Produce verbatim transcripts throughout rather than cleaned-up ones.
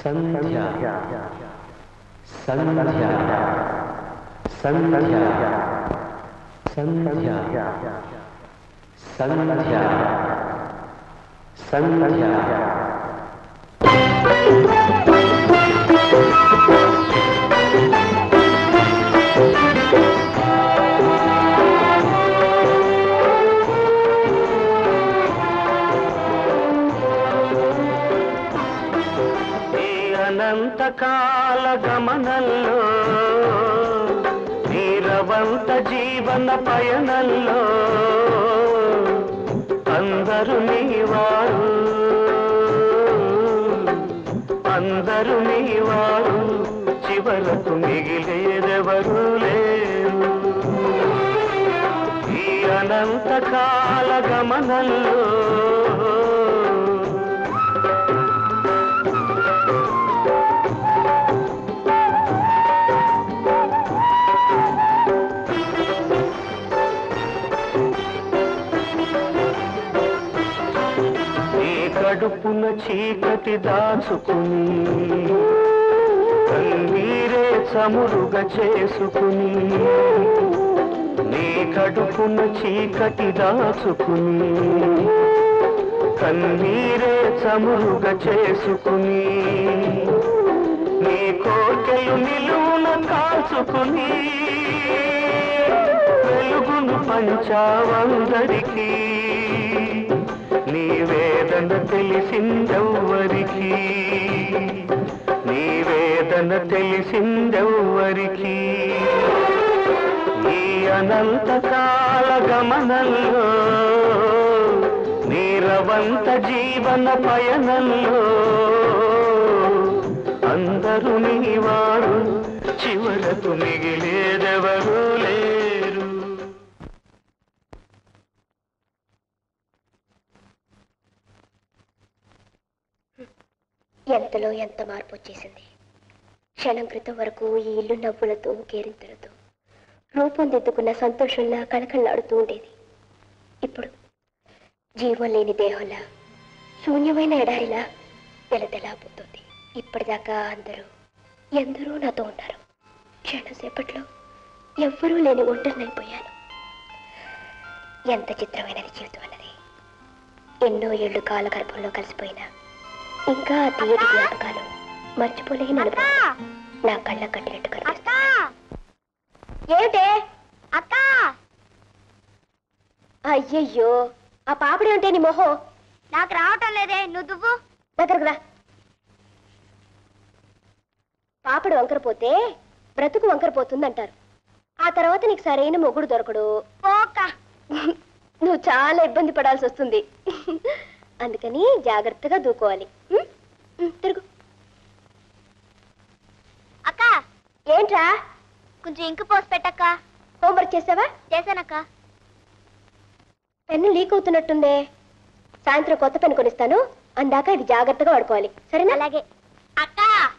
సంధ్యా సంధ్యా సంధ్యా సంధ్యా సంధ్యా సంధ్యా అనంతకాల గమనంలో నీరవంత జీవన పయనంలో అందరూ నీవారు అందరూ నీవారు చివరకు మిగిలేదెవరూ లేరు ఈ అనంతకాల గమనంలో కడుపున చీకటి దాచుకుని కన్నీరే చమురుగా చేసుకుని నీ కడుపున చీకటి దాచుకుని కన్నీరే చమురుగా చేసుకుని నీ కోర్కెలు నిలువున కాచుకుని వెలుగును పంచావందరికీ నీ వేదన తెలిసిందెవ్వరికి నీ వేదన తెలిసిందెవ్వరికి ఈ అనంతకాల గమనంలో నీరవంత జీవన పయనంలో అందరూ నీవారు చివరకు మిగిలేదెవరూ లేరు. ఎంతలో ఎంత మార్పు వచ్చేసింది. క్షణం క్రితం వరకు ఈ ఇల్లు నవ్వులతో కేరింతలతో రూపొందిద్దుకున్న సంతోషంలా కళకళలాడుతూ ఉండేది. ఇప్పుడు జీవం లేని దేహంలా శూన్యమైన ఎడారిలా తెలతెలా పోతుంది. ఇప్పటిదాకా అందరూ ఎందరూ నాతో ఉన్నారు. క్షణసేపట్లో ఎవ్వరూ లేని ఒంటరినైపోయాను. ఎంత చిత్రమైనది జీవితం అన్నది. ఎన్నో ఏళ్ళు కాలగర్భంలో కలిసిపోయినా ఇంకా తీయటి జ్ఞాపకాలు మర్చిపోలేని అనుభవం నా కళ్ళ కట్టినట్టు కనిపిస్తాయి. ఏమిటే అక్క? అయ్యయ్యో, ఆ పాపడి అంటే నీ మొహం నాకు రావటం లేదే. నువ్వు దువ్వు దగ్గరకు రా. పాపడు వంకరపోతే బ్రతుకు వంకరపోతుందంటారు. ఆ తర్వాత నీకు సరైన మొగుడు దొరకడు. నువ్వు చాలా ఇబ్బంది పడాల్సి వస్తుంది. అందుకని జాగ్రత్తగా దూకోవాలి. తిరుగు. అక్క ఏంట్రా? కొంచెం ఇంకు పోసి పెట్టక్క. హోంవర్క్ చేసావా? చేశానక్క. పెన్ను లీక్ అవుతున్నట్టుందే. సాయంత్రం కొత్త పెన్ను కొనిస్తాను. అందాక ఇది జాగ్రత్తగా వాడుకోవాలి. సరేనా? అలాగే అక్క.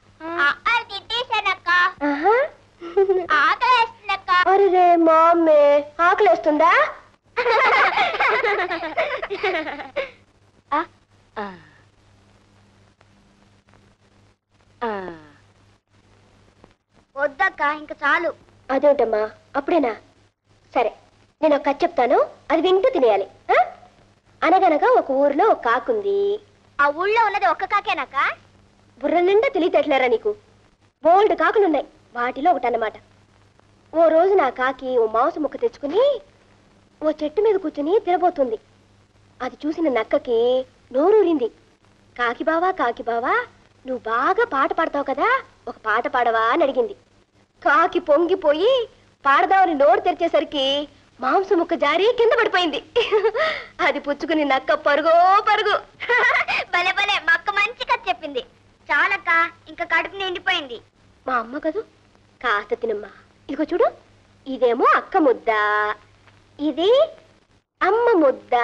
అరే మా అమ్మే ఆకలేస్తుందా? వద్దక్క, ఇంకా చాలు. అదేంటమ్మా, అప్పుడేనా? సరే, నేను ఒక కథ చెప్తాను, అది వింటూ తినేయాలి. అనగనగా ఒక ఊర్లో ఒక కాకుంది. ఆ ఊళ్ళో ఉన్నది ఒక్క కాకేనాక? బుర్ర నిండా తెలియటట్లేరా నీకు? బోల్డ్ కాకులున్నాయి, వాటిలో ఒకటన్నమాట. ఓ రోజు నా కాకి ఓ మాంసం ముక్క తెచ్చుకుని ఓ చెట్టు మీద కూర్చుని తినబోతుంది. అది చూసిన నక్కకి నోరూరింది. కాకి బావా కాకి బావా, నువ్వు బాగా పాట పాడతావు కదా, ఒక పాట పాడవా అని అడిగింది. కాకి పొంగిపోయి పాడదామని నోరు తెరిచేసరికి మాంసం ముక్క జారి కింద పడిపోయింది. అది పుచ్చుకుని నక్క పరుగో పరుగు. భలే భలే, మా అక్క మంచి కథ చెప్పింది. చాలక్క, ఇంకా కడుపు నిండిపోయింది. మా అమ్మ కదూ, కాస్త తినమ్మా. ఇదిగో చూడు, ఇదేమో అక్క ముద్ద, ఇది అమ్మ ముద్ద,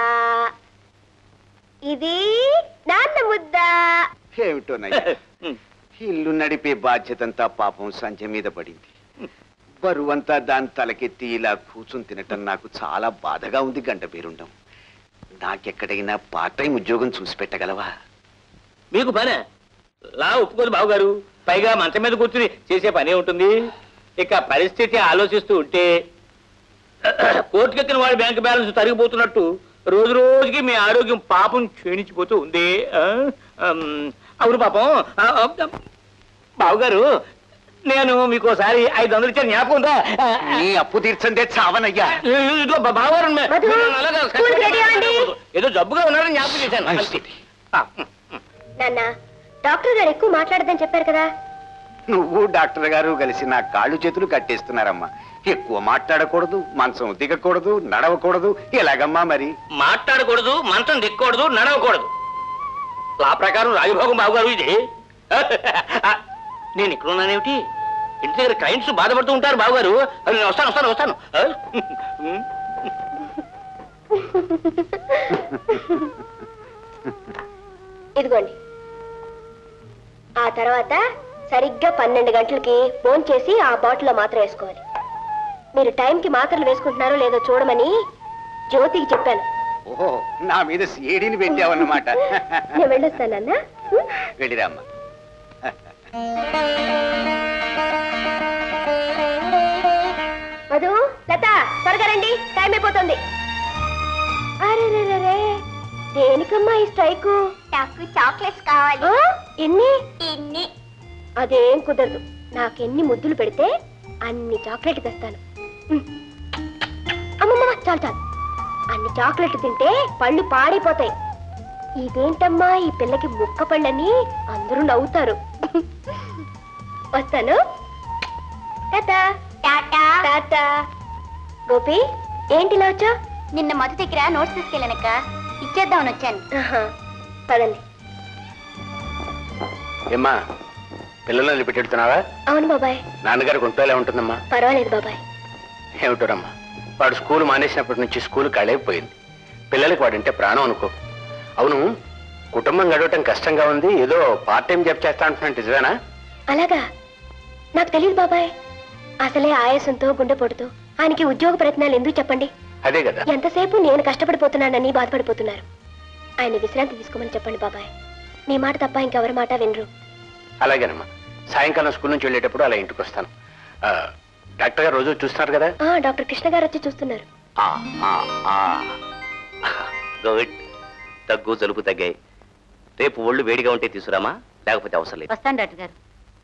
ఇది నాన్న ముద్ద. ఏమిటోనయ్యా, ఇల్లు నడిపే బాధ్యతంతా పాపం సంధ్య మీద పడింది. బరువంతా దాని తలకెత్తి ఇలా కూర్చుని తినటం నాకు చాలా బాధగా ఉంది. గంట పేరుండం, నాకెక్కడైనా పార్ట్ టైం ఉద్యోగం చూసి పెట్టగలవా? మీకు పనే లా ఒప్పుకోదు బావగారు. పైగా మంచం మీద కూర్చుని చేసే పని ఉంటుంది. ఇక పరిస్థితి ఆలోచిస్తూ ఉంటే కోర్టుకెక్కిన వాడి బ్యాంక్ బ్యాలెన్స్ తరిగిపోతున్నట్టు రోజు రోజుకి మీ ఆరోగ్యం పాపం క్షీణించిపోతూ ఉంది. అవును పాపం. బావగారు, నేను మీకు ఒకసారి ఐదు వందలు ఇచ్చాను, జ్ఞాపకం ఉందా? నీ అప్పు తీర్చందే చావనయ్యా. బావగారు ఏదో జబ్బుగా ఉన్నారని జ్ఞాపకం చేశాను. నాన్న, డాక్టర్ గారు ఎక్కువ మాట్లాడదని చెప్పారు కదా. నువ్వు డాక్టర్ గారు కలిసి నా కాళ్ళు చేతులు కట్టేస్తున్నారమ్మా. ఎక్కువ మాట్లాడకూడదు, మంచం దిగకూడదు, నడవకూడదు. ఎలాగమ్మా మరి? మాట్లాడకూడదు, మంచం దిక్కకూడదు, నడవకూడదు. లా ప్రకారం రాజభోగం బావగారు ఇది. నేను ఇక్కడ ఉన్నానేమిటి? ఇంటి దగ్గర క్లయింట్స్ బాధపడుతూ ఉంటారు బావగారు. నేను వస్తాను వస్తాను వస్తాను ఇదిగోండి. ఆ తర్వాత సరిగ్గా పన్నెండు గంటలకి ఫోన్ చేసి ఆ బాటిల్లో మాత్ర వేసుకోవాలి. మీరు టైంకి మాత్రలు వేసుకుంటున్నారో లేదో చూడమని జ్యోతికి చెప్పాను. ఓహో, నా మీద సీడీని పెట్టావన్నమాట. నేను వెళ్ళొస్తానన్నా. వెళ్ళిరామ్మా. మధు, లత, త్వరగా రండి, టైం అయిపోతుంది. అరే దేనికమ్మా ఈ స్ట్రైకు? నాకు చాక్లెట్స్ కావాలి. ఎన్ని? ఇన్ని. అదేం కుదరదు. నాకెన్ని ముద్దులు పెడితే అన్ని చాక్లెట్ తెస్తాను. అమ్మమ్మ, చాలు చాలు. అన్ని చాక్లెట్ తింటే పళ్ళు పాడైపోతాయి. ఇదేంటమ్మా ఈ పిల్లకి ముక్క పళ్ళని అందరూ నవ్వుతారు. వస్తాను. టాటా. టాటా. టాటా. గోపి, ఏంటి ఇలా వచ్చా? నిన్న మధు దగ్గర నోట్స్ తీసుకెళ్ళానక్క, ఇచ్చేద్దామని వచ్చాను. పదండి. ఏమ్మా, పిల్లల్ని పెట్టెడుతున్నావా? అవును బాబాయ్. నాన్నగారికి ఒంట్లో ఎలా ఉంటుందమ్మా? పర్వాలేదు బాబాయ్. ఏమిటోరమ్మా, వాడు స్కూల్ మానేసినప్పటి నుంచి స్కూల్ కళైపోయింది. పిల్లలకి వాడంటే ప్రాణం అనుకో. అవును, కుటుంబం గడవటం కష్టంగా ఉంది, ఏదో పార్ట్ టైం జాబ్ చేస్తా అంటున్నాను, నిజమేనా? అలాగా? నాకు తెలియదు బాబాయ్. అసలే ఆయాసంతో గుండెపోటుతో ఆయనకి ఉద్యోగ ప్రయత్నాలు ఎందుకు చెప్పండి? అదే కదా. ఎంతసేపు నేను కష్టపడిపోతున్నానని బాధపడిపోతున్నారు. ఆయన విశ్రాంతి తీసుకోమని చెప్పండి బాబాయ్. మీ మాట తప్ప ఇంకెవరి మాట వినరు. అలాగేనమ్మా, సాయంకాలం స్కూల్ నుంచి వెళ్ళేటప్పుడు అలా ఇంటికి వస్తాను. డాక్టర్ గారు రోజు చూస్తున్నారు కదా? డాక్టర్ కృష్ణ గారు వచ్చి చూస్తున్నారు. గుడ్. దగ్గు జలుబు తగ్గాయి. రేపు ఒళ్ళు వేడిగా ఉంటే తీసుకురామా, లేకపోతే అవసరం లేదు. వస్తాను డాక్టర్ గారు.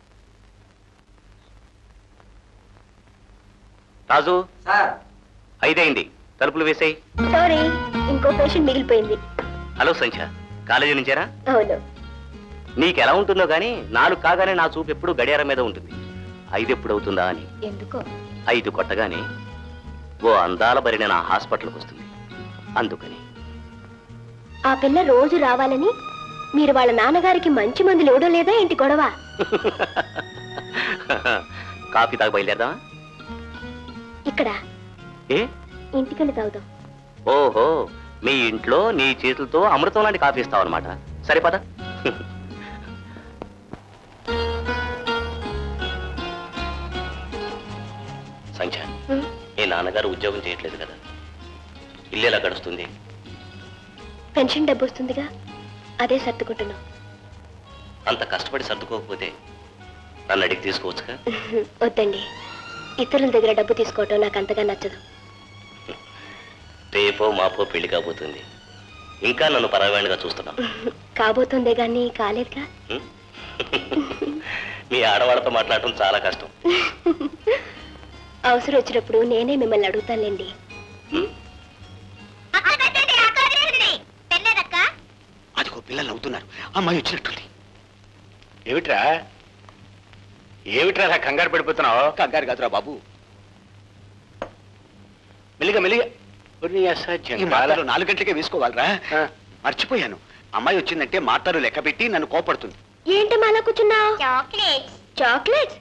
రాజు, ఐదైంది, తలుపులు వేసేయి. సారీ, ఇంకో పేషెంట్ మిగిలిపోయింది. హలో సంధ్య, కాలేజీ నుంచేరా? అవును. నీకెలా ఉంటుందో గానీ నాలుగు కాగానే నా చూపు ఎప్పుడు గడియారం మీద ఉంటుంది. ఐదు ఎప్పుడు అవుతుందా అని. ఎందుకో? ఐదు కొట్టగానే ఓ అందాల బరిన నా హాస్పిటల్కి వస్తుంది, అందుకని. ఆ పిల్ల రోజు రావాలని మీరు వాళ్ళ నాన్నగారికి మంచి మందులు ఇవ్వడం లేదా ఏంటి గొడవ? కాఫీ తాగి బయలుదేరదామా? ఇక్కడ ఏ? ఇంటికెళ్ళి తాగుదాం. ఓహో, మీ ఇంట్లో నీ చేతులతో అమృతం లాంటి కాఫీ ఇస్తావు అనమాట. సరిపదా? సంధ్య, మీ నాన్నగారు ఉద్యోగం చేయట్లేదు కదా, ఇల్లు ఎలా గడుస్తుంది? పెన్షన్ డబ్బు వస్తుందిగా, అదే సర్దుకుంటున్నాం. అంత కష్టపడి సర్దుకోకపోతే నన్ను అడిగి తీసుకోవచ్చుగా? వద్దండి, ఇతరుల దగ్గర డబ్బు తీసుకోవటం నాకు అంతగా నచ్చదు. రేపో మాపో పెళ్లి కాబోతుంది, ఇంకా నన్ను పరవాణిగా చూస్తున్నాం. కాబోతుందే గాని కాలేదుగా. మీ ఆడవాళ్ళతో మాట్లాడటం చాలా కష్టం. అవసరం వచ్చినప్పుడు నేనే మిమ్మల్ని అడుగుతానులేండి. అదిగో పిల్లలు అవుతున్నారు, అమ్మాయి వచ్చినట్టుంది. ఏమిట్రా ఏమిట్రా అలా కంగారు పడిపోతున్నావు? కంగారు కాదురా బాబు, మెల్లిగా మెల్లిగా. ఈ మాటలు నాలుగు గంటలకే వేసుకోవాలరా? మర్చిపోయాను, అమ్మాయి వచ్చిందంటే మాటలు లెక్క పెట్టి నన్ను కోపడుతుంది. ఏంటమ్మా అలా కూర్చున్నావు? చాక్లెట్స్. చాక్లెట్స్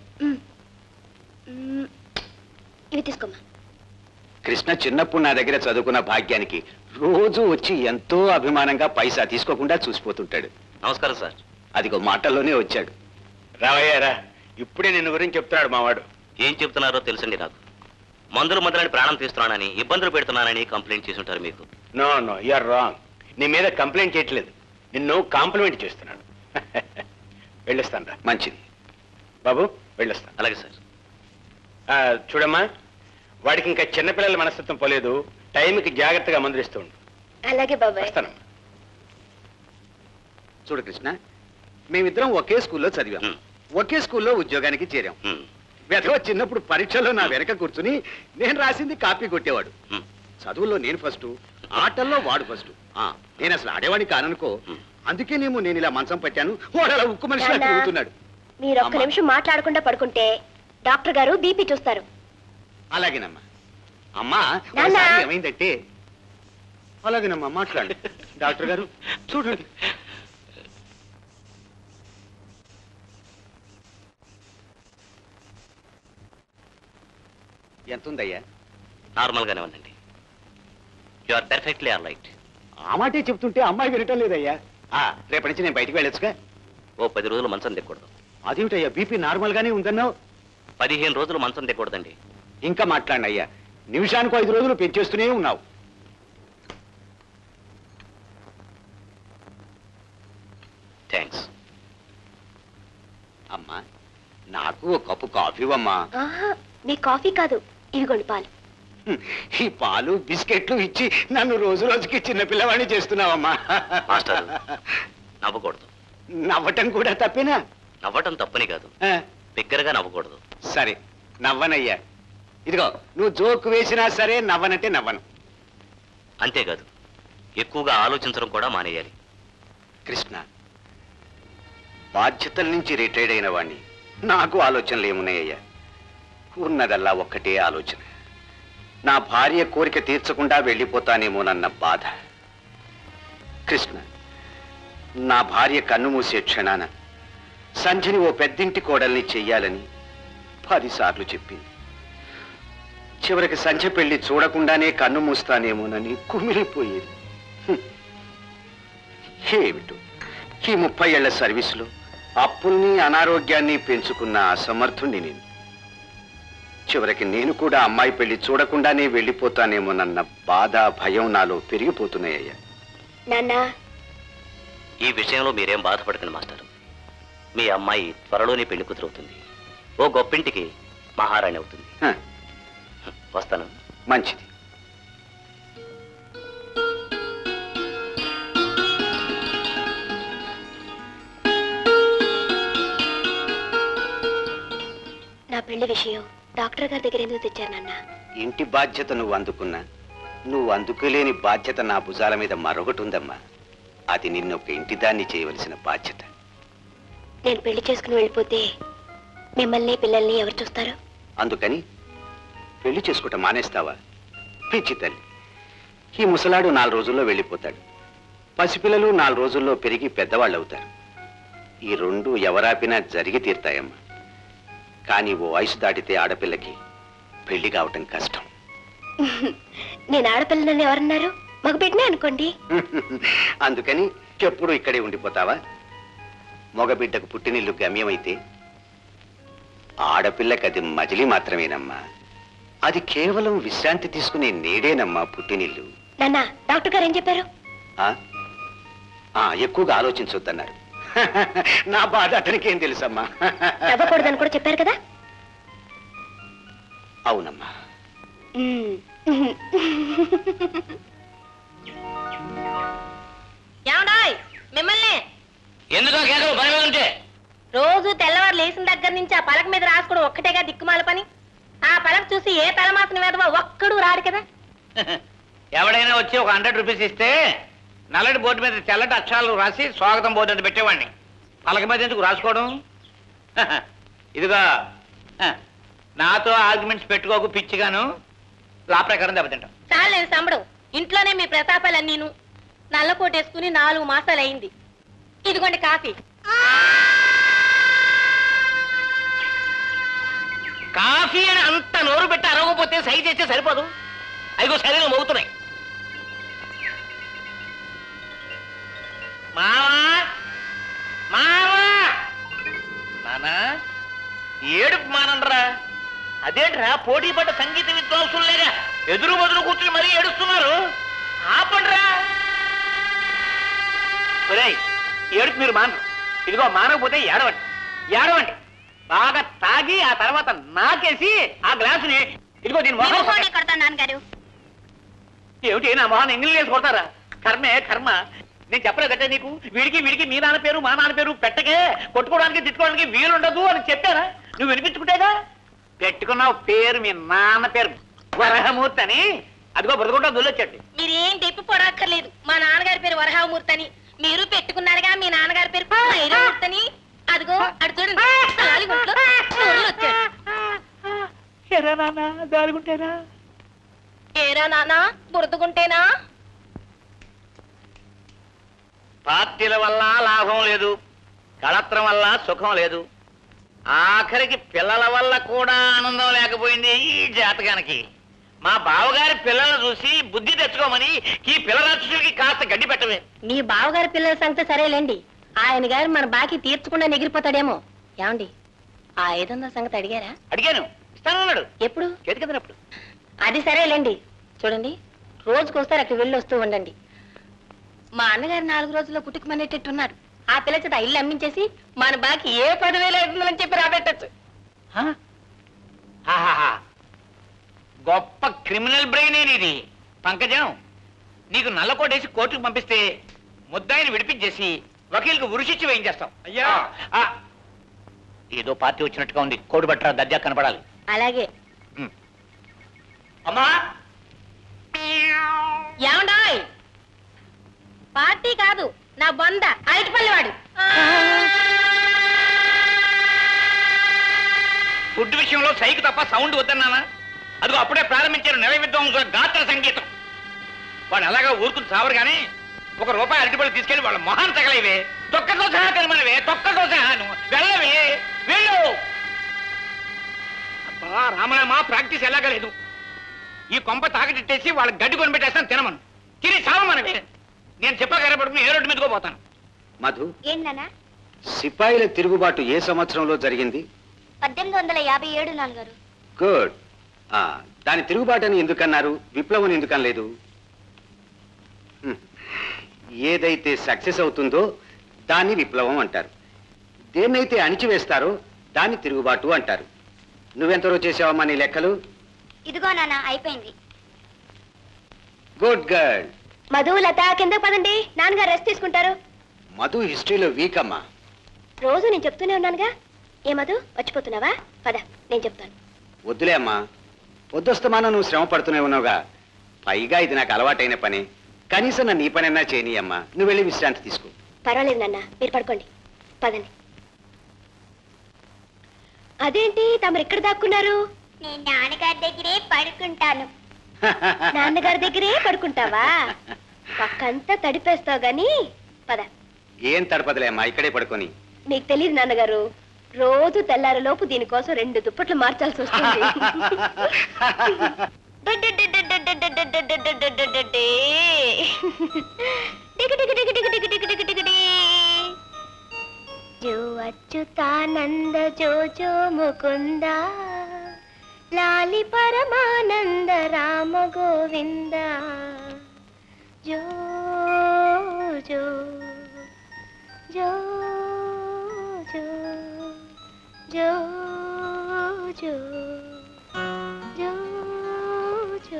ఇవి తీసుకోమ్మా. కృష్ణ చిన్నప్పుడు నా దగ్గర చదువుకున్న భాగ్యానికి రోజు వచ్చి ఎంతో అభిమానంగా పైసా తీసుకోకుండా చూసిపోతుంటాడు. నమస్కారం సార్. అదిగో మాటల్లోనే వచ్చాడు. రావయ్యారా, ఇప్పుడే నిన్ను గురించి చెప్తున్నాడు మావాడు. ఏం చెప్తున్నారో తెలుసండి నాకు. మందులు మందులని ప్రాణం తీస్తున్నానని, ఇబ్బందులు పెడుతున్నానని కంప్లైంట్ చేసి ఉంటారు మీకు. No no, you're wrong. నీ మీద కంప్లైంట్ చేయట్లేదు, నిన్ను కాంప్లిమెంట్ చేస్తున్నాడు. వెళ్ళొస్తాను రా. మంచిది. బాబు వెళ్ళొస్తాను. అలాగే సార్. ఆ, చూడమ్మా, వాడికి ఇంకా చిన్నపిల్లల మనస్తత్వం పోలేదు. టైంకి జాగ్రత్తగా మందులు ఇస్తూ ఉండు. అలాగే బాబాయ్. వస్తానమ్మా. చూడు కృష్ణ, మేమిద్దరం ఒకే స్కూల్లో చదివాం, హ్మ్. ఒకే స్కూల్లో ఉద్యోగానికి చేరాం. హ్మ్. వెధవ చిన్నప్పుడు పరీక్షలో నా వెనక కూర్చుని నేను రాసింది కాపీ కొట్టేవాడు. హ్మ్. చదువుల్లో నేను ఫస్ట్, ఆటల్లో వాడు ఫస్ట్. నేను అసలు ఆడేవాడిని కాననుకో. అందుకేనేమో నేను ఇలా మంచం పట్టాను, వాడు అలా ఉక్కు మనిషిలా నాన్నా, తిరుగుతున్నాడు. మీరు ఒక్క అమ్మా. నిమిషం మాట్లాడకుండా పడుకుంటే డాక్టర్ గారు బీపీ చూస్తారు. అలాగేనమ్మా. అమ్మా నాన్నా. ఒకసారి ఏమైందంటే, అలాగేనమ్మా మాట్లాడు. డాక్టర్ గారు చూడండి. ఎంత ఉందయ్యా? నార్మల్ గానే ఉందండి. You are perfectly all right. ఆ మాటే చెప్తుంటే అమ్మాయి వినటం లేదయ్యా. ఆ, రేపటి నుంచి నేను బయటికి వెళ్ళొచ్చుగా. ఓ పది రోజులు మంచం దిక్కకూడదు. అదేమిటయ్యా, బీపీ నార్మల్ గానే ఉందన్నావు. పదిహేను రోజులు మంచం దిక్కకూడదండి. ఇంకా మాట్లాడిన అయ్యా, నిమిషానికి ఐదు రోజులు పెంచేస్తూనే ఉన్నావు. థ్యాంక్స్. అమ్మా, నాకు ఒక కప్పు కాఫీ ఇవ్వమ్మా. ఆహా, మీ కాఫీ కాదు, ఇవిగోండి పాలు. హ్మ్, ఈ పాలు బిస్కెట్లు ఇచ్చి నన్ను రోజు రోజుకి చిన్నపిల్లవాడిని చేస్తున్నావమ్మా. మాస్టర్, నవ్వకూడదు. నవ్వటం కూడా తప్పేనా? నవ్వటం తప్పని కాదు, ఆ, బిగ్గరగా నవ్వకూడదు. సరే నవ్వనయ్యా. ఇదిగో, నువ్వు జోక్ వేసినా సరే నవ్వనంటే నవ్వను. అంతేకాదు, ఎక్కువగా ఆలోచించడం కూడా మానేయాలి. కృష్ణ, బాధ్యతల నుంచి రిటైర్డ్ అయిన వాణ్ణి, నాకు ఆలోచనలు ఏమున్నాయ్యా? ఉన్నదల్లా ఒక్కటే ఆలోచన. నా భార్య కోరిక తీర్చకుండా వెళ్ళిపోతానేమోనన్న బాధ. కృష్ణ, నా భార్య కన్ను మూసే క్షణాన సంధ్యని ఓ పెద్దింటి కోడల్ని చెయ్యాలని పదిసార్లు చెప్పింది. చివరికి సంధ్య పెళ్లి చూడకుండానే కన్ను మూస్తానేమోనని కుమిలిపోయేది. హ్మ్. ఏమిటో ఈ ముప్పై ఏళ్ల సర్వీసులో అప్పుల్ని అనారోగ్యాన్ని పెంచుకున్న అసమర్థుణ్ణి నేను. చివరికి నేను కూడా అమ్మాయి పెళ్లి చూడకుండానే వెళ్ళిపోతానేమోనన్న బాధ, భయం నాలో పెరిగిపోతున్నాయ్యా. నాన్నా, ఈ విషయంలో మీరేం బాధపడకండి మాస్టర్. మీ అమ్మాయి త్వరలోనే పెళ్లి కుదురవుతుంది. ఓ గొప్పింటికి మహారాణి అవుతుంది. హ, వస్తాను. మంచిది. నా పెళ్లి విషయం డాక్టర్ గారి దగ్గర ఎందుకు తెచ్చారు నాన్న? ఇంటి బాధ్యత నువ్వు అందుకున్నా, నువ్వు అందుకోలేని బాధ్యత నా భుజాల మీద మరొకటి ఉందమ్మా. అది నిన్నొక ఇంటి దాన్ని చేయవలసిన బాధ్యత. నేను పెళ్లి చేసుకుని వెళ్ళిపోతే మిమ్మల్ని పిల్లల్ని ఎవరు చూస్తారు? అందుకని పెళ్లి చేసుకోవటం మానేస్తావా? పిచ్చి తల్లి, ఈ ముసలాడు నాలుగు రోజుల్లో వెళ్ళిపోతాడు. పసిపిల్లలు నాలుగు రోజుల్లో పెరిగి పెద్దవాళ్ళు అవుతారు. ఈ రెండు ఎవరాపినా జరిగి తీరుతాయమ్మా. కానీ ఓ వయసు దాటితే ఆడపిల్లకి పెళ్లి కావటం కష్టం. నేను ఆడపిల్లని ఎవరన్నారు? మగ బిడ్డనే అనుకోండి. అందుకని ఎప్పుడు ఇక్కడే ఉండిపోతావా? మగబిడ్డకు పుట్టినిల్లు గమ్యమైతే ఆడపిల్లకి అది మజిలీ మాత్రమేనమ్మా. అది కేవలం విశ్రాంతి తీసుకునే నేడేనమ్మా పుట్టినిల్లు. నాన్న, డాక్టర్ గారు ఏం చెప్పారు? ఆ? ఆ, ఎక్కువగా ఆలోచించొద్దన్నారు. నా బాధ అతనికి ఏం తెలుసమ్మా. నవ్వకూడదని కూడా చెప్పారు కదా? అవునమ్మా. ఏమండాయ్ మిమ్మల్ని ఎందుకు కేకలు భయం ఉంటే? రోజు తెల్లవారు లేచిన దగ్గర నుంచి ఆ పలక మీద రాసుకోవడం ఒక్కటేగా దిక్కుమాల పని. ఆ పలక చూసి ఏ తలమాసిన వేదవా ఒక్కడు రాడు కదా. ఎవడైనా వచ్చి ఒక హండ్రెడ్ రూపీస్ ఇస్తే నల్లటి బోర్డు మీద తెల్లటి అక్షరాలు రాసి స్వాగతం బోర్డు అని పెట్టేవాడిని. పలక మీద ఎందుకు రాసుకోవడం? ఇదిగా నాతో ఆర్గ్యుమెంట్స్ పెట్టుకోకు పిచ్చిగాను. లా ప్రకారం దెబ్బతింటాం. చాలేదు సంబడం. ఇంట్లోనే మీ ప్రతాపాలన్నీను. నల్లకోటేసుకుని నాలుగు మాసాలు అయింది. ఇదిగోండి కాఫీ. కాఫీ అని అంత నోరు పెట్టి అరవకపోతే సై చేస్తే సరిపోదు. అదిగో శరీరం మోగుతున్నాయి. మావా మావా నానా ఏడుపు మానండ్రా. అదేంట్రా, పోటీ పడ్డ సంగీత విద్వాంసులు లేగా ఎదురు బదులు కూర్చుని మరీ ఏడుస్తున్నారు. ఆపండ్రా. ఒరేయ్, ఏడుపు మీరు మానరు. ఇదిగో మానకపోతే ఏడవండి ఏడవండి బాగా తాగి ఆ తర్వాత నాకేసి ఆ గ్లాసుని ఇదిగో దీని మొహం కొడతాను నాన్నగారు. ఏమిటి నా మొహాన్ని ఇంగ్లీష్ వేసి కొడతారా? కర్మే కర్మ. నేను చెప్పలేదంటే నీకు వీడికి వీడికి మీ నాన్న పేరు మా నాన్న పేరు పెట్టకే, కొట్టుకోవడానికి తిట్టుకోవడానికి వీలుండదు అని చెప్పారా? నువ్వు వినిపించుకుంటేగా పెట్టుకున్నావు పేరు మీ నాన్న పేరు వరహమూర్తి అని. అదిగో బ్రతుకుంటా దొల్లొచ్చండి. మీరేం తెప్పి పొడక్కర్లేదు. మా నాన్నగారి పేరు వరహామూర్తి అని మీరు పెట్టుకున్నారుగా మీ నాన్నగారి పేరు ఐరామూర్తి అని. అదిగో అడు చూడండి తాలిగుంట్లో నోళ్ళు వచ్చాడు. ఎరా నాన్న దారుగుంటేనా? ఏరా నాన్న బురదగుంటేనా? పార్టీల వల్ల లాభం లేదు, కళత్రం వల్ల సుఖం లేదు, ఆఖరికి పిల్లల వల్ల కూడా ఆనందం లేకపోయింది ఈ జాతకానికి. మా బావగారి పిల్లలను చూసి బుద్ధి తెచ్చుకోమని ఈ పిల్ల రాక్షసులకి కాస్త గడ్డి పెట్టవే. మీ బావగారి పిల్లల సంగతి సరేలేండి, ఆయన గారు మన బాకీ తీర్చకుండా ఎగిరిపోతాడేమో. ఏమండి ఆ ఐదు వందల సంగతి అడిగారా? అడిగాను, ఇస్తానన్నాడు. ఎప్పుడు? చేతికిందనప్పుడు. అది సరేలేండి. చూడండి రోజుకు వస్తారు అక్కడ వెళ్ళి వస్తూ ఉండండి. మా అన్నగారు నాలుగు రోజుల్లో కుటుకుమనేటట్టున్నాడు. ఆ పిల్ల చేత ఇల్లు అమ్మించేసి మన బాకీ ఏ పదివేలు అవుతుందని చెప్పి రాబెట్టచ్చు. గొప్ప క్రిమినల్ బ్రెయిన్ ఇది పంకజం. నీకు నల్లకోటేసి కోర్టుకు పంపిస్తే ముద్దాయిని విడిపించేసి వకీల్కి ఉరిశిచ్చి వేయించేస్తాం. అయ్యా ఏదో పార్టీ వచ్చినట్టుగా ఉంది, కోడి బట్టరా దర్జా కనపడాలి. అలాగే. అమ్మా ఏమండాయ్ పార్టీ కాదు నా బొంద అరటిపల్లివాడు. ఫుడ్ విషయంలో సైకి తప్ప సౌండ్ వద్దన్నానా? అదిగో అప్పుడే ప్రారంభించారు నెల విద్వాంసుల గాత్ర సంగీతం. వాడు అలాగా ఊరుకుని సావరు కానీ ఒక రూపాయి అరటిపల్లి తీసుకెళ్లి వాళ్ళ మొహాన్ని తగలేవే. తొక్కతో సహా కనమనివే, తొక్కతో సహా వెళ్ళవే వెళ్ళు. అబ్బా రామరామా, ప్రాక్టీస్ ఎలాగా లేదు. ఈ కొంప తాగటిట్టేసి వాళ్ళ గడ్డి కొని పెట్టేస్తాను తినమను, తిని సావమనవే. నేను చెప్పగానే పడుకుని ఏ రోడ్డు మీదకో పోతాను. మధు, ఏంటన్నా? సిపాయిల తిరుగుబాటు ఏ సంవత్సరంలో జరిగింది? పద్దెనిమిది వందల యాభై ఏడు నాన్నగారు. గుడ్. ఆ, దాని తిరుగుబాటుని ఎందుకన్నారు, విప్లవం ఎందుకనలేదు? హ్మ్. ఏదైతే సక్సెస్ అవుతుందో దాన్ని విప్లవం అంటారు, దేన్నైతే అణిచివేస్తారో దాన్ని తిరుగుబాటు అంటారు. నువ్వెంతలో చేసావమ్మా నీ లెక్కలు? ఇదిగో నాన్న అయిపోయింది. Good girl. మధు, లత కింద పదండి, నాన్నగారు రెస్ట్ తీసుకుంటారు. మధు హిస్టరీలో వీక్ అమ్మా. రోజు నేను చెప్తూనే ఉన్నానుగా. ఏ మధు మర్చిపోతున్నావా? పద నేను చెప్తాను. వద్దులే అమ్మా, పొద్దుస్తమానం నువ్వు శ్రమ పడుతూనే ఉన్నావుగా. పైగా ఇది నాకు అలవాటైన పని, కనీసం నన్ను ఈ పనైనా చేయని అమ్మా. నువ్వు వెళ్ళి విశ్రాంతి తీసుకో. పర్వాలేదు నాన్న, మీరు పడుకోండి. పదండి. అదేంటి తమరు ఎక్కడ దాక్కున్నారు? నేను నాన్నగారి దగ్గరే పడుకుంటాను. నాన్నగారి దగ్గరే పడుకుంటావా? పక్కంతా తడిపేస్తావు గాని పద. ఏం తడపదులే అమ్మా, ఇక్కడే పడుకొని. మీకు తెలియదు నాన్నగారు, రోజు తెల్లారలోపు దీనికోసం రెండు దుప్పట్లు మార్చాల్సి వస్తుంది. జో అచ్యుతానంద జో జో ముకుంద లాలి పరమానంద రామ గోవింద జో జో జో జో జో జో జో జో.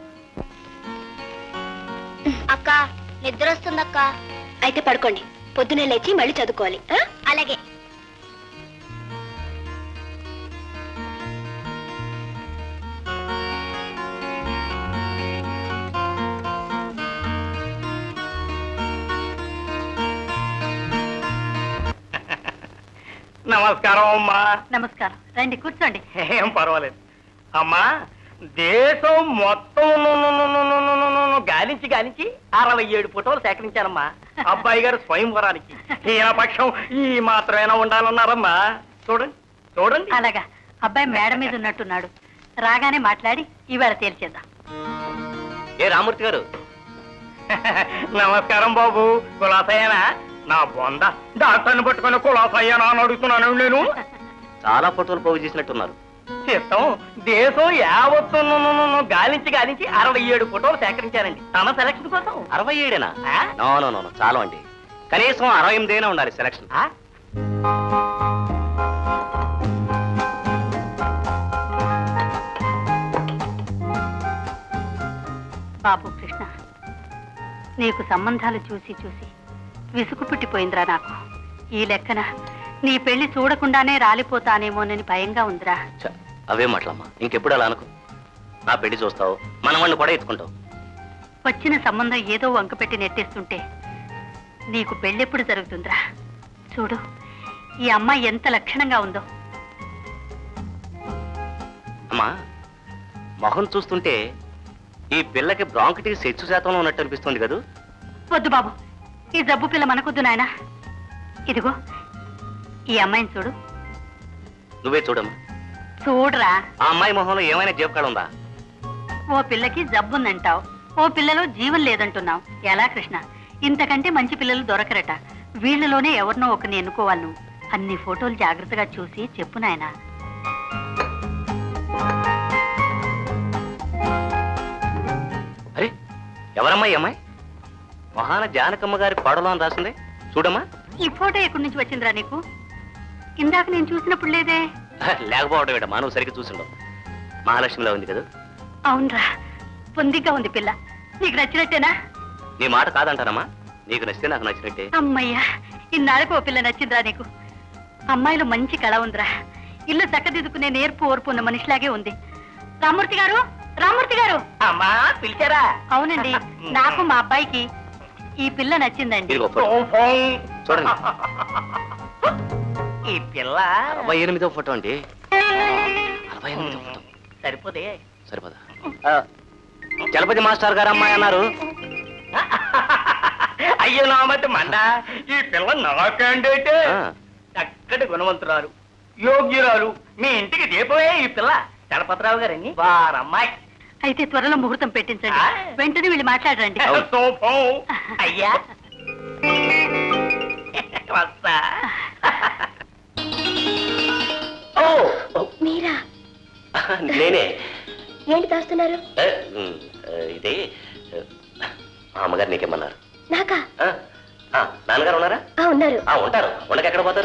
అక్క నిద్ర వస్తుందక్క. అయితే పడుకోండి, పొద్దునే లేచి మళ్ళీ చదువుకోవాలి. అలాగే. నమస్కారం అమ్మా. నమస్కారం, రండి కూర్చోండి. ఏం పర్వాలేదు అమ్మా. దేశం మొత్తం గాలించి గాలించి అరవై ఏడు ఫోటోలు సేకరించానమ్మా అబ్బాయి గారు స్వయంవరానికి. ఈయనపక్షం ఈ మాత్రమేనా ఉండాలన్నారమ్మా. చూడండి చూడండి. అలాగా, అబ్బాయి మేడ మీద ఉన్నట్టున్నాడు. రాగానే మాట్లాడి ఇవాళ తేల్చేద్దాం. ఏ రామూర్తి గారు. నమస్కారం బాబు. కులాసయ్యనా? నా బొంద డాక్టర్ని పట్టుకుని కులాసయ్యనా అని అడుగుతున్నాను నేను. చాలా ఫోటోలు పోగు చేసినట్టున్నారు. చిత్తం, దేశం యావత్తు గాలించి గాలించి అరవై ఏడు ఫోటోలు సేకరించారండి తన సెలక్షన్ కోసం. అరవై ఏడేనా? నో నో నో చాలా అండి, కనీసం అరవై ఎనిమిది అయినా ఉండాలి సెలక్షన్. బాబు కృష్ణ, నీకు సంబంధాలు చూసి చూసి విసుగు పుట్టిపోయిందిరా నాకు. ఈ లెక్కన నీ పెళ్లి చూడకుండానే రాలిపోతానేమోనని భయంగా ఉందిరా. ఛ, అవే మాటలమ్మా, ఇంకెప్పుడు అలా అనుకో. నా పెళ్లి చూస్తావు, మన వాళ్ళు కూడా ఎత్తుకుంటావు. వచ్చిన సంబంధం ఏదో వంక పెట్టి నెట్టేస్తుంటే నీకు పెళ్ళెప్పుడు జరుగుతుందిరా? చూడు, ఈ అమ్మాయి ఎంత లక్షణంగా ఉందో. అమ్మా, మొహం చూస్తుంటే ఈ పిల్లకి బ్రాంకిటిస్ హెచ్చు శాతంలో ఉన్నట్టు అనిపిస్తుంది కదా. వద్దు బాబు, ఈ జబ్బు పిల్ల మనకొద్దు నాయనా. ఇదిగో ఈ అమ్మాయిని చూడు. నువ్వే చూడమ్మా. చూడరా. ఆ అమ్మాయి మొహంలో ఏమైనా జీవకాడు ఉందా? ఓ పిల్లకి జబ్బుందంటావు, ఓ పిల్లలో జీవం లేదంటున్నావు. ఎలా కృష్ణ? ఇంతకంటే మంచి పిల్లలు దొరకరట. వీళ్ళలోనే ఎవరినో ఒకరిని ఎన్నుకోవాలి నువ్వు. అన్ని ఫోటోలు జాగ్రత్తగా చూసి చెప్పు నాయనా. అరే, ఎవరమ్మా ఈ అమ్మాయి? మహాన జానకమ్మ గారి కోడలు అని రాసింది. చూడమ్మా. ఈ ఫోటో ఎక్కడి నుంచి వచ్చిందిరా నీకు? ఇందాక నేను చూసినప్పుడు లేదే. లేకపోవడం ఏంటమ్మా, నువ్వు సరిగ్గా చూసిండవు. మహాలక్ష్మిలో ఉంది కదా. అవునరా, పొందిగ్గా ఉంది పిల్ల. నీకు నచ్చినట్టేనా? నీ మాట కాదంటారమ్మా. నీకు నచ్చితే నాకు నచ్చినట్టే. అమ్మయ్యా, ఇన్నాళ్ళకు ఓ పిల్ల నచ్చిందిరా నీకు. అమ్మాయిలో మంచి కళ ఉందిరా. ఇల్లు చక్కదిద్దుకునే నేర్పు ఓర్పు ఉన్న మనిషిలాగే ఉంది. రామూర్తి గారు, రామూర్తి గారు. అమ్మా, పిలిచారా? అవునండి, నాకు మా అబ్బాయికి ఈ పిల్ల నచ్చిందండి. ఇదిగో ఫోటో. చూడండి. ఈ పిల్ల అరవై ఎనిమిదో ఫోటో అండి. అరవై ఎనిమిదో ఫోటో సరిపోతే సరిపోదా? చలపతి మాస్టర్ గారు అమ్మాయి అన్నారు. అయ్యో నా మధ్య మండ, ఈ పిల్ల నాకంటే ఆ. చక్కటి గుణవంతురాలు, యోగ్యురాలు. మీ ఇంటికి దీపమే ఈ పిల్ల. చలపతిరావు గారని వారమ్మాయి. అయితే త్వరలో ముహూర్తం పెట్టించండి. వెంటనే వీళ్ళు మాట్లాడరండి. శోభం. అయ్యా వస్తా. ఓ, మీరా? నేనే. ఏంటి దాస్తున్నారు? ఏ, ఉమ్, ఇది మా అమ్మగారు నీకేమన్నారు? నాకా? ఆ, ఆ, నాన్నగారు ఉన్నారా? ఆ, ఉన్నారు. ఆ, ఉంటారు. ఉండక ఎక్కడ పోతారు?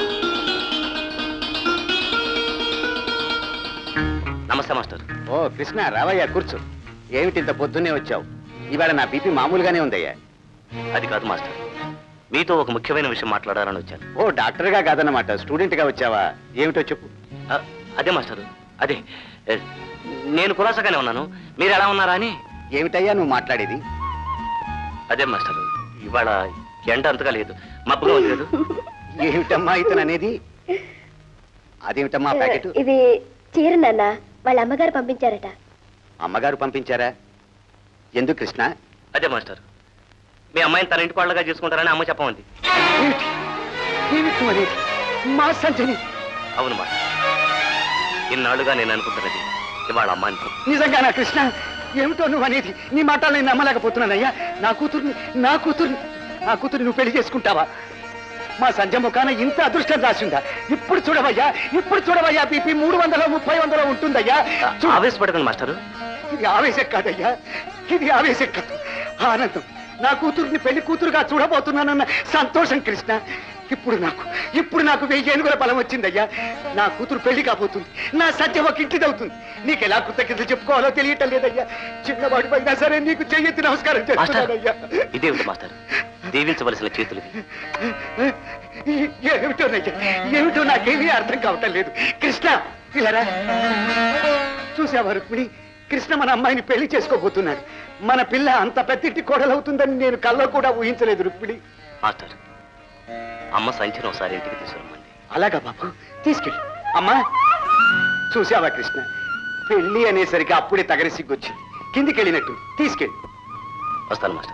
నమస్తే మాస్టర్. ఓ కృష్ణ, రావయ్యా, కూర్చో. ఏమిటి ఇంత పొద్దున్నే వచ్చావు? ఇవాళ నా బీపీ మామూలుగానే ఉందయ్యా. అది కాదు మాస్టర్, మీతో ఒక ముఖ్యమైన విషయం మాట్లాడాలని వచ్చాను. ఓ డాక్టర్గా కాదన్నమాట, స్టూడెంట్గా వచ్చావా? ఏమిటో చెప్పు. ఆ, అదే మాస్టర్, అదే ఏ, నేను కులాసగానే ఉన్నాను. మీరు ఎలా ఉన్నారా అని. ఏమిటయ్యా నువ్వు మాట్లాడేది? అదే మాస్టర్, ఇవాళ ఎండ అంతగా లేదు, మబ్బుగా ఉంది కదా. ఏమిటమ్మా ఇతను అనేది? అదేమిటమ్మా ప్యాకెట్? ఇది చీర నాన్న, వాళ్ళ అమ్మగారు పంపించారట. అమ్మగారు పంపించారా? ఎందుకు కృష్ణ? అదే మాస్టర్, మీ అమ్మాయిని తన ఇంటి వాళ్ళగా చేసుకుంటారని అమ్మ చెప్పమంది. ఏమిటి? ఏమిటి నువ్వు అనేది? మా సంజని? అవును మాస్టర్, ఇన్నాళ్ళుగా నేను అనుకుంటున్నది ఇవాళ అమ్మ అనుకో. నిజంగానా కృష్ణ? ఏమిటో నువ్వు అనేది? నీ మాటలు నేను నమ్మలేకపోతున్నానయ్యా. నా కూతుర్ని నా కూతుర్ని నా కూతుర్ని నువ్వు పెళ్లి చేసుకుంటావా? మా సంజ ముఖాన ఇంత అదృష్టం రాసిందా? ఇప్పుడు చూడవయ్యా, ఇప్పుడు చూడవయ్యా, బీపీ మూడు వందల ముప్పై వందల ఉంటుందయ్యా. చూడు. ఆవేశపడకండి మాస్టరు. ఇది ఆవేశం కాదయ్యా, ఇది ఆవేశం కాదు, ఆనందం. నా కూతుర్ని పెళ్లి కూతురుగా చూడబోతున్నానన్న సంతోషం కృష్ణ. ఇప్పుడు నాకు ఇప్పుడు నాకు వెయ్యి ఏనుగుల బలం వచ్చిందయ్యా. నా కూతురు పెళ్లి కాబోతుంది, నా సత్యం ఒక ఇంటిదవుతుంది. నీకు ఎలా కృతజ్ఞతలు చెప్పుకోవాలో తెలియటం లేదయ్యా. చిన్నవాడి పైనా సరే నీకు చెయ్యెత్తి నమస్కారం చేస్తున్నానయ్యా. ఇదేమిటి మాస్టర్, దీవించవలసిన చేతులు ఇవి. ఏమిటోనయ్యా, ఏమిటో నాకేమీ అర్థం కావటం లేదు. కృష్ణ ఇలారా. చూసావా రుక్మిణి, కృష్ణ మన అమ్మాయిని పెళ్లి చేసుకోబోతున్నాడు. మన పిల్ల అంత పెద్దింటి కోడలవుతుందని నేను కల్లో కూడా ఊహించలేదు రుక్మిణి. మాస్టర్, అమ్మ సంచిని ఒకసారి ఇంటికి తీసుకురమ్మండి. అలాగా బాబు, తీసుకెళ్ళి. అమ్మా చూసావా కృష్ణ, పెళ్లి అనేసరికి అప్పుడే తగరి సిగ్గొచ్చింది, కిందికి వెళ్ళినట్టు. తీసుకెళ్ళి. వస్తాను మాస్టర్.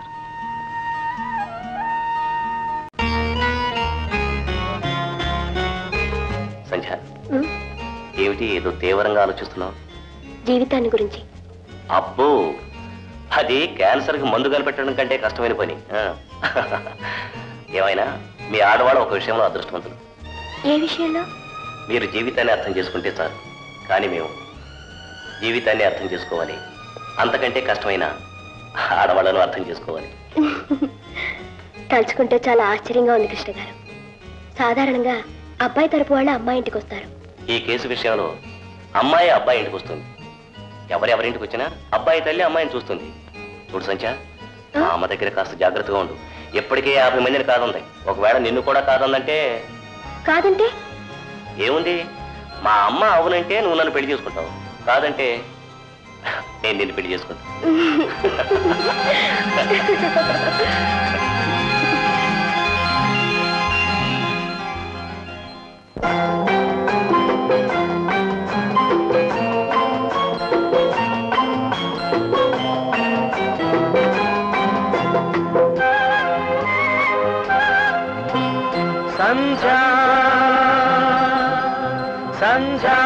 సంధ్య, ఏమిటి ఏదో తీవ్రంగా ఆలోచిస్తున్నావు? జీవితాన్ని గురించి. అబ్బో, అది క్యాన్సర్ కి మందు కనిపెట్టడం కంటే కష్టమైన పని. ఆ. ఏమైనా మీ ఆడవాళ్ళు ఒక విషయంలో అదృష్టవంతులు. ఏ విషయంలో? మీరు జీవితాన్ని అర్థం చేసుకుంటే చాలు. కానీ మేము జీవితాన్ని అర్థం చేసుకోవాలి, అంతకంటే కష్టమైన ఆడవాళ్ళను అర్థం చేసుకోవాలి. తలుచుకుంటే చాలా ఆశ్చర్యంగా ఉంది కృష్ణ గారు. సాధారణంగా అబ్బాయి తరపు వాళ్ళ అమ్మాయి ఇంటికి వస్తారు. ఈ కేసు విషయంలో అమ్మాయి అబ్బాయి ఇంటికి వస్తుంది. ఎవరెవరింటికి వచ్చినా అబ్బాయి తల్లి అమ్మాయిని చూస్తుంది. చూడు సంచా, మా అమ్మ దగ్గర కాస్త జాగ్రత్తగా ఉండు. ఎప్పటికే యాభై మందిని కాదంది. ఒకవేళ నిన్ను కూడా కాదందంటే కాదంటే ఏముంది, మా అమ్మ అవునంటే నువ్వు నన్ను పెళ్లి చేసుకుంటావు, కాదంటే నేను నిన్ను పెళ్లి చేసుకుంటా. సంధ్యా సంధ్యా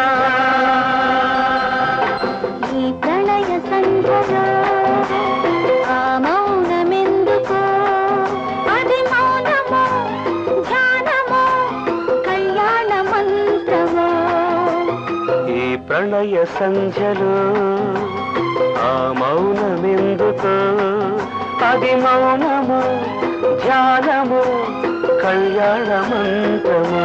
ఈ ప్రళయ సంధ్యలో ఆ మౌనమెందుకో, అది మౌనమో ధ్యానమో కళ్యాణ మంత్రమో. ఈ ప్రళయ సంధ్యలో ఆ మౌనమెందుకో, అది మౌనమో ధ్యానమో కళ్యాణ మంత్రమో.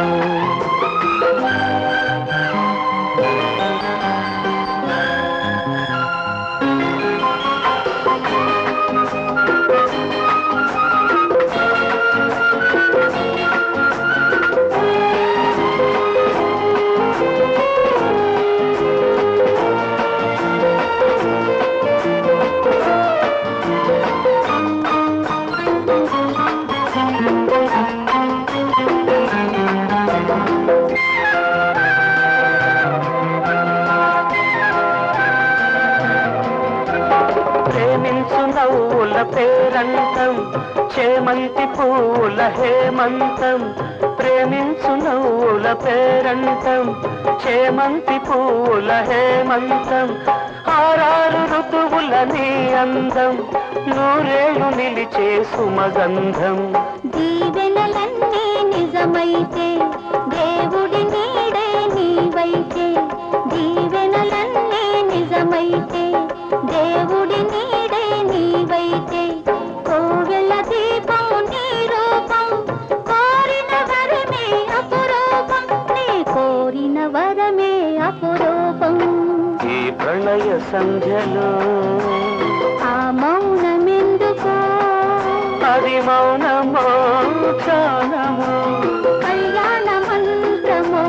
ప్రేమించు నవ్వుల పేరంతం, చేమంతి పూల హేమంతం. ప్రేమించు నవ్వుల పేరంతం, చేమంతి పూల హేమంతం. ఆరారు ఋతువుల నీ అందం, నూరేళ్ళు నిలిచే సుమగంధం. దీవెనలన్నీ నిజమైతే దేవుడి నీడే నీవైతే, దీవెనలన్నీ నిజమైతే దేవుడి నీడే నీవైతే. కోవెల దీపం నీ రూపం, కోరిన వరమే అపురూపం, నీ కోరిన వరమే అపురూపం. ఈ ప్రళయ సంధ్యలో ఆ మౌనమెందుకో, అది మౌనమో ధ్యానమో కళ్యాణ మంత్రమో.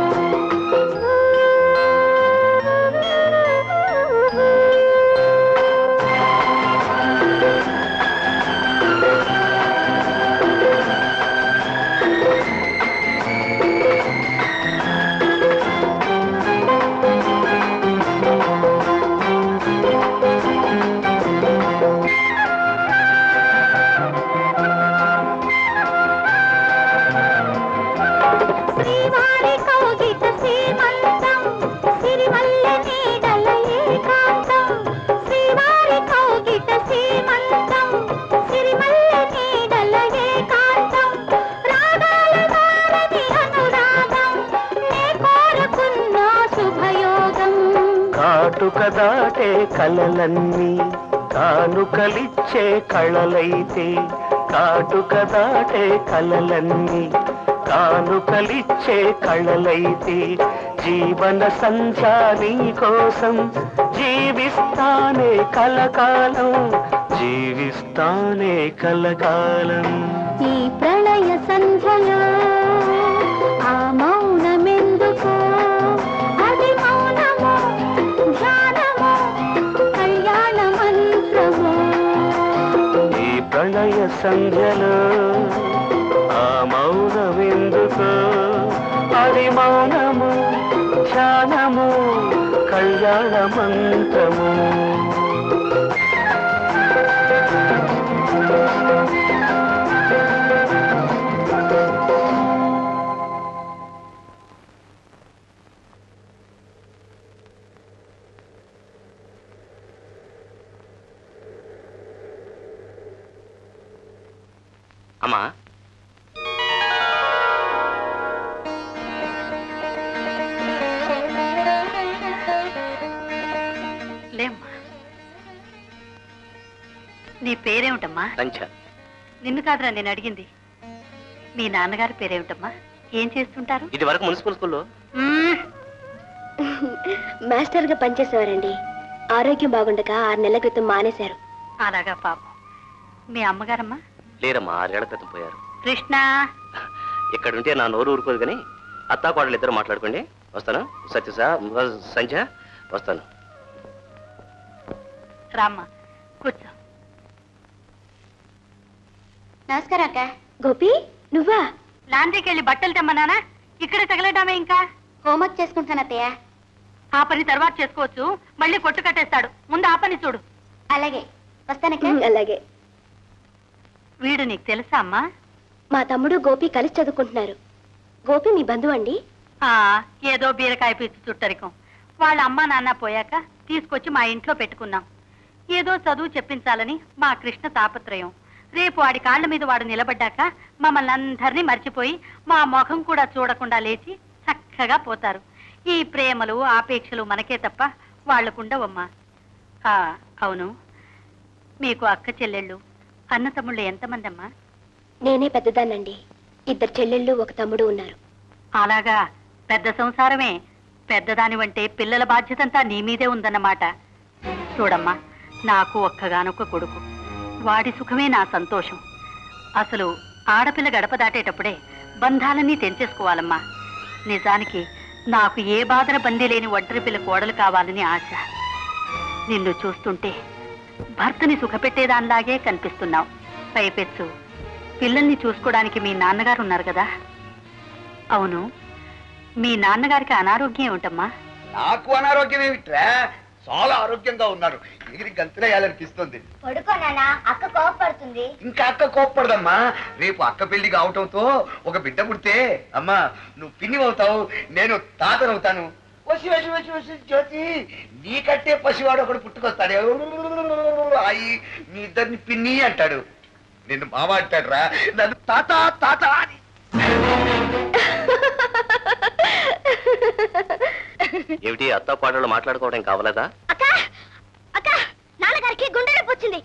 శ్రీవారి కౌగిట సీమంతం, సిరిమల్లె నీడల ఏకాంతం. శ్రీవారి కౌగిట సీమంతం, సిరిమల్లె నీడల ఏకాంతం. రాగాల వారని అనురాగం, నే కోరుకున్న శుభయోగం. కాటుక దాటే కలలన్నీ కానుకలిచ్చే కళలైతే, కాటుక దాటే కలలన్నీ కానుకలిచ్చే కళలైతే. జీవన సంధ్యా నీ కోసం జీవిస్తానే కలకాలం, జీవిస్తానే కలకాలం. ఈ ప్రళయ సంధ్యలో ఆ మౌనమెందుకో, అది మౌనమో ధ్యానమో కళ్యాణ మంత్రమో. ఈ ప్రళయ సంధ్యలో ఆ మౌనమెందుకో, అది మౌనము ధ్యానము కళ్యాణ మంత్రము. అమ్మా, లేమ్మా. నీ పేరేమిటమ్మా? సంచ. నిన్ను కాదురా నేను అడిగింది. మీ నాన్నగారి పేరేమిటమ్మా? ఏం చేస్తుంటారు? ఇది వరకు మున్సిపల్ స్కూల్లో మాస్టర్ గా పనిచేసేవారండి. ఆరోగ్యం బాగుండక ఆరు నెలల క్రితం మానేశారు. అలాగా పాపం. మీ అమ్మగారమ్మా? లేరమ్మా, ఆరేళ్ల క్రితం పోయారు. కృష్ణ, ఇక్కడ ఉంటే నా నోరు ఊరుకోదు కానీ అత్తా కోడలు ఇద్దరు మాట్లాడుకోండి. వస్తాను. సత్యసా సంధ్య వస్తాను. రామ్మా కూర్చో. నమస్కారం అక్క. గోపి నువ్వా? లాండ్రీకి వెళ్ళి బట్టలు తెమ్మన్నానా? ఇక్కడే తగలడామే. ఇంకా హోంవర్క్ చేసుకుంటాను అత్తయ్య. ఆ పని తర్వాత చేసుకోవచ్చు, మళ్ళీ కొట్టు కట్టేస్తాడు. ముందు ఆ పని చూడు. అలాగే వస్తానక్క. అలాగే. వీడు నీకు తెలుసా అమ్మా? మా తమ్ముడు గోపి కలిసి చదువుకుంటున్నారు. గోపి మీ బంధువు అండి? ఆ ఏదో బీరకాయ పిచ్చి చుట్టరికం. వాళ్ళ అమ్మ నాన్న పోయాక తీసుకొచ్చి మా ఇంట్లో పెట్టుకున్నాం. ఏదో చదువు చెప్పించాలని మా కృష్ణ తాపత్రయం. రేపు వాడి కాళ్ల మీద వాడు నిలబడ్డాక మమ్మల్ని అందరినీ మర్చిపోయి మా ముఖం కూడా చూడకుండా లేచి చక్కగా పోతారు. ఈ ప్రేమలు ఆపేక్షలు మనకే తప్ప వాళ్లకుండవమ్మా. అవును, మీకు అక్క చెల్లెళ్ళు అన్న తమ్ముళ్ళు ఎంతమంది అమ్మా? నేనే పెద్దదాన్నండి. ఇద్దరు చెల్లెళ్ళు ఒక తమ్ముడు ఉన్నారు. అలాగా, పెద్ద సంసారమే. పెద్దదానివంటే పిల్లల బాధ్యతంతా నీ మీదే ఉందన్నమాట. చూడమ్మా, నాకు ఒక్కగానొక్క కొడుకు. వాడి సుఖమే నా సంతోషం. అసలు ఆడపిల్ల గడప దాటేటప్పుడే బంధాలన్నీ తెంచేసుకోవాలమ్మా. నిజానికి నాకు ఏ బాధన బందీ లేని ఒంటరి పిల్ల కోడలు కావాలని ఆశ. నిన్ను చూస్తుంటే భర్తని సుఖపెట్టేదానిలాగే కనిపిస్తున్నావు. పైపెచ్చు పిల్లల్ని చూసుకోవడానికి మీ నాన్నగారు ఉన్నారు కదా? అవును, మీ నాన్నగారికి అనారోగ్యం ఏమిటమ్మా? నాకు అనారోగ్యం ఏమిట్రా? చాలా ఆరోగ్యంగా ఉన్నారు. ఎగిరి గంతులేయాలనిపిస్తుంది. పడుకో నాన్న, అక్క కోపడుతుంది. ఇంకా అక్క కోపడదమ్మా. రేపు అక్క పెళ్లి కావటంతో ఒక బిడ్డ పుడితే అమ్మా నువ్వు పిన్ని అవుతావు, నేను తాతనవుతాను. వసి వసి వసి వసి జ్యోతి, నీకంటే పసివాడు ఒకడు పుట్టుకొస్తాడు. అయి మీ ఇద్దరిని పిన్ని అంటాడు, నిన్ను మామ అంటాడు రా. నన్ను తాత తాత అని. ఏమిటి అత్తా కోడళ్ళు మాట్లాడుకోవడం కావలేదా? అక్క అక్క, నాన్నగారికి గుండె నొప్పి వచ్చింది.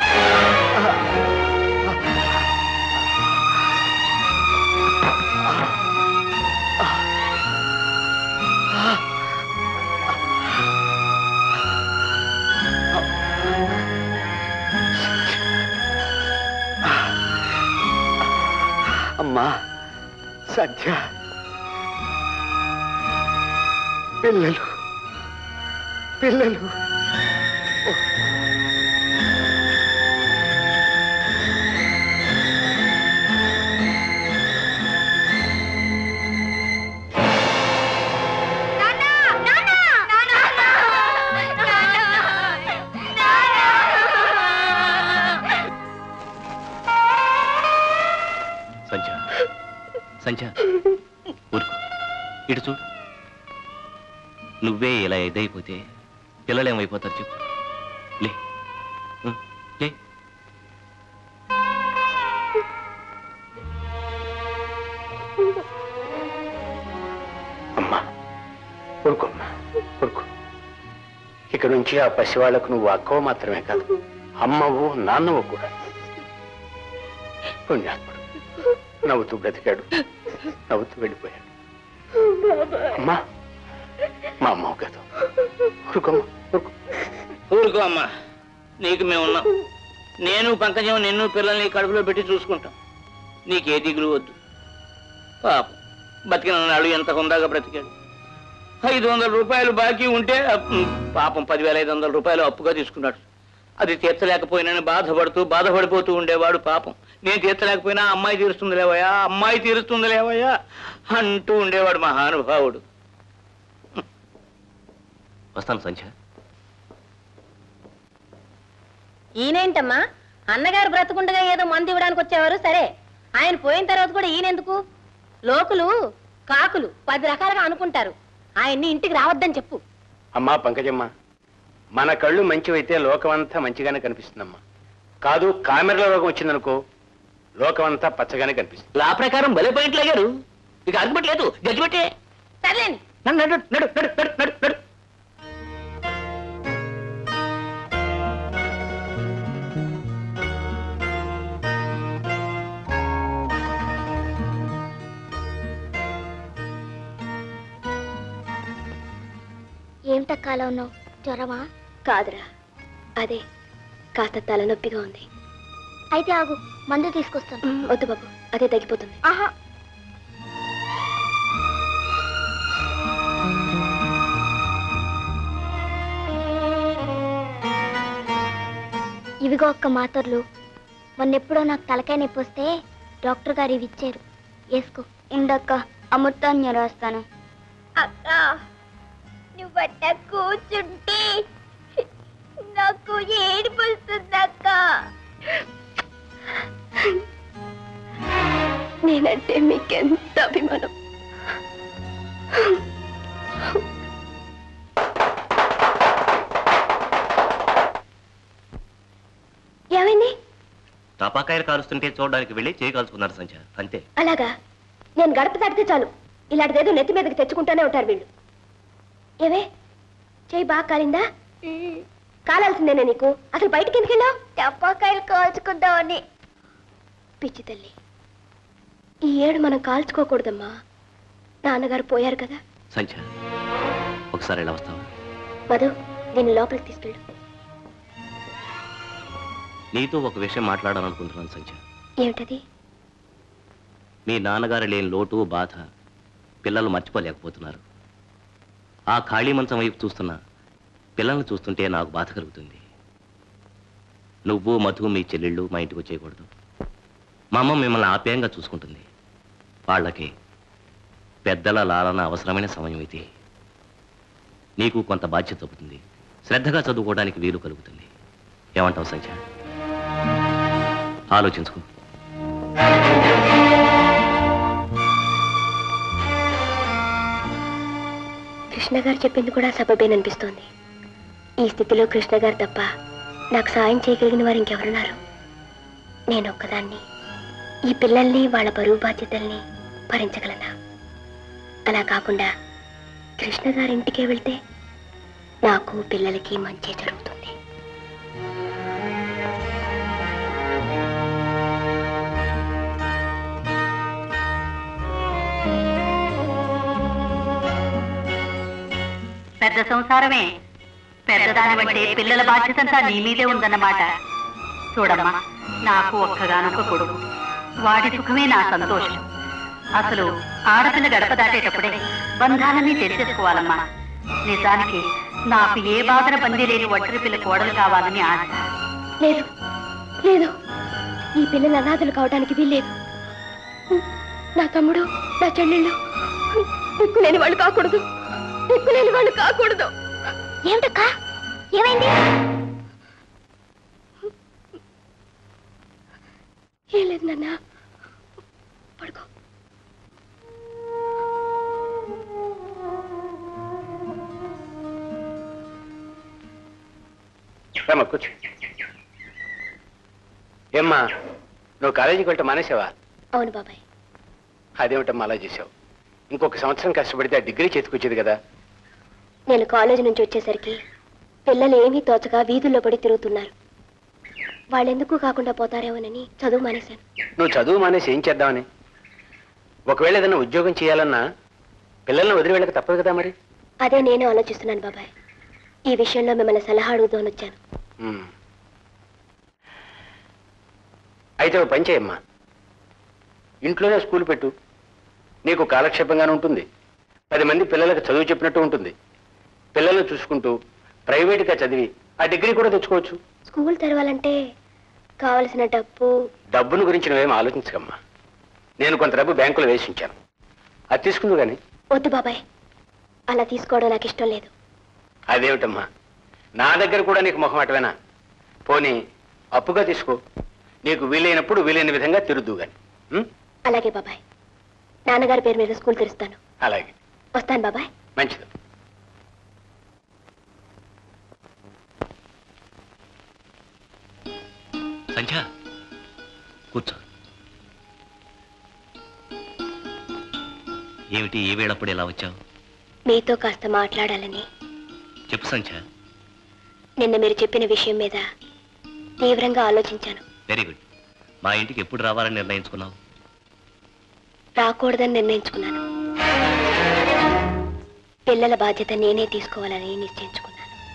అమ్మా సత్య, పిల్లలు పిల్లలు సంధ్య, సంధ్య ఊరుకో, ఇటు చూడు. నువ్వే ఇలా ఇదైపోతే పిల్లలు ఏమైపోతారు చెప్పు. లే లే. అమ్మా ఊరుకోమ్మా, ఊరుకో. ఇక నుంచి ఆ పసివాళ్లకు నువ్వు అక్కవ మాత్రమే కాదు, అమ్మవు నాన్నవు కూడా. పుణ్యాత్ముడు నవ్వుతూ బ్రతికాడు, నవ్వుతూ వెళ్ళిపోయాడు. అమ్మా మా అమ్మ కదా, ఊరుకోమ్మా, ఊరుకో. ఊరుకో అమ్మా, నీకు మేమున్నాం. నేను పంకజం నిన్ను పిల్లల్ని కడుపులో పెట్టి చూసుకుంటాం. నీకే దిగులు వద్దు. పాపం బతికిన నాడు ఎంత హుందాగా బ్రతికాడు. ఐదు వందల రూపాయలు బాకీ ఉంటే పాపం పదివేల ఐదు వందల రూపాయలు అప్పుగా తీసుకున్నాడు. అది తీర్చలేకపోయినని బాధపడుతూ బాధపడిపోతూ ఉండేవాడు. పాపం నేను తీర్చలేకపోయినా అమ్మాయి తీరుస్తుంది లేవయ్యా, అమ్మాయి తీరుస్తుంది లేవయ్యా అంటూ ఉండేవాడు మహానుభావుడు. వస్తాను సంధ్య. ఈయనేంటమ్మా, అన్నగారు బ్రతుకుండగా ఏదో మందు ఇవ్వడానికి వచ్చేవారు. సరే, ఆయన పోయిన తర్వాత కూడా ఈయనెందుకు? లోకులు కాకులు పది రకాలుగా అనుకుంటారు. ఆయన్ని ఇంటికి రావద్దని చెప్పు. అమ్మా పంకజమ్మ, మన కళ్ళు మంచివైతే లోకమంతా మంచిగానే కనిపిస్తుందమ్మా. కాదు కామెరల రోగం వచ్చిందనుకో, లోకమంతా పచ్చగానే కనిపిస్తుంది. లా ప్రకారం భలే పాయింట్ లాగారు. ఇక ఆర్గ్యుమెంట్ లేదు, జడ్జిమెంటే. సర్లేండి. నడు నడు నడు నడు నడు నడు నడు. ఏమిటక్క అలా ఉన్నావు? జ్వరమా? కాదురా, అదే కాస్త తలనొప్పిగా ఉంది. అయితే ఆగు, మందు తీసుకొస్తాను. వద్దు బాబు, అదే తగ్గిపోతుంది. ఆహా, ఇవిగో ఒక్క మాత్రలు. మొన్నెప్పుడో నాకు తలకాయ నొప్పి వస్తే డాక్టర్ గారు ఇవి ఇచ్చారు, వేసుకో. ఇందక్క అమృతాన్ని రాస్తాను. అక్క, నువ్వట్ట కూర్చుంటే నాకు ఏడుపు వస్తుందక్క. నేనంటే మీకెంత అభిమానం. ఏమైంది? టపాకాయలు కాలుస్తుంటే చూడడానికి వెళ్ళి చేయి కాల్చుకున్నారు సంచ, అంతే. అలాగా? నేను గడప దాటితే చాలు ఇలాంటిదేదో నెత్తి మీదకి తెచ్చుకుంటూనే ఉంటారు వీళ్ళు. ఏవే, చేయి బాగా కాలిందా? కాలాల్సిందేనే నీకు. అసలు బయటికి ఎందుకు వెళ్ళావు? టపాకాయలు కాల్చుకుందామని. పిచ్చి తల్లి, ఈ ఏడు మనం కాల్చుకోకూడదమ్మా. నాన్నగారు పోయారు కదా. సంచ, ఒకసారి ఎలా వస్తావా? మధు, దీన్ని లోపలికి తీసుకెళ్ళు. నీతో ఒక విషయం మాట్లాడాలనుకుంటున్నాను సంచ. ఏమిటది? మీ నాన్నగారు లేని లోటు బాధ పిల్లలు మర్చిపోలేకపోతున్నారు. ఆ ఖాళీ మంచం వైపు చూస్తున్నా పిల్లల్ని చూస్తుంటే నాకు బాధ కలుగుతుంది. నువ్వు మధు మీ చెల్లెళ్ళు మా ఇంటికి వచ్చేయకూడదు. మా అమ్మ మిమ్మల్ని ఆప్యాయంగా చూసుకుంటుంది. వాళ్ళకి పెద్దల లాలన అవసరమైన సమయం ఇది. నీకు కొంత బాధ్యత అవుతుంది. శ్రద్ధగా చదువుకోవడానికి వీలు కలుగుతుంది. ఏమంటావు సంచ? ఆలోచించుకో. కృష్ణ గారు చెప్పింది కూడా సబబేననిపిస్తోంది. ఈ స్థితిలో కృష్ణ గారు తప్ప నాకు సాయం చేయగలిగిన వారు ఇంకెవరున్నారు? నేను ఒక్కదాన్ని ఈ పిల్లల్ని వాళ్ళ బరువు బాధ్యతల్ని భరించగలనా? అలా కాకుండా కృష్ణ గారింటికే వెళ్తే నాకు పిల్లలకి మంచి జరుగుతుంది. పెద్ద సంసారమే పెద్దదాని అంటే పిల్లల బాధ్యతంతా నీ మీదే ఉందన్నమాట. చూడమ్మా, నాకు ఒక్కగానొక్క కొడుకు, వాడి సుఖమే నా సంతోషం. అసలు ఆడపిల్ల గడప దాటేటప్పుడే బంధాలన్నీ తెలిసేసుకోవాలమ్మా. నిజానికి నాకు ఏ బాధన బందీ లేని ఒంటరి పిల్ల కోడలు కావాలని ఆశ. లేదు లేదు, ఈ పిల్లలు అనాథలు కావడానికి వీల్లేదు. నా తమ్ముడు, నా చెల్లెళ్ళు దిక్కులేని వాళ్ళు కాకూడదు. దిక్కులేని వాళ్ళు కాకూడదు. ఏమిటక్కా, ఏమైంది? ఏం లేదు నాన్న, పడుకో. ఏమ్మా కూర్చో. ఏమ్మా, నువ్వు కాలేజీకి వెళ్ళటం మానేసావా? అవును బాబాయ్. అదేమిటమ్మా అలా చేసావు? ఇంకొక సంవత్సరం కష్టపడితే ఆ డిగ్రీ చేతికొచ్చేది కదా. నేను కాలేజీ నుంచి వచ్చేసరికి పిల్లలు ఏమీ తోచగా వీధుల్లో పడి తిరుగుతున్నారు. వాళ్ళెందుకు కాకుండా పోతారేమోనని చదువు మానేశాను. నువ్వు చదువు మానేసి ఏం చేద్దామని? ఒకవేళ ఏదైనా ఉద్యోగం చేయాలన్నా పిల్లల్ని వదిలి వెళ్ళక తప్పదు కదా మరి. అదే నేను ఆలోచిస్తున్నాను బాబాయ్. ఈ విషయంలో మిమ్మల్ని సలహా అడుగుదామని వచ్చాను. అయితే ఓ పని చేయమ్మా, ఇంట్లోనే స్కూల్ పెట్టు. నీకు కాలక్షేపంగానే ఉంటుంది. పది మంది పిల్లలకు చదువు చెప్పినట్టు ఉంటుంది. పిల్లలను చూసుకుంటూ ప్రైవేట్గా చదివి ఆ డిగ్రీ కూడా తెచ్చుకోవచ్చు. స్కూల్ తెరవాలంటే కావలసిన డబ్బు. డబ్బును గురించి నువ్వేం ఆలోచించకమ్మా. నేను కొంత డబ్బు బ్యాంకులో వేసి ఉంచాను, అది తీసుకుందు కానీ. వద్దు బాబాయ్, అలా తీసుకోవడం నాకు ఇష్టం లేదు. అదేమిటమ్మా, నా దగ్గర కూడా నీకు మొహమాటమేనా? పోనీ అప్పుగా తీసుకో. నీకు వీలైనప్పుడు వీలైన విధంగా తిరుద్దు గాని. అలాగే బాబాయ్, నాన్నగారి పేరు మీద స్కూల్ తెరుస్తాను. అలాగే, వస్తాను బాబాయ్. మంచిది. సంధ్య, కూర్చో. ఏమిటి ఏ వేళప్పుడు ఎలా వచ్చావు? మీతో కాస్త మాట్లాడాలని. చెప్పు సంధ్య. నిన్న మీరు చెప్పిన విషయం మీద తీవ్రంగా ఆలోచించాను. Very good. మా ఇంటికి ఎప్పుడు రావాలని నిర్ణయించుకున్నావు? రాకూడదని నిర్ణయించుకున్నాను. పిల్లల బాధ్యత నేనే తీసుకోవాలని నిశ్చయించుకున్నాను.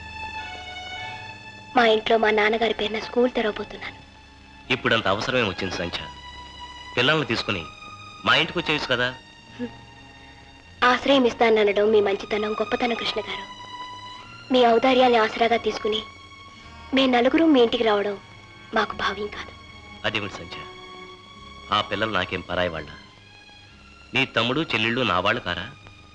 మా ఇంట్లో మా నాన్నగారి పేరున స్కూల్ తెరవబోతున్నాను. ఇప్పుడు అంత అవసరమే వచ్చింది సంచ. పిల్లల్ని తీసుకుని మా ఇంటికి వచ్చేయచ్చు కదా. ఆశ్రయం ఇస్తాననడం మీ మంచితనం, గొప్పతనం కృష్ణ గారు. మీ ఔదార్యాన్ని ఆసరాగా తీసుకుని మీ నలుగురు మీ ఇంటికి రావడం మాకు భావ్యం కాదు. అదేమిటి సంచ, ఆ పిల్లలు నాకేం పరాయి వాళ్ళ? నీ తమ్ముడు చెల్లెళ్ళు నా వాళ్ళు కారా?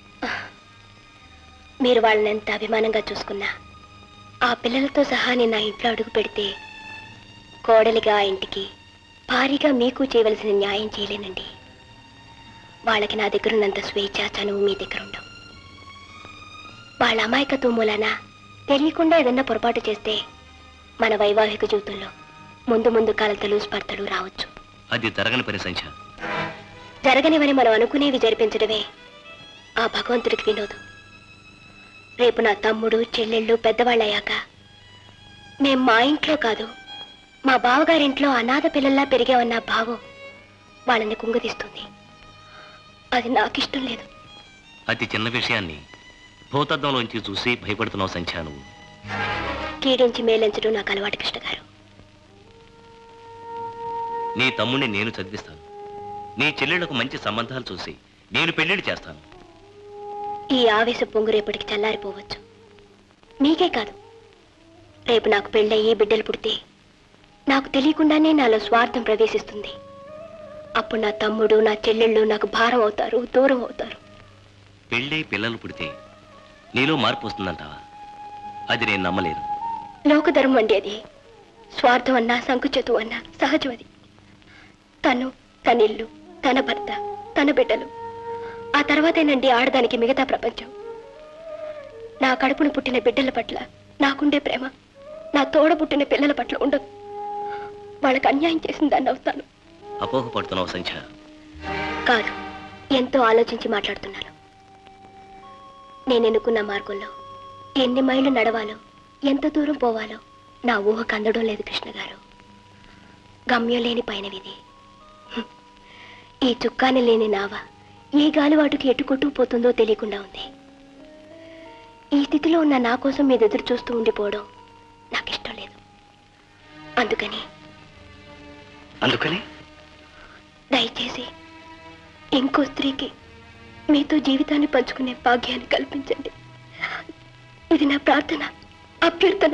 మీరు వాళ్ళని ఎంత అభిమానంగా చూసుకున్నా ఆ పిల్లలతో సహా నేను నా ఇంట్లో అడుగు పెడితే కోడలిగా ఆ ఇంటికి, భారీగా మీకు చేయవలసిన న్యాయం చేయలేనండి. వాళ్ళకి నా దగ్గర ఉన్నంత స్వేచ్ఛ, చనువు మీ దగ్గర ఉండవు. వాళ్ళ అమాయకత్వం మూలాన తెలియకుండా ఏదన్నా పొరపాటు చేస్తే మన వైవాహిక జీవితంలో ముందు ముందు కలతలు, స్పర్ధలు రావచ్చు. అది జరగని పని సంచ. జరగనివని మనం అనుకునేవి జరిపించడమే ఆ భగవంతుడికి వినోదం. రేపు నా తమ్ముడు, చెల్లెళ్ళు పెద్దవాళ్ళయ్యాక మేం మా ఇంట్లో కాదు, మా బావగారింట్లో అనాథ పిల్లల్లా పెరిగామన్న భావం వాళ్ళని కుంగదీస్తుంది. అది నాకిష్టం లేదు. అతి చిన్న విషయాన్ని భూతద్దంలోంచి చూసి భయపడుతున్నావు సంచా నువ్వు. కీడించి మేలించడం నాకు అలవాటు కృష్ణ గారు. నీ తమ్ముడిని నేను చదివిస్తాను. నీ చెల్లెళ్లకు మంచి సంబంధాలు చూసి నేను పెళ్లిళ్ళు చేస్తాను. ఈ ఆవేశ పొంగు రేపటికి చల్లారిపోవచ్చు. మీకే కాదు, రేపు నాకు పెళ్ళయ్యి బిడ్డలు పుడితే నాకు తెలియకుండానే నాలో స్వార్థం ప్రవేశిస్తుంది. అప్పుడు నా తమ్ముడు, నా చెల్లెళ్ళు నాకు భారం అవుతారు, దూరం అవుతారు. పెళ్ళై పిల్లలు పుడితే నీలో మార్పు వస్తుందంటావా? అది నేను నమ్మలేను. లోకధర్మం అండి అది. స్వార్థం అన్నా, సంకుచితం అన్నా సహజం. అది తను, తన ఇల్లు, తన భర్త, తన బిడ్డలు, ఆ తర్వాతేనండి ఆడదానికి మిగతా ప్రపంచం. నా కడుపును పుట్టిన బిడ్డల పట్ల నాకుండే ప్రేమ నా తోడ పుట్టిన పిల్లల పట్ల ఉండదు. వాళ్ళకి అన్యాయం చేసిన దాన్ని అవుతాను. అపోహపడుతున్నావు సంచ. కాదు, ఎంతో ఆలోచించి మాట్లాడుతున్నాను. నేను ఎన్నుకున్న మార్గంలో ఎన్ని మైళ్ళు నడవాలో, ఎంత దూరం పోవాలో నా ఊహకు అందడం లేదు కృష్ణ గారు. గమ్యం లేని పైన విధి. ఈ చుక్కాని లేని నావ ఏ గాలివాటుకి ఎటు కొట్టుకుపోతుందో తెలియకుండా ఉంది. ఈ స్థితిలో ఉన్న నా కోసం మీద ఎదురు చూస్తూ ఉండిపోవడం నాకు ఇష్టం లేదు. అందుకని అందుకని దయచేసి ఇంకో స్త్రీకి మీతో జీవితాన్ని పంచుకునే భాగ్యాన్ని కల్పించండి. ఇది నా ప్రార్థన, అభ్యర్థన.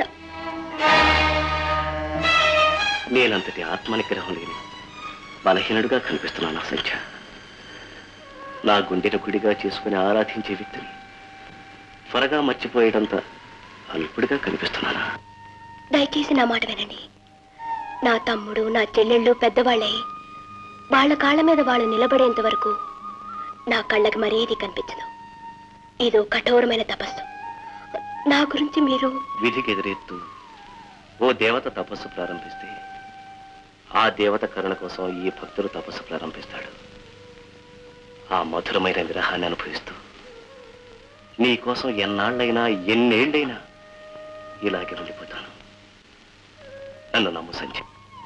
నేనంతటి ఆత్మనిగ్రహం లేని బలహీనుడుగా కనిపిస్తున్నాను సంచ. నా గుండెను గుడిగా చేసుకుని ఆరాధించే వ్యక్తిని త్వరగా మర్చిపోయేటంత అల్పుడిగా కనిపిస్తున్నానా? దయచేసి నా మాట వినండి. నా తమ్ముడు, నా చెల్లెళ్ళు పెద్దవాళ్ళై వాళ్ళ కాళ్ళ మీద వాళ్ళు నిలబడేంత వరకు నా కళ్ళకి మరేది కనిపించదు. ఇదో కఠోరమైన తపస్సు. నా గురించి మీరు విధికి ఎదురెత్తు ఓ దేవత తపస్సు ప్రారంభిస్తే ఆ దేవత కరుణ కోసం ఈ భక్తుడు తపస్సు ప్రారంభిస్తాడు. ఆ మధురమైన విరహాన్ని అనుభవిస్తూ నీ కోసం ఎన్నాళ్ళైనా ఎన్నేళ్ళైనా ఇలాగే ఉండిపోతాను. నన్ను నమ్ము సంచి.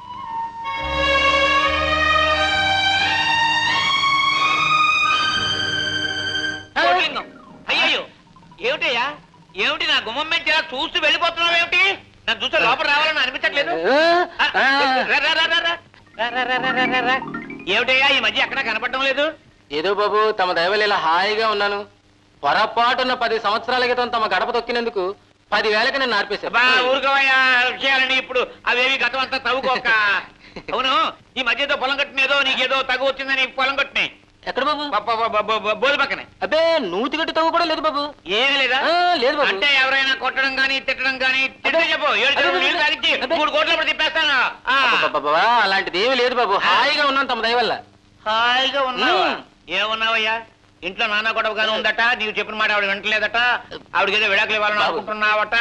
అయ్యో ఏమిటయ్యా, ఏమిటి నా గుమ్మం మీద చూస్తూ వెళ్ళిపోతున్నావు? ఏమిటి నన్ను చూస్తే లోపల రావాలని అనిపించట్లేదు? ఏమిటయ్యా ఈ మధ్య ఎక్కడా కనపడడం లేదు? ఏదో బాబు, తమ దయవల్ల ఇలా హాయిగా ఉన్నాను. పొరపాటున్న పది సంవత్సరాల క్రితం తమ గడప తొక్కినందుకు పదివేలకి నేను నార్పేశా. ఊరుకోవయ్యా విషయాలని ఇప్పుడు అవేవి గతం అంతా తవ్వుకోక. అవును, ఈ మధ్యతో పొలం కట్టినేదో నీకేదో తగు వచ్చిందని పొలం కట్టినాయి. ఎక్కడ బాబు? బోధి పక్కనే. అబ్బే, నూతి గట్టి తవ్వు కూడా లేదు బాబు. ఏమీ లేదా? లేదు బాబు. అంటే ఎవరైనా కొట్టడం గానీ తిట్టడం గానీ తిట్టే చెప్పు, మూడు కోట్ల తిప్పేస్తాను. అలాంటిది ఏమీ లేదు బాబు, హాయిగా ఉన్నాను తమ దయవల్ల. హాయిగా ఉన్నావా? ఏమున్నావయ్యా? ఇంట్లో నాన్న గొడవగానే ఉందట, నీవు చెప్పిన మాట ఆవిడ వింటలేదట, ఆవిడకి ఏదో విడాకులు ఇవ్వాలని అనుకుంటున్నావట.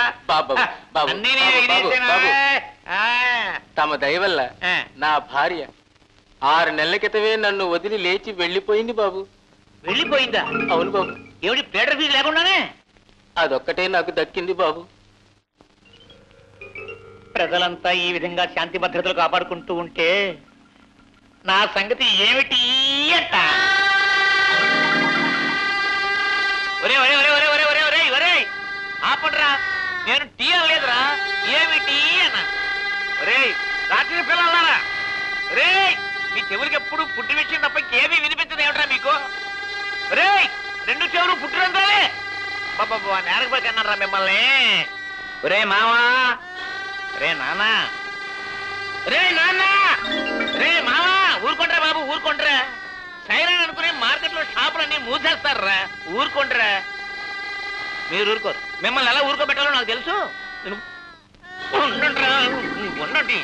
తమ దయవల్ల నా భార్య ఆరు నెలల క్రితమే నన్ను వదిలి లేచి వెళ్ళిపోయింది బాబు. వెళ్ళిపోయిందా? అవును బాబు. ఏమిటి, పేటర్ ఫీజు లేకుండానే? అదొక్కటే నాకు దక్కింది బాబు. ప్రజలంతా ఈ విధంగా శాంతి భద్రతలు కాపాడుకుంటూ ఉంటే నా సంగతి ఏమిటి అంట? ఒరే ఒరే ఒరే ఒరే ఒరే ఒరే ఆపడరా, నేను టీ అనలేదురా, ఏమి టీ అన్నా. రే రాత్రి పిల్లలారా, రే మీ చెవులకి ఎప్పుడు పుట్టి విషయం తప్ప ఇంకేమీ వినిపించదు ఏమిట్రా మీకు? రే రెండు చెవులు పుట్టినందులే బాబా నేరకపోయి అన్నారా మిమ్మల్ని. రే మావా, రే నాన్న, రే నాన్న, రే మావా, ఊరుకుంటారా బాబు, ఊరుకుంటారా. సైరన్ అనుకుని మార్కెట్ లో షాపులన్నీ మూసేస్తారా, ఊరుకుంటారా. మీరు ఊరుకోరు, మిమ్మల్ని ఎలా ఊరుకోబెట్టాలో నాకు తెలుసు. ఉండండిరా, ఉండండి.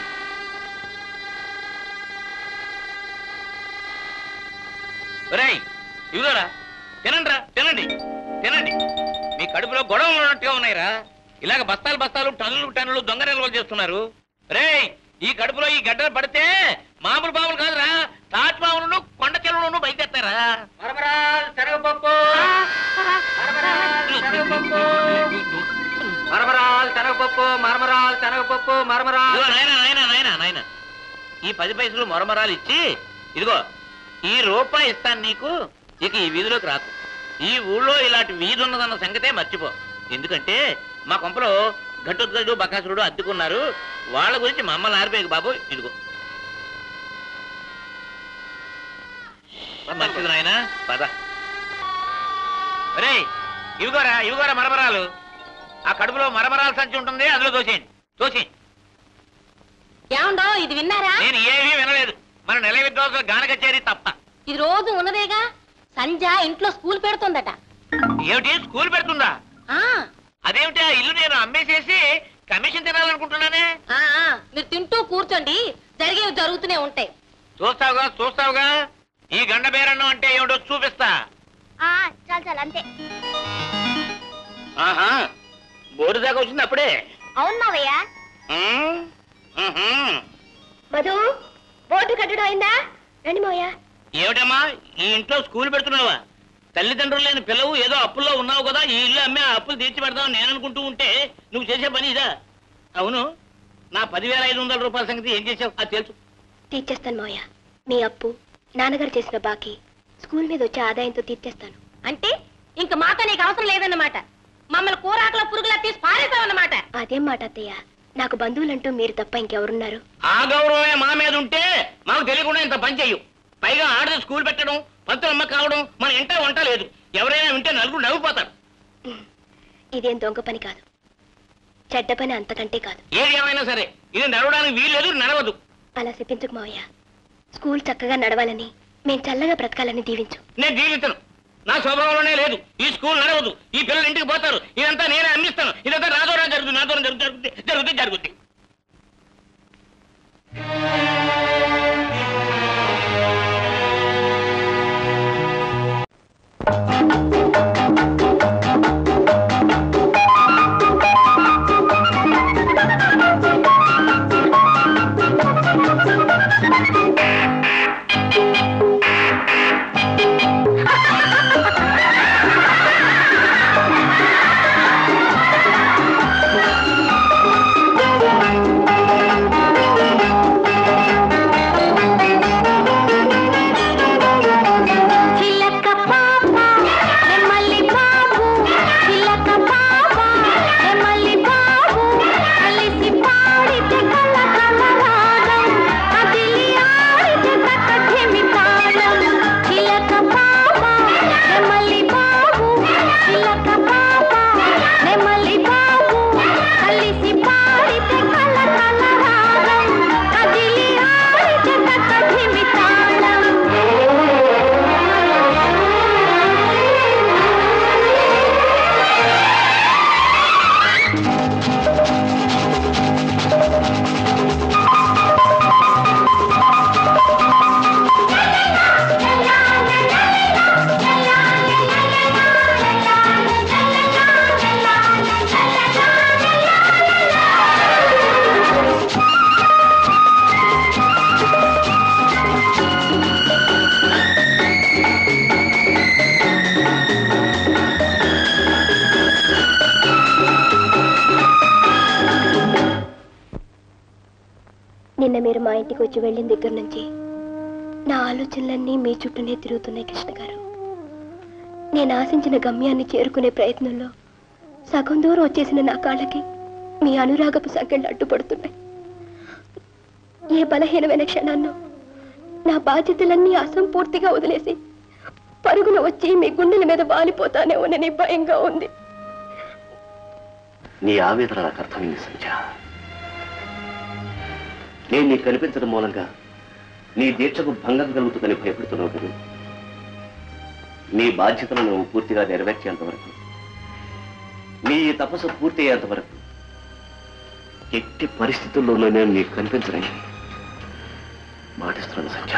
రేయ్ ఇదిగోరా, తినండిరా, తినండి తినండి. మీ కడుపులో గొడవలు ఉన్నట్టుగా ఉన్నాయిరా. ఇలాగ బస్తాలు బస్తాలు టన్నులు టన్నులు దొంగ నిల్వలు చేస్తున్నారు. రేయ్ ఈ కడుపులో ఈ గడ్డలు పడితే మామూలు బాబులు కాదురా, తాజ్ బాబులను కొండ చెరువులను బయటెత్తారా. మరమరాలు శనగపప్పు, మరమరాలు శనగపప్పు, మరమరాలు శనగపప్పు, మరమరాలు శనగపప్పు, మరమరాలు. నాయనా నాయనా నాయనా నాయనా, ఈ పది పైసలు మరమరాలు ఇచ్చి ఇదిగో ఈ రూపాయి ఇస్తాను నీకు. ఇక ఈ వీధిలోకి రాకు. ఈ ఊళ్ళో ఇలాంటి వీధి ఉన్నదన్న సంగతే మర్చిపో. ఎందుకంటే మా కొంపలో ఘటోత్కచుడు బకాసురుడు అద్దుకున్నారు. వాళ్ళ గురించి మమ్మల్ని ఆరిపోయాక బాబు. ఇదిగో మంచిది నాయన, పద. రే ఇవిగోరా, ఇవిగోరా మరమరాలు. ఆ కడుపులో మరమరాల సంచి ఉంటుంది, అందులో దోసేయండి, దోసేయండి. ఏముండో ఇది విన్నారా? నేను ఏమీ వినలేదు. మన నెల విద్వాంసుల గాన కచేరీ తప్ప. ఇది రోజు ఉన్నదేగా. సంజ ఇంట్లో స్కూల్ పెడుతుందట. ఏమిటి స్కూల్ పెడుతుందా? ఆ అదేమిటి, ఆ ఇల్లు నేను అమ్మేసేసి కమిషన్ తినాలనుకుంటున్నానే. ఆ మీరు తింటూ కూర్చోండి, జరిగేవి జరుగుతూనే ఉంటాయి. చూస్తావుగా చూస్తావుగా, ఈ గండ బేరన్నం అంటే ఏమిటో చూపిస్తా. చాలు చాలు అంతే. ఆహా బోర్డు దాకా వచ్చింది అప్పుడే. అవును మావయ్య. ఉమ్, ఉహుం. మధు బోర్డు కట్టడం అయిందా? రండి మావయ్య. ఏమిటమ్మా ఈ ఇంట్లో స్కూల్ పెడుతున్నావా? తల్లిదండ్రులు లేని పిల్లవు, ఏదో అప్పుల్లో ఉన్నావు కదా, ఈ ఇల్లు అమ్మే ఆ అప్పులు తీర్చి పెడతావు నేను అనుకుంటూ ఉంటే నువ్వు చేసే పని ఇదా? అవును, నా పదివేల ఐదు వందల రూపాయల సంగతి ఏం చేసావు అది తెలుసు. తీర్చేస్తాను మావయ్య. మీ అప్పు, నాన్నగారు చేసిన బాకీ, స్కూల్ మీద వచ్చే ఆదాయంతో తీర్చేస్తాను. అంటే ఇంక మాతో నీకు అవసరం లేదన్నమాట. మమ్మల్ని కూరాకలో పురుగులా తీసి పారేసావన్నమాట. అదేం మాట అత్తయ్య, నాకు బంధువులంటూ మీరు తప్ప ఇంకెవరున్నారు? ఆ గౌరవమే మా మీద ఉంటే మాకు తెలియకుండా ఇంత పని చెయ్యు. పైగా ఆడది స్కూల్ పెట్టడం, పంతులమ్మ కావడం మన ఇంట వంట లేదు. ఎవరైనా వింటే నలుగురు నవ్వుపోతారు. ఇదేం దొంగ పని కాదు, చెడ్డ పని అంతకంటే కాదు. ఏది ఏమైనా సరే ఇది నడవడానికి వీల్లేదు, నడవదు. అలా చెప్పించుకు మావయ్య. స్కూల్ చక్కగా నడవాలని, మేం చల్లగా బ్రతకాలని దీవించు. నేను జీవించను, నా స్వభావంలోనే లేదు. ఈ స్కూల్ నడవదు, ఈ పిల్లలు ఇంటికి పోతారు, ఇదంతా నేనే అమ్మిస్తాను. ఇదంతా నా ద్వారా జరుగుతుంది, నా ద్వారా జరుగుతుంది జరుగుతుంది జరుగుతుంది. నిన్న మీరు మా ఇంటికి వచ్చి వెళ్ళిన దగ్గర నుంచి నా ఆలోచనలన్నీ మీ చుట్టూనే తిరుగుతున్నాయి కృష్ణ గారు. నేను ఆశించిన గమ్యాన్ని చేరుకునే ప్రయత్నంలో సగం దూరం వచ్చేసిన నా కాళ్ళకి మీ అనురాగపు సంఖ్యలు అడ్డుపడుతున్నాయి. ఏ బలహీనమైన క్షణాన్నో నా బాధ్యతలన్నీ అసంపూర్తిగా వదిలేసి పరుగున వచ్చి మీ గుండెల మీద వాలిపోతానేమోనని భయంగా ఉంది. నీ ఆవేదన నాకు అర్థమైంది సంధ్య. నేను నీకు కనిపించడం మూలంగా నీ దీక్షకు భంగం కలుగుతుందని భయపడుతున్నావు కదా. నీ బాధ్యతలను నువ్వు పూర్తిగా నెరవేర్చేంత వరకు, నీ తపస్సు పూర్తి అయ్యేంత వరకు ఎట్టి పరిస్థితుల్లోనూ నేను నీకు కనిపించనని మాటిస్తున్నాను సంధ్య.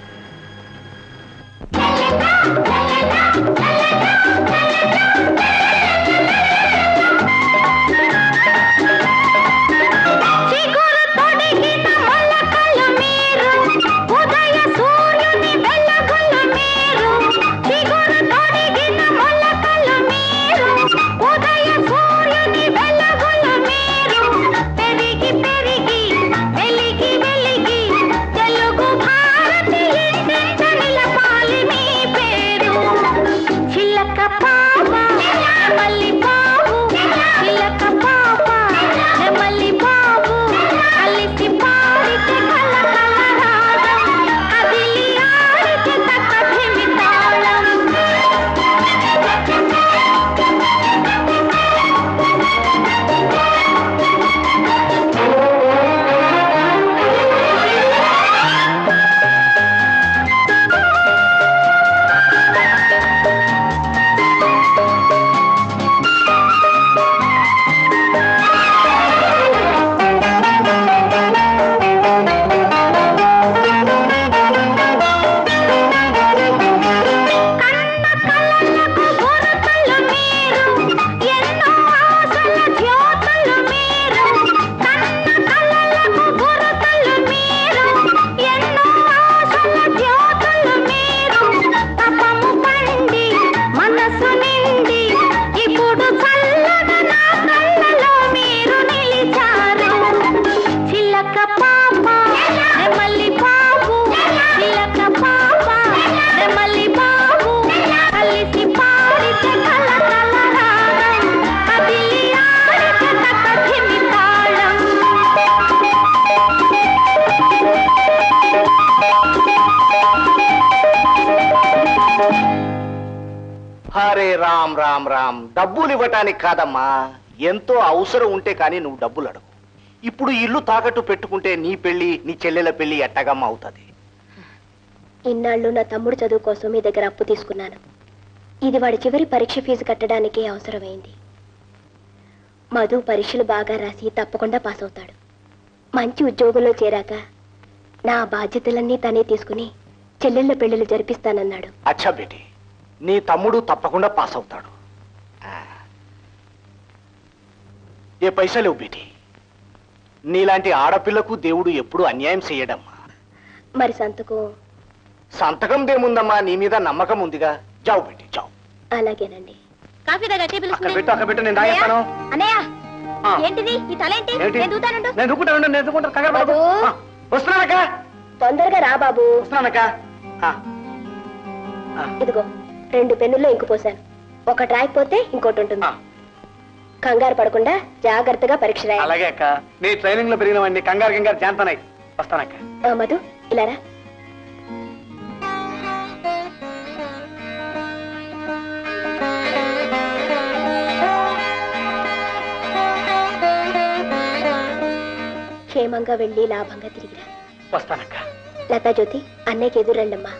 హరే రామ్ రామ్ రామ్. డబ్బులు ఇవ్వటానికి కాదమ్మా, ఎంతో అవసరం ఉంటే కానీ నువ్వు డబ్బులు అడగు. ఇప్పుడు ఇల్లు తాకట్టు పెట్టుకుంటే నీ పెళ్లి నీ చెల్లెల పెళ్లి ఎట్టగమ్మ అవుతుంది. ఇన్నాళ్ళు నా తమ్ముడు చదువు కోసం మీ దగ్గర అప్పు తీసుకున్నాను. ఇది వాడి చివరి పరీక్ష ఫీజు కట్టడానికి అవసరమైంది. మధు పరీక్షలు బాగా రాసి తప్పకుండా పాస్ అవుతాడు. మంచి ఉద్యోగంలో చేరాక నా బాధ్యతలన్నీ తనే తీసుకుని చెల్లెళ్ళ పెళ్లిళ్ళు జరిపిస్తానన్నాడు. అచ్చా బేటీ, నీ తమ్ముడు తప్పకుండా పాస్ అవుతాడు. ఏ పైసా లేవు బేటీ. నీలాంటి ఆడపిల్లకు దేవుడు ఎప్పుడు అన్యాయం చేయడమ్మా. మరి సంతకం? సంతకం దేముందమ్మా, నీ మీద నమ్మకం ఉందిగా. జావు బేటీ జావు. అలాగేనండి. కాఫీ అక్కడ పెట్టు అక్కడ పెట్టు, నేను తాగేస్తాను. అన్నయ్య, ఏంటిది ఈ తలేంటి? నేను దూతానండు. నేను దూకుంటాను, నేను దూకుంటాను. కంగారు పడకు. వస్తున్నానక్క. తొందరగా రా బాబు. వస్తున్నానక్క. ఇదిగో రెండు పెన్నుల్లో ఇంకు పోసాను. ఒకటి రాయిపోతే ఇంకోటి ఉంటుంది. కంగారు పడకుండా జాగ్రత్తగా పరీక్ష రాయాలి. అలాగే అక్క, నీ ట్రైనింగ్ లో పెరిగినవండి. కంగారు కంగారు జాంతనాయి. వస్తానక్క. మధు ఇలా రా. క్షేమంగా వెళ్ళి లాభంగా తిరిగిరా. వస్తానక్క. లతా జ్యోతి, అన్నయ్యకి ఎదురు రండమ్మా.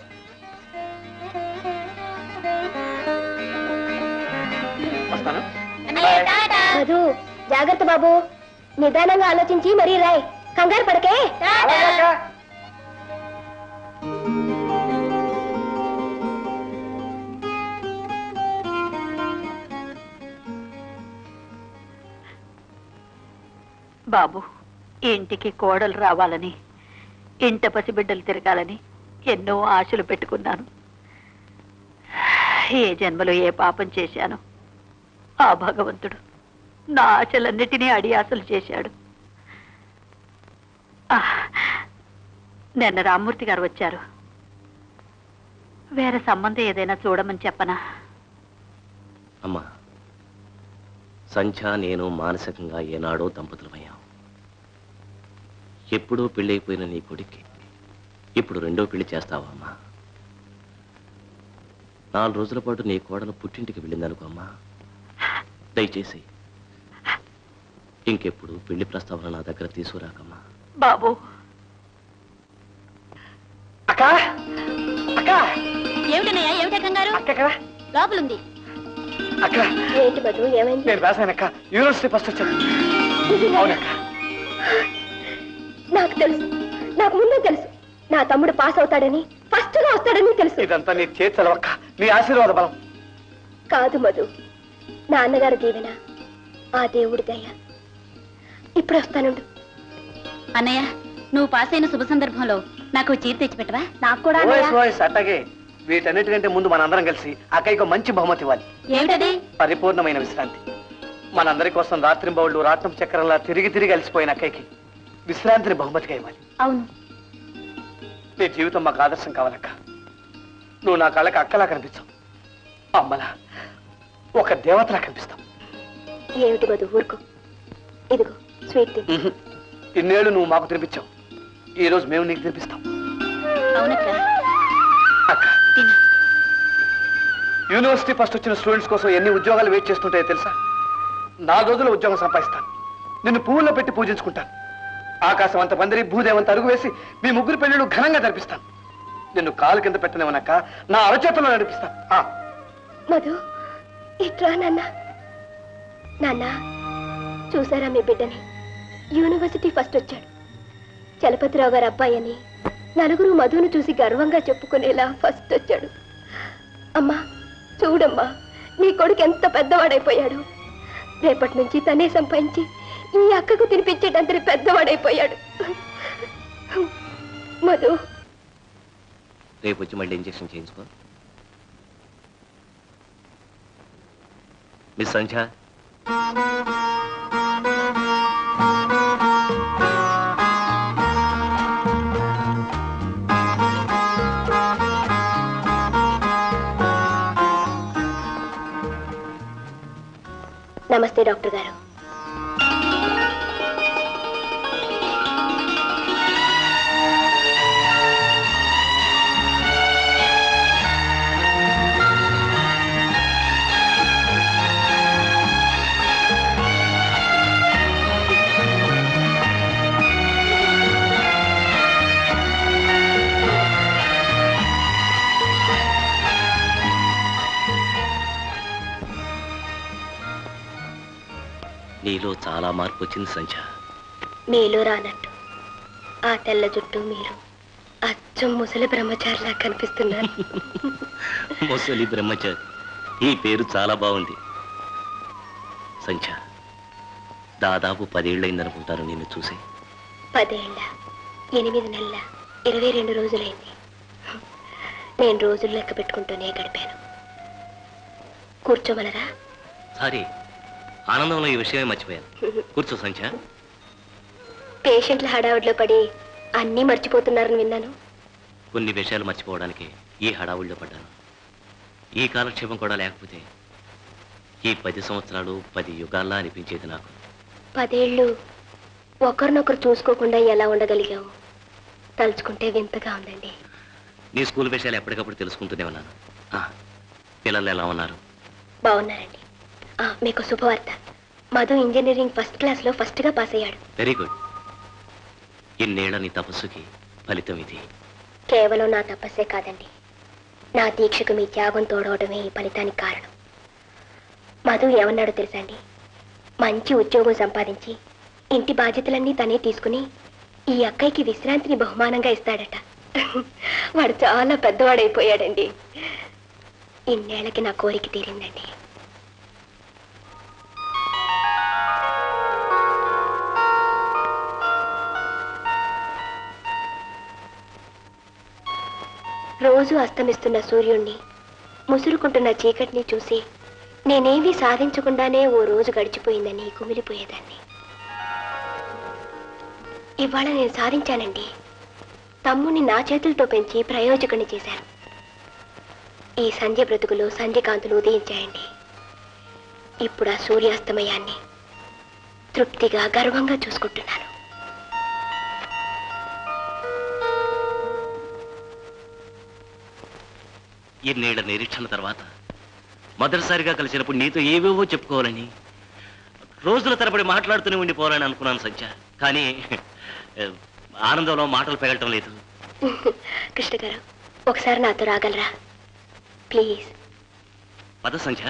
మధు జాగ్రత్త బాబు. నిదానంగా ఆలోచించి మరీ రాయ్. కంగారు పడకే. బాబు, ఇంటికి కోడలు రావాలని, ఇంట పసిబిడ్డలు తిరగాలని ఎన్నో ఆశలు పెట్టుకున్నాను. ఏ జన్మలో ఏ పాపం చేశాను, ఆ భగవంతుడు నా ఆశలన్నిటినీ అడి ఆశలు చేశాడు. నిన్న రామ్మూర్తి గారు వచ్చారు. వేరే సంబంధం ఏదైనా చూడమని చెప్పనా? అమ్మా, సంధ్య నేను మానసికంగా ఏనాడో దంపతులమయ్యాం. ఎప్పుడూ పెళ్ళైపోయిన నీ కొడుక్కి ఇప్పుడు రెండో పెళ్లి చేస్తావా అమ్మా? నాలుగు రోజుల పాటు నీ కోడలు పుట్టింటికి వెళ్ళిందనుకో అమ్మా. దయచేసి ఇంకెప్పుడు పెళ్లి ప్రస్తావన నా దగ్గర తీసుకురాకమ్మా. బాబు అక్క అక్క ఏమిటనయ్యా ఏమిటా కంగారు? అక్క లోపలుంది. అక్క ఏంటి మధు, ఏమైంది? నేను రాశానక్క, యూనివర్సిటీ ఫస్ట్ వచ్చాను. అవునక్క. నాకు తెలుసు, నాకు ముందే తెలుసు నా తమ్ముడు పాస్ అవుతాడని, ఫస్ట్ గా వస్తాడని తెలుసు. ఇదంతా నీ చేతలవక్క, నీ ఆశీర్వాద బలం. కాదు మధు, నాన్నగారి దీవెన, ఆ దేవుడి దయ. ఇప్పుడు వస్తానుండు. అన్నయ్య, నువ్వు పాస్ అయిన శుభ సందర్భంలో నాకు చీర తెచ్చిపెట్టవా? నాకు కూడా ఓఎస్ ఓఎస్ అట్టాగే. వీటన్నిటికంటే ముందు మనందరం కలిసి అక్కయ్యకు మంచి బహుమతి ఇవ్వాలి. ఏమిటది? పరిపూర్ణమైన విశ్రాంతి. మనందరి కోసం రాత్రింబౌళ్ళు రాట్నం చక్రంలా తిరిగి తిరిగి అలసిపోయిన అక్కయ్యకి విశ్రాంతిని బహుమతిగా ఇవ్వాలి. అవును. నీ జీవితం మాకు ఆదర్శం కావాలక్క. నువ్వు నా కళ్ళకి అక్కలా కనిపించావు, అమ్మలా ఒక దేవతలా కనిపిస్తావు. ఏమిటి మధు, ఊరుకో. ఇదిగో స్వీట్ తిని. ఇన్నేళ్ళు నువ్వు మాకు తినిపించావు, ఈ రోజు మేము నీకు తినిపిస్తాం. అవునక్క. అక్క, యూనివర్సిటీ ఫస్ట్ వచ్చిన స్టూడెంట్స్ కోసం ఎన్ని ఉద్యోగాలు వెయిట్ చేస్తుంటాయో తెలుసా? నాలుగు రోజులు ఉద్యోగం సంపాదిస్తాను, నిన్ను పువ్వుల్లో పెట్టి పూజించుకుంటాను. ఆకాశం అంత పందిరి, భూదేవంత అరుగు వేసి మీ ముగ్గురు పెళ్లిళ్ళు ఘనంగా జరిపిస్తాను. నిన్ను కాలు కింద పెట్టనివనక్క, నా అరచేతుల్లో నడిపిస్తాను. మధు ఇట్రా నాన్న. నాన్న, చూసారా మీ బిడ్డని? యూనివర్సిటీ ఫస్ట్ వచ్చాడు. చలపతిరావు గారు అబ్బాయి అని నలుగురు మధును చూసి గర్వంగా చెప్పుకునేలా ఫస్ట్ వచ్చాడు. అమ్మా చూడమ్మా, నీ కొడుకు ఎంత పెద్దవాడైపోయాడు. రేపటి నుంచి తనే సంపాదించి ఈ అక్కకు తినిపించేటంతటి పెద్దవాడైపోయాడు. మధు, రేపు వచ్చి మళ్ళీ ఇంజెక్షన్ చేయించుకో. మిస్ సంధ్య, నమస్తే డాక్టర్ గారు. నీలో చాలా మార్పు వచ్చింది సంధ్య. మీలో రానట్టు ఆ తెల్ల జుట్టు మీరు అచ్చం ముసలి బ్రహ్మచారిలా కనిపిస్తున్నారు. ముసలి బ్రహ్మచారి, ఈ పేరు చాలా బాగుంది. సంధ్య, దాదాపు పదేళ్ళయిందనుకుంటాను నిన్ను చూసి. పదేళ్ళ, ఎనిమిది నెలల, ఇరవై రెండు రోజులైంది. నేను రోజులు లెక్క పెట్టుకుంటూనే గడిపాను. కూర్చోమనరా? సారీ, ఆనందంలో ఈ విషయమే మర్చిపోయాను. కూర్చో సంధ్య. పేషెంట్ల హడావుడిలో పడి అన్నీ మర్చిపోతున్నారని విన్నాను. కొన్ని విషయాలు మర్చిపోవడానికి ఈ హడావుడిలో పడ్డాను. ఈ కాలక్షేపం కూడా లేకపోతే ఈ పది సంవత్సరాలు పది యుగాల్లా అనిపించేది నాకు. పదేళ్ళు ఒకరినొకరు చూసుకోకుండా ఎలా ఉండగలిగావు? తలుచుకుంటే వింతగా ఉందండి. నీ స్కూల్ విషయాలు ఎప్పటికప్పుడు తెలుసుకుంటూనే ఉన్నాను. పిల్లలు ఎలా ఉన్నారు? బాగున్నారండి. మీకు శుభవార్త, మధు ఇంజనీరింగ్ ఫస్ట్ క్లాస్ లో ఫస్ట్ గా పాస్ అయ్యాడు. Very good. ఇన్నేళ్ల నీ తపస్సుకి ఫలితం ఇది. కేవలం నా తపస్సే కాదండి, నా దీక్షకు మీ త్యాగం తోడవడమే ఈ ఫలితానికి కారణం. మధు ఏమన్నాడో తెలుసండి? మంచి ఉద్యోగం సంపాదించి ఇంటి బాధ్యతలన్నీ తనే తీసుకుని ఈ అక్కయ్యకి విశ్రాంతిని బహుమానంగా ఇస్తాడట. వాడు చాలా పెద్దవాడైపోయాడండి. ఇన్నేళ్లకి నా కోరిక తీరిందండి. రోజు అస్తమిస్తున్న సూర్యుణ్ణి, ముసురుకుంటున్న చీకటిని చూసి నేనేమీ సాధించకుండానే ఓ రోజు గడిచిపోయిందని కుమిలిపోయేదాన్ని. ఇవాళ నేను సాధించానండి. తమ్ముని నా చేతులతో పెంచి ప్రయోజకుని చేశాను. ఈ సంధ్య బ్రతుకులో సంధ్యకాంతులు ఉదయించాయండి. ఇప్పుడు ఆ సూర్యాస్తమయాన్ని తృప్తిగా గర్వంగా చూసుకుంటున్నాను. ఎన్నేళ్ల నిరీక్షణ తర్వాత మొదటిసారిగా కలిసినప్పుడు నీతో ఏవేవో చెప్పుకోవాలని, రోజుల తరబడి మాట్లాడుతూనే ఉండిపోవాలని అనుకున్నాను సంధ్య. కానీ ఆనందంలో మాటలు పెగలటం లేదు. కృష్ణ గారు, ఒకసారి నాతో రాగలరా ప్లీజ్? పద సంధ్య.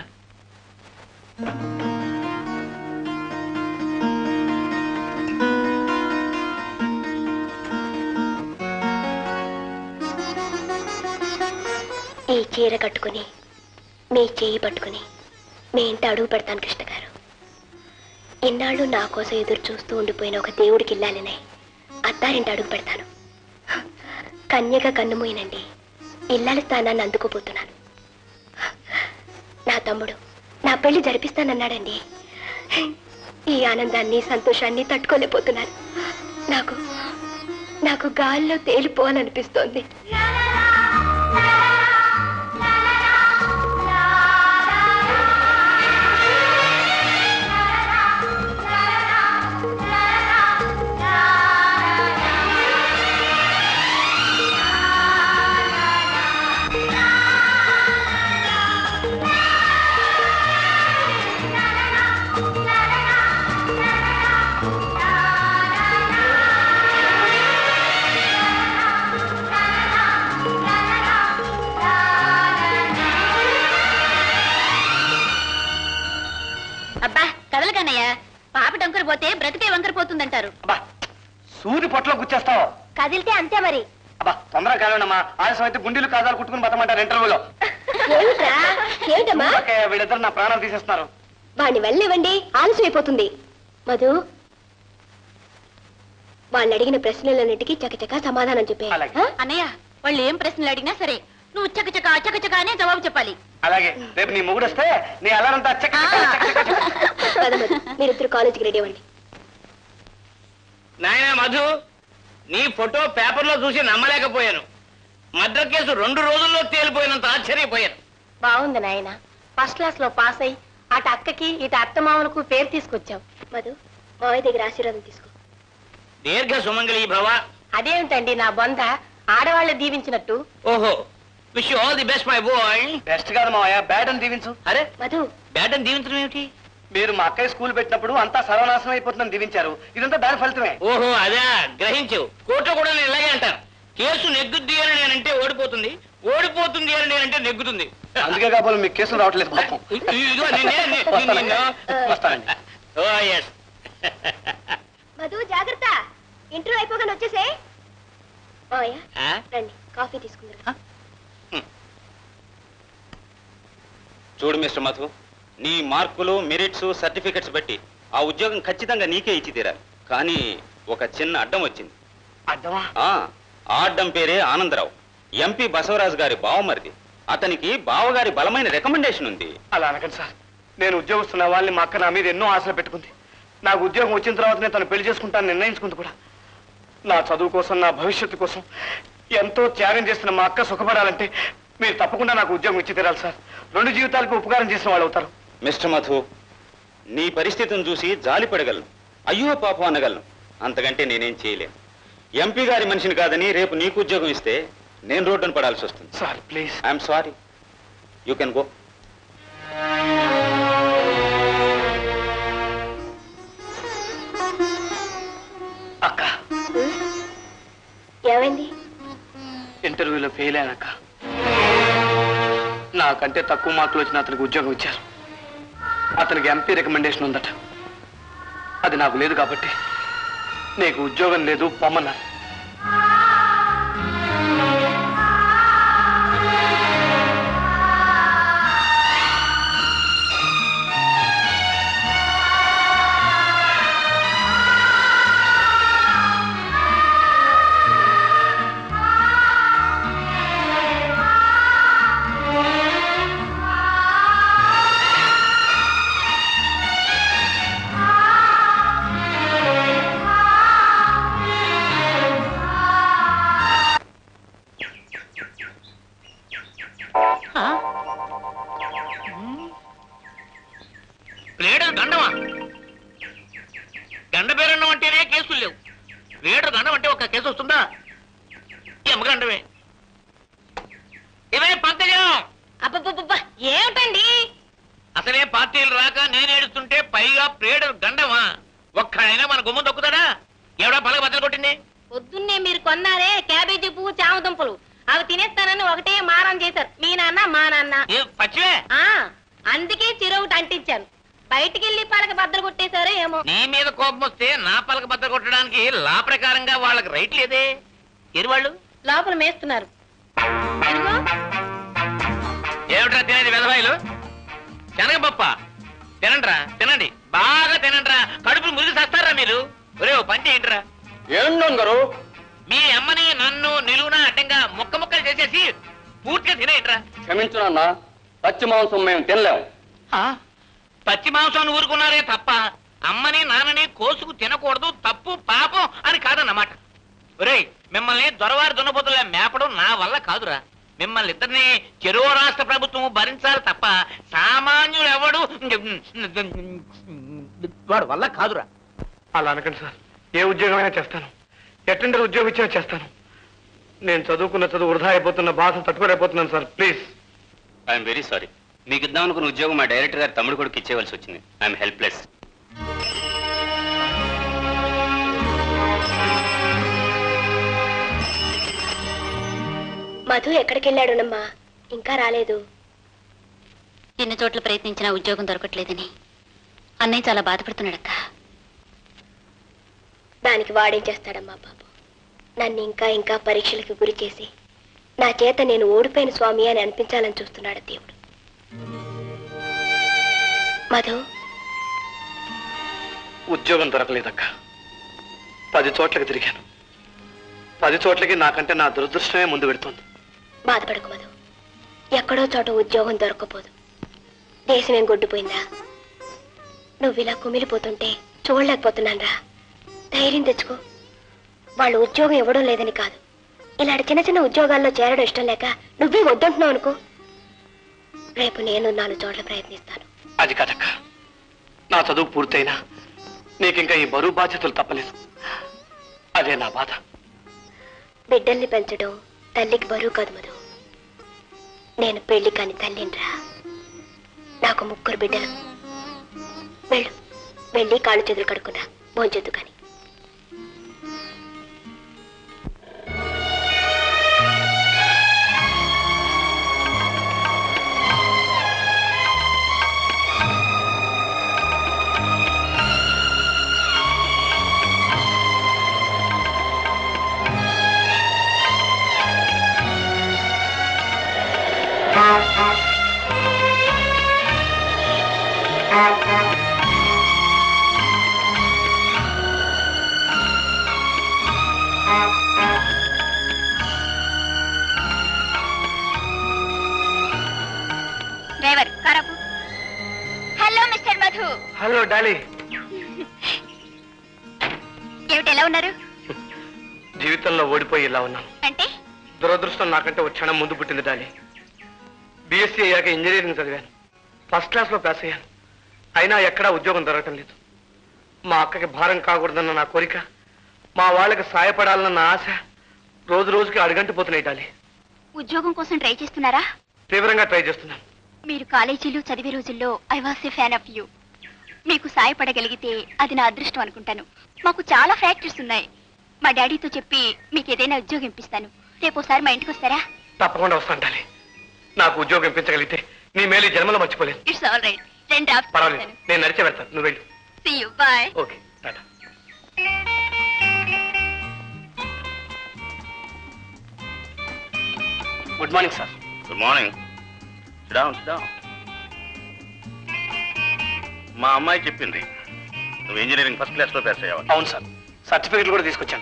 ఈ చీర కట్టుకుని మీ చేయి పట్టుకుని మీ ఇంట అడుగు పెడతాను కృష్ణ గారు. ఇన్నాళ్ళు నా కోసం ఎదురు చూస్తూ ఉండిపోయిన ఒక దేవుడికి ఇల్లాలనే అత్తారింటి అడుగు పెడతాను. కన్యగా కన్నుమూయనండి ఇల్లాలి స్థానాన్ని అందుకోపోతున్నాను. నా తమ్ముడు నా పెళ్లి జరిపిస్తానన్నాడండి. ఈ ఆనందాన్ని సంతోషాన్ని తట్టుకోలేకపోతున్నాను. నాకు నాకు గాల్లో తేలిపోవాలనిపిస్తోంది. అబ్బా కదలకన్నయ్య, పాప టంకర పోతే బ్రతికే వంకర పోతుందంటారు. సూది పొట్టలో గుచ్చేస్తావు. కదిలితే అంతే మరి. అబ్బా తొందరగా కాదమ్మా, ఆలస్యం అయితే గుండెలు కాదాలు కుట్టుకుని బతమంటారు ఇంటర్వ్యూలో. ఏమిటమ్మా వీళ్ళిద్దరు నా ప్రాణాలు తీసేస్తున్నారు. వాడిని వెళ్ళనివ్వండి, ఆలస్యం అయిపోతుంది. మధు, వాళ్ళు అడిగిన ప్రశ్నలన్నిటికీ చకచకా సమాధానం చెప్పే. అన్నయ్య, వాళ్ళు ఏం ప్రశ్నలు అడిగినా సరే నువ్వు చకచక చకచక అనే జవాబు చెప్పాలి. అలాగే, రేపు నీ మొగుడు వస్తే నీ అల్లారంతా మీరిద్దరు కాలేజీకి రెడీ అవ్వండి. నాయనా మధు, నీ ఫోటో పేపర్లో చూసి నమ్మలేకపోయాను. మర్డర్ కేసు రెండు రోజుల్లో తేలిపోయినంత ఆశ్చర్యపోయాను. బాగుంది నాయన, ఫస్ట్ క్లాస్ లో పాస్ అయ్యి అటు అక్కకి ఇటు అత్తమామలకు పేరు తీసుకొచ్చావు. మధు, మావయ్య దగ్గర ఆశీర్వాదం తీసుకో. దీర్ఘ సుమంగళి భవ. అదేమిటండి నా బొంద ఆడవాళ్ళు దీవించినట్టు? ఓహో, wish you all the best my boy. Best కాదు మావయ్య, బ్యాడ్ అని దీవించు. అరే మధు, బ్యాడ్ అని దీవించడం ఏమిటి? మీరు మా అక్కయ్య స్కూల్ పెట్టినప్పుడు అంతా సర్వనాశనం అయిపోతుందని దీవించారు. ఇదంతా దాని ఫలితమే. ఓహో అదే, గ్రహించు. కోర్టులో కూడా నేను ఇలాగే అంటాను. కేసు నెగ్గుద్ది అని నేనంటే ఓడిపోతుంది, ఓడిపోతుంది అని నేనంటే నెగ్గుతుంది. అందుకే కాబోలు మీకు కేసులు రావట్లేదు. ఇదిగో నిన్నే, ని- ని- నిన్ను. వస్తానండి. ఓ yes. మధు జాగ్రత్త, ఇంటర్వ్యూ అయిపోగానే వచ్చేసే. మావయ్య ఆ? రండి, కాఫీ తీసుకుందరు. చూడు మిస్టర్ మధు, నీ మార్కులు, మెరిట్స్, సర్టిఫికెట్స్ బట్టి ఆ ఉద్యోగం ఖచ్చితంగా నీకే ఇచ్చి తీరాలి. కానీ ఒక చిన్న అడ్డం వచ్చింది. అడ్డమా? ఆ ఆ అడ్డం పేరే ఆనందరావు, ఎంపీ బసవరాజు గారి బావమరిది. అతనికి బావగారి బలమైన రికమెండేషన్ ఉంది. అలా అనకండి సార్. నేను ఉద్యోగస్తున్న వాళ్ళని మా అక్క నా మీద ఎన్నో ఆశలు పెట్టుకుంది. నాకు ఉద్యోగం వచ్చిన తర్వాతనే తను పెళ్లి చేసుకుంటాను నిర్ణయించుకుంది కూడా. నా చదువు కోసం, నా భవిష్యత్తు కోసం ఎంతో త్యాగం చేస్తున్న మా అక్క సుఖపడాలంటే మీరు తప్పకుండా నాకు ఉద్యోగం ఇచ్చి తీరాలి సార్. రెండు జీవితాలకు ఉపకారం చేసిన వాళ్ళు అవుతారు. మిస్టర్ మధు, నీ పరిస్థితిని చూసి జాలిపడగలను, అయ్యో పాపం అనగలను. అంతకంటే నేనేం చేయలేను. ఎంపీ గారి మనిషిని కాదని రేపు నీకు ఉద్యోగం ఇస్తే నేను రోడ్డును పడాల్సి వస్తుంది. Sir please. I'm sorry, you can go. అక్క, ఏమైంది? ఇంటర్వ్యూలో ఫెయిల్ అయినాక నాకంటే తక్కువ మార్కులు వచ్చిన అతనికి ఉద్యోగం ఇచ్చారు. అతనికి ఎంపీ రికమెండేషన్ ఉందట. అది నాకు లేదు కాబట్టి నీకు ఉద్యోగం లేదు పొమ్మన్నారు. ఒక్కడైనా మన గుమ్మ దొక్కుతాడా? ఎవడా పలక బద్దలు కొట్టింది? పొద్దున్నే మీరు కొన్నారే క్యాబేజీ పువ్వు చామదుంపలు, అవి తినేస్తానని ఒకటే మారం చేశారు మీ నాన్న మా నాన్న. పచ్చివే. ఆ అందుకే చిరొకటి అంటించాను. బయటికి వెళ్ళి పలక బద్దలు కొట్టేశారో ఏమో. నీ మీద కోపం వస్తే నా పలక బద్దలు కొట్టడానికి లా ప్రకారంగా వాళ్ళకి రైట్ లేదే. ఎరువాళ్ళు లోపల మేస్తున్నారు. ఏమిట్రా తినేది వెధవాయిలు? శనగపప్ప తినండ్రా, తినండి, బాగా తినండ్రా. కడుపులు మురిగి సస్తారా మీరు? ఒరే ఓ పని ఏంట్రా? ఏంటో మీ అమ్మని నన్ను నిలువున అడ్డంగా ముక్క ముక్కలు చేసేసి పూర్తిగా తినేయంట్రా. క్షమించునన్నా, పచ్చి మాంసం మేము తినలేము. పచ్చి మాంసాన్ని ఊరుకున్నారే తప్ప అమ్మని నాన్నని కోసుకు తినకూడదు, తప్పు పాపం అని కాదన్నమాట. ఒరేయ్, మిమ్మల్ని దొరవారి దున్నపోతులా మేపడం నా వల్ల కాదురా. మిమ్మల్ని ఇద్దరిని చెరువు రాష్ట్ర ప్రభుత్వం భరించాలి తప్ప సామాన్యుడు ఎవడు వాడు వల్ల కాదురా. అలా అనకండి సార్, ఏ ఉద్యోగమైనా చేస్తాను, అటెండర్ ఉద్యోగం ఇచ్చినా చేస్తాను. నేను చదువుకున్న చదువు వృధా అయిపోతున్న బాధ తట్టుకోలేకపోతున్నాను sir, please. I'm very sorry. మీకు ఇద్దామనుకున్న ఉద్యోగం మా డైరెక్టర్ గారి తమ్ముడు కొడుకు ఇచ్చేవలసి వచ్చింది. I'm helpless. మధు ఎక్కడికి వెళ్ళాడునమ్మా? ఇంకా రాలేదు. ఎన్ని చోట్ల ప్రయత్నించినా ఉద్యోగం దొరకట్లేదని అన్నయ్య చాలా బాధపడుతున్నాడక్క. దానికి వాడేం చేస్తాడమ్మా బాబు? నన్ను ఇంకా ఇంకా పరీక్షలకు గురి చేసి నా చేత నేను ఓడిపోయిన స్వామి అని అనిపించాలని చూస్తున్నాడు దేవుడు. మధు, ఉద్యోగం దొరకలేదక్క. పది చోట్లకి తిరిగాను. పది చోట్లకి నాకంటే నా దురదృష్టమే ముందు పెడుతుంది. బాధపడకు మధు, ఎక్కడో చోట ఉద్యోగం దొరకపోదు. దేశం ఏం గొడ్డుపోయిందా? నువ్వు ఇలా కుమిలిపోతుంటే చూడలేకపోతున్నాను రా. ధైర్యం తెచ్చుకో. వాళ్ళు ఉద్యోగం ఇవ్వడం లేదని కాదు, ఇలాంటి చిన్న చిన్న ఉద్యోగాల్లో చేరడం ఇష్టం లేక నువ్వే వద్దంటున్నావు అనుకో. రేపు నేను నాలుగు చోట్ల ప్రయత్నిస్తాను. అది కాదక్క, నా చదువు పూర్తయినా నీకింకా ఈ బరువు బాధ్యతలు తప్పలేదు. అదే నా బాధ. బిడ్డల్ని పెంచడం తల్లికి బరువు కాదు మధు. నేను పెళ్లి కాని తల్లినిరా. నాకు ముగ్గురు బిడ్డలు. వెళ్ళు, వెళ్ళి కాళ్ళు చేతులు కడుక్కున్నా, భోంచొద్దు కానీ. డ్రైవర్ కారాపు. Hello mister Madhu. Hello Dolly. ఏమిటి ఎలా ఉన్నారు? జీవితంలో ఓడిపోయి ఇలా ఉన్నాను. అంటే దురదృష్టం నాకంటే ఒక క్షణం ముందు పుట్టింది డాలీ. బీఎస్సీ అయ్యాక ఇంజనీరింగ్ చదివాను. ఫస్ట్ క్లాస్ లో పాస్ అయ్యాను. అయినా ఎక్కడా ఉద్యోగం దొరకటం లేదు. మా అక్కకి భారం కాకూడదన్న నా కోరిక, మా వాళ్ళకి సాయపడాలన్న ఆశ రోజు రోజుకి అడుగంటిపోతున్నాయి డాలీ. ఉద్యోగం కోసం ట్రై చేస్తున్నారా? తీవ్రంగా ట్రై చేస్తున్నాను. మీరు కాలేజీలో చదివే రోజుల్లో I was a fan of you. మీకు సాయపడగలిగితే అది నా అదృష్టం అనుకుంటాను. మాకు చాలా ఫ్యాక్టరీస్ ఉన్నాయి. మా డాడీతో చెప్పి మీకు ఏదైనా ఉద్యోగం ఇప్పిస్తాను. రేపు ఒకసారి మా ఇంటికి వస్తారా? తప్పకుండా వస్తాను డాలీ. నాకు ఉద్యోగం ఇప్పించగలిగితే నీ మేలు జన్మలో మర్చిపోలేదు. It's all right. రెండు పర్వాలేదు, నేను నడిచే పెడతాను, నువ్వు వెళ్ళు. See you, bye. Okay, tata. Good morning sir. Good morning. Down down. మా అమ్మాయి చెప్పింది నువ్వు ఇంజనీరింగ్ ఫస్ట్ క్లాస్ లో పాస్ అయ్యావు. అవును సార్, సర్టిఫికెట్లు కూడా తీసుకొచ్చాను.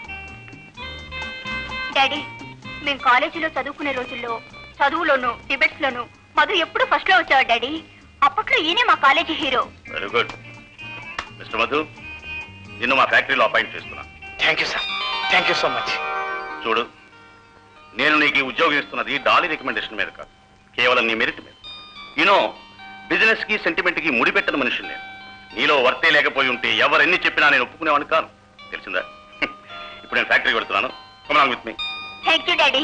డాడీ, మేము కాలేజీలో చదువుకునే రోజుల్లో చదువులోను డిబేట్స్ లోను మధు ఎప్పుడు ఫస్ట్ లో వచ్చావు డాడీ. అప్పట్లో ఈయనే మా college hero. Very good. Mister Madhu, నిన్ను మా ఫ్యాక్టరీలో అపాయింట్ చేస్తున్నా. Thank you sir, thank you so much. చూడు, నేను నీకు ఈ ఉద్యోగం ఇస్తున్నది డాలీ రికమెండేషన్ మీద కాదు, కేవలం నీ మెరిట్ మీద. యూనో, బిజినెస్ కి సెంటిమెంట్ కి ముడిపెట్టని మనిషిని నేను. నీలో వర్తే లేకపోయి ఉంటే ఎవరెన్ని చెప్పినా నేను ఒప్పుకునేవాడిని కాను, తెలిసిందా? ఇప్పుడు నేను ఫ్యాక్టరీ పెడుతున్నాను. Come on with me. Thank you daddy.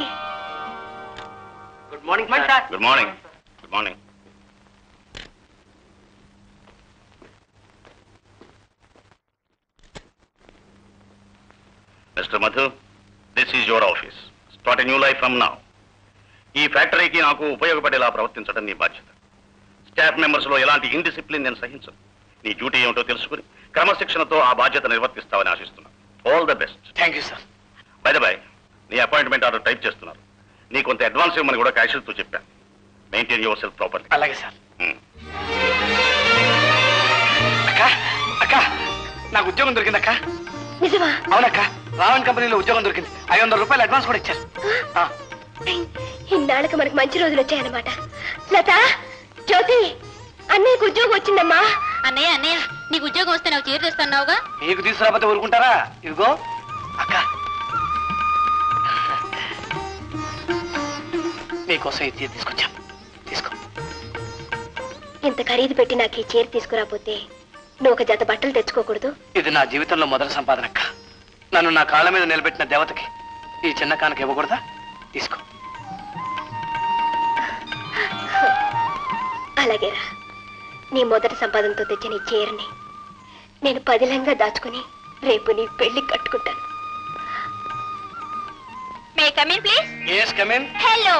Good morning sir. Good morning. Good morning. Mister Madhu, this is your office. Start a new life from now. ఈ ఫ్యాక్టరీకి నాకు ఉపయోగపడేలా ప్రవర్తించడం నీ బాధ్యత. స్టాఫ్ మెంబర్స్లో ఎలాంటి ఇండిసిప్లిన్ నేను సహించను. నీ డ్యూటీ ఏమిటో తెలుసుకుని క్రమశిక్షణతో ఆ బాధ్యత నిర్వర్తిస్తావని ఆశిస్తున్నాను. All the best. Thank you sir. Bye the bye, నీ అపాయింట్మెంట్ ఆర్డర్ టైప్ చేస్తున్నారు. నీ కొంత అడ్వాన్స్ ఇవ్వమని కూడా క్యాషియర్తో చెప్పాను. Maintain yourself properly. అలాగే సార్. అక్క అక్క నాకు ఉద్యోగం దొరికింది అక్క. నిజమా? అవునక్క, రావణ్ కంపెనీలో ఉద్యోగం దొరికింది. ఐదు వందల రూపాయలు అడ్వాన్స్ కూడా ఇచ్చారు. ఇన్నాళ్ళకి మనకు మంచి రోజులు వచ్చాయన్నమాట. లత, జ్యోతి, అన్నయ్యకు ఉద్యోగం వచ్చిందమ్మా. అన్నయ్య అన్నయ్య నీకు ఉద్యోగం వస్తే నాకు చీర తెస్తున్నావుగా. నీకు తీసుకురాకపోతే ఊరుకుంటారా? ఇదిగో అక్క, నీకోసం ఈ చీర తీసుకొచ్చా. తీసుకో. ఇంత ఖరీదు పెట్టి నాకు ఈ చీర తీసుకురాపోతే నువ్వు ఒక జత బట్టలు తెచ్చుకోకూడదు? ఇది నా జీవితంలో మొదటి సంపాదన అక్క. నన్ను నా కాళ్ళ మీద నిలబెట్టిన దేవతకి ఈ చిన్న కానుక ఇవ్వకూడదా? తీసుకో. అలాగేరా, నీ మొదటి సంపాదనతో తెచ్చిన ఈ చీరని నేను పదిలంగా దాచుకుని రేపు నీ పెళ్లి కట్టుకుంటాను. May come in please. yes come in. Hello.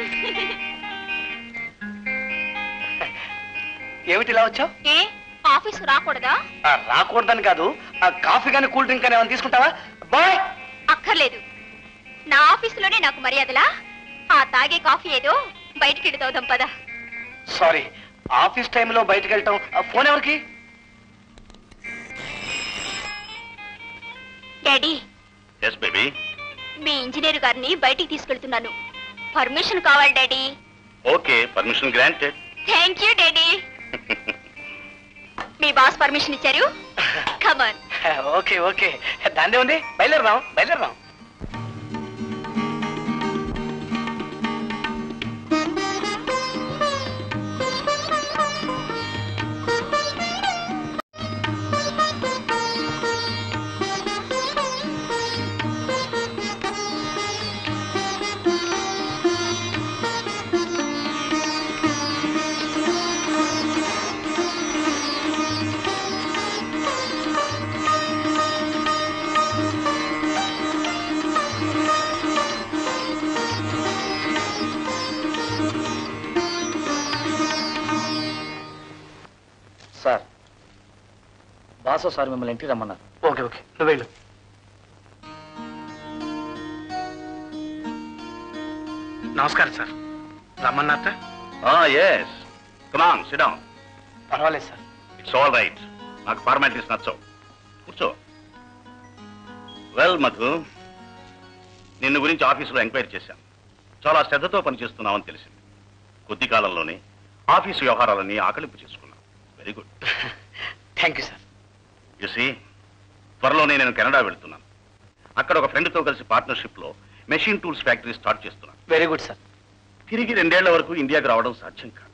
ఏమిటి ఇలా వచ్చావు? ఏ ఆఫీస్ రాకూడదా? రాకూడదని కాదు, ఆ కాఫీ కానీ కూల్ డ్రింక్ కానీ ఏమైనా తీసుకుంటావా? బాయ్. అక్కర్లేదు. నా ఆఫీసులోనే నాకు మర్యాదలా? ఆ తాగే కాఫీ ఏదో బయటికి ఎడుతావుదాం పదా. సారీ, ఆఫీస్ టైంలో బయటకు వెళ్ళటం. ఫోన్ ఎవరికి? డాడీ. Yes baby. మీ ఇంజనీర్ గారిని బయటికి తీసుకెళ్తున్నాను. పర్మిషన్ కావాలి daddy. Okay, permission granted. Thank you daddy. మీ బాస్ పర్మిషన్ ఇచ్చారు. కమాన్. ఓకే ఓకే, దాన్నే ఉంది. బయలుదేరదాం బయలుదేరదాం. సార్, బాసు సార్ మిమ్మల్ని ఇంటికి రమ్మన్నారు. ఓకే ఓకే, నువ్వు వెళ్ళు. నమస్కారం సార్. రమ్మన్నారట? Yes, come on, sit down. పర్వాలేదు సార్. It's all right. నాకు ఫార్మాలిటీస్ నచ్చవు. కూర్చో. వెల్ మధు, నిన్ను గురించి ఆఫీసులో ఎంక్వైరీ చేశాను. చాలా శ్రద్ధతో పనిచేస్తున్నావని తెలిసింది. కొద్ది కాలంలోనే ఆఫీసు వ్యవహారాలన్నీ ఆకలింపు చేసుకున్నాను. Very good. Thank you sir. You see, త్వరలోనే నేను కెనడా వెళ్తున్నాను. అక్కడ ఒక ఫ్రెండ్తో కలిసి పార్ట్నర్షిప్లో మెషిన్ టూల్స్ ఫ్యాక్టరీ స్టార్ట్ చేస్తున్నాను. Very good sir. తిరిగి రెండేళ్ల వరకు ఇండియాకి రావడం సాధ్యం కాదు.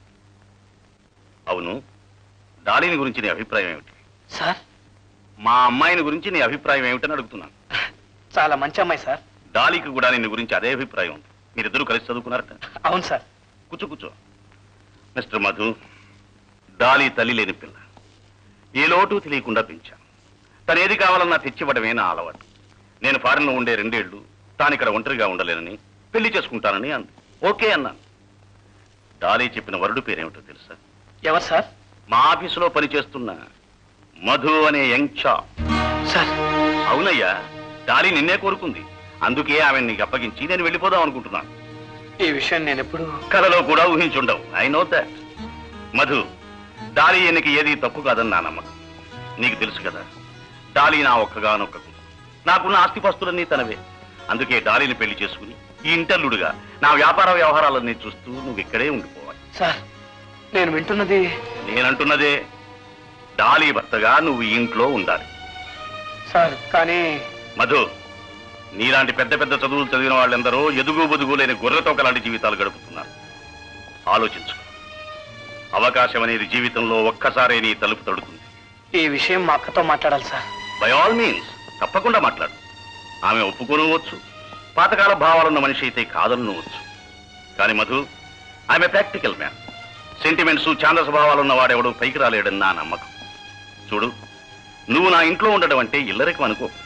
అవును, డాలీని గురించి నీ అభిప్రాయం ఏమిటి? సార్, మా అమ్మాయిని గురించి నీ అభిప్రాయం ఏమిటని అడుగుతున్నాను. చాలా మంచి అమ్మాయి సార్. డాలీకి కూడా నిన్ను గురించి అదే అభిప్రాయం ఉంది. మీరిద్దరూ కలిసి చదువుకున్నారట? అవును సార్. కూర్చో కూర్చో. మిస్టర్ మధు, డాలీ తల్లి లేని పిల్ల. ఏ లోటు తెలియకుండా పెంచాను. తను ఏది కావాలన్నా తెచ్చివ్వడమే నా అలవాటు. నేను ఫారెన్లో ఉండే రెండేళ్లు తాను ఇక్కడ ఒంటరిగా ఉండలేనని, పెళ్లి చేసుకుంటానని అంది. ఓకే అన్నాను. డాలీ చెప్పిన వరుడు పేరేమిటో తెలుసా? ఎవరు సార్? మా ఆఫీసులో పనిచేస్తున్న మధు అనే యంగ్ చాప్. సార్? అవునయ్యా, డాలీ నిన్నే కోరుకుంది. అందుకే ఆమె నీకు అప్పగించి నేను వెళ్ళిపోదాం అనుకుంటున్నాను. ఈ విషయం నేను ఎప్పుడు కథలో కూడా ఊహించుండవు. I know that. Madhu, Dolly ఎన్నికి ఏది తప్పు కాదని నా నమ్మకం. నీకు తెలుసు కదా, డాలీ నా ఒక్కగానొక్క కూతురు. నాకున్న ఆస్తిపస్తులన్నీ తనవే. అందుకే డాలీని పెళ్లి చేసుకుని ఈ ఇంటర్లుడుగా నా వ్యాపార వ్యవహారాలన్నీ చూస్తూ నువ్వు ఇక్కడే ఉండిపోవాలి. సార్, నేను వింటున్నది నేనంటున్నదే. డాలీ భర్తగా నువ్వు ఈ ఇంట్లో ఉండాలి. సార్, కానీ మధు, నీలాంటి పెద్ద పెద్ద చదువులు చదివిన వాళ్ళెందరో ఎదుగు బొదుగు లేని గొర్రెతోక లాంటి జీవితాలు గడుపుతున్నారు. ఆలోచించు. అవకాశం అనేది జీవితంలో ఒక్కసారే నీ తలుపు తడుతుంది. ఈ విషయం మా అక్కతో మాట్లాడాలి సార్. బై ఆల్ మీన్స్ తప్పకుండా మాట్లాడు. ఆమె ఒప్పుకోనవచ్చు, పాతకాల భావాలున్న మనిషి అయితే కాదనవచ్చు. కానీ మధు, ఆమె ప్రాక్టికల్ మ్యాన్. సెంటిమెంట్స్, ఛాంద స్వభావాలున్న వాడెవడో పైకి రాలేడని నా నమ్మకం. చూడు, నువ్వు నా ఇంట్లో ఉండడం అంటే ఇల్లరికం అనుకో.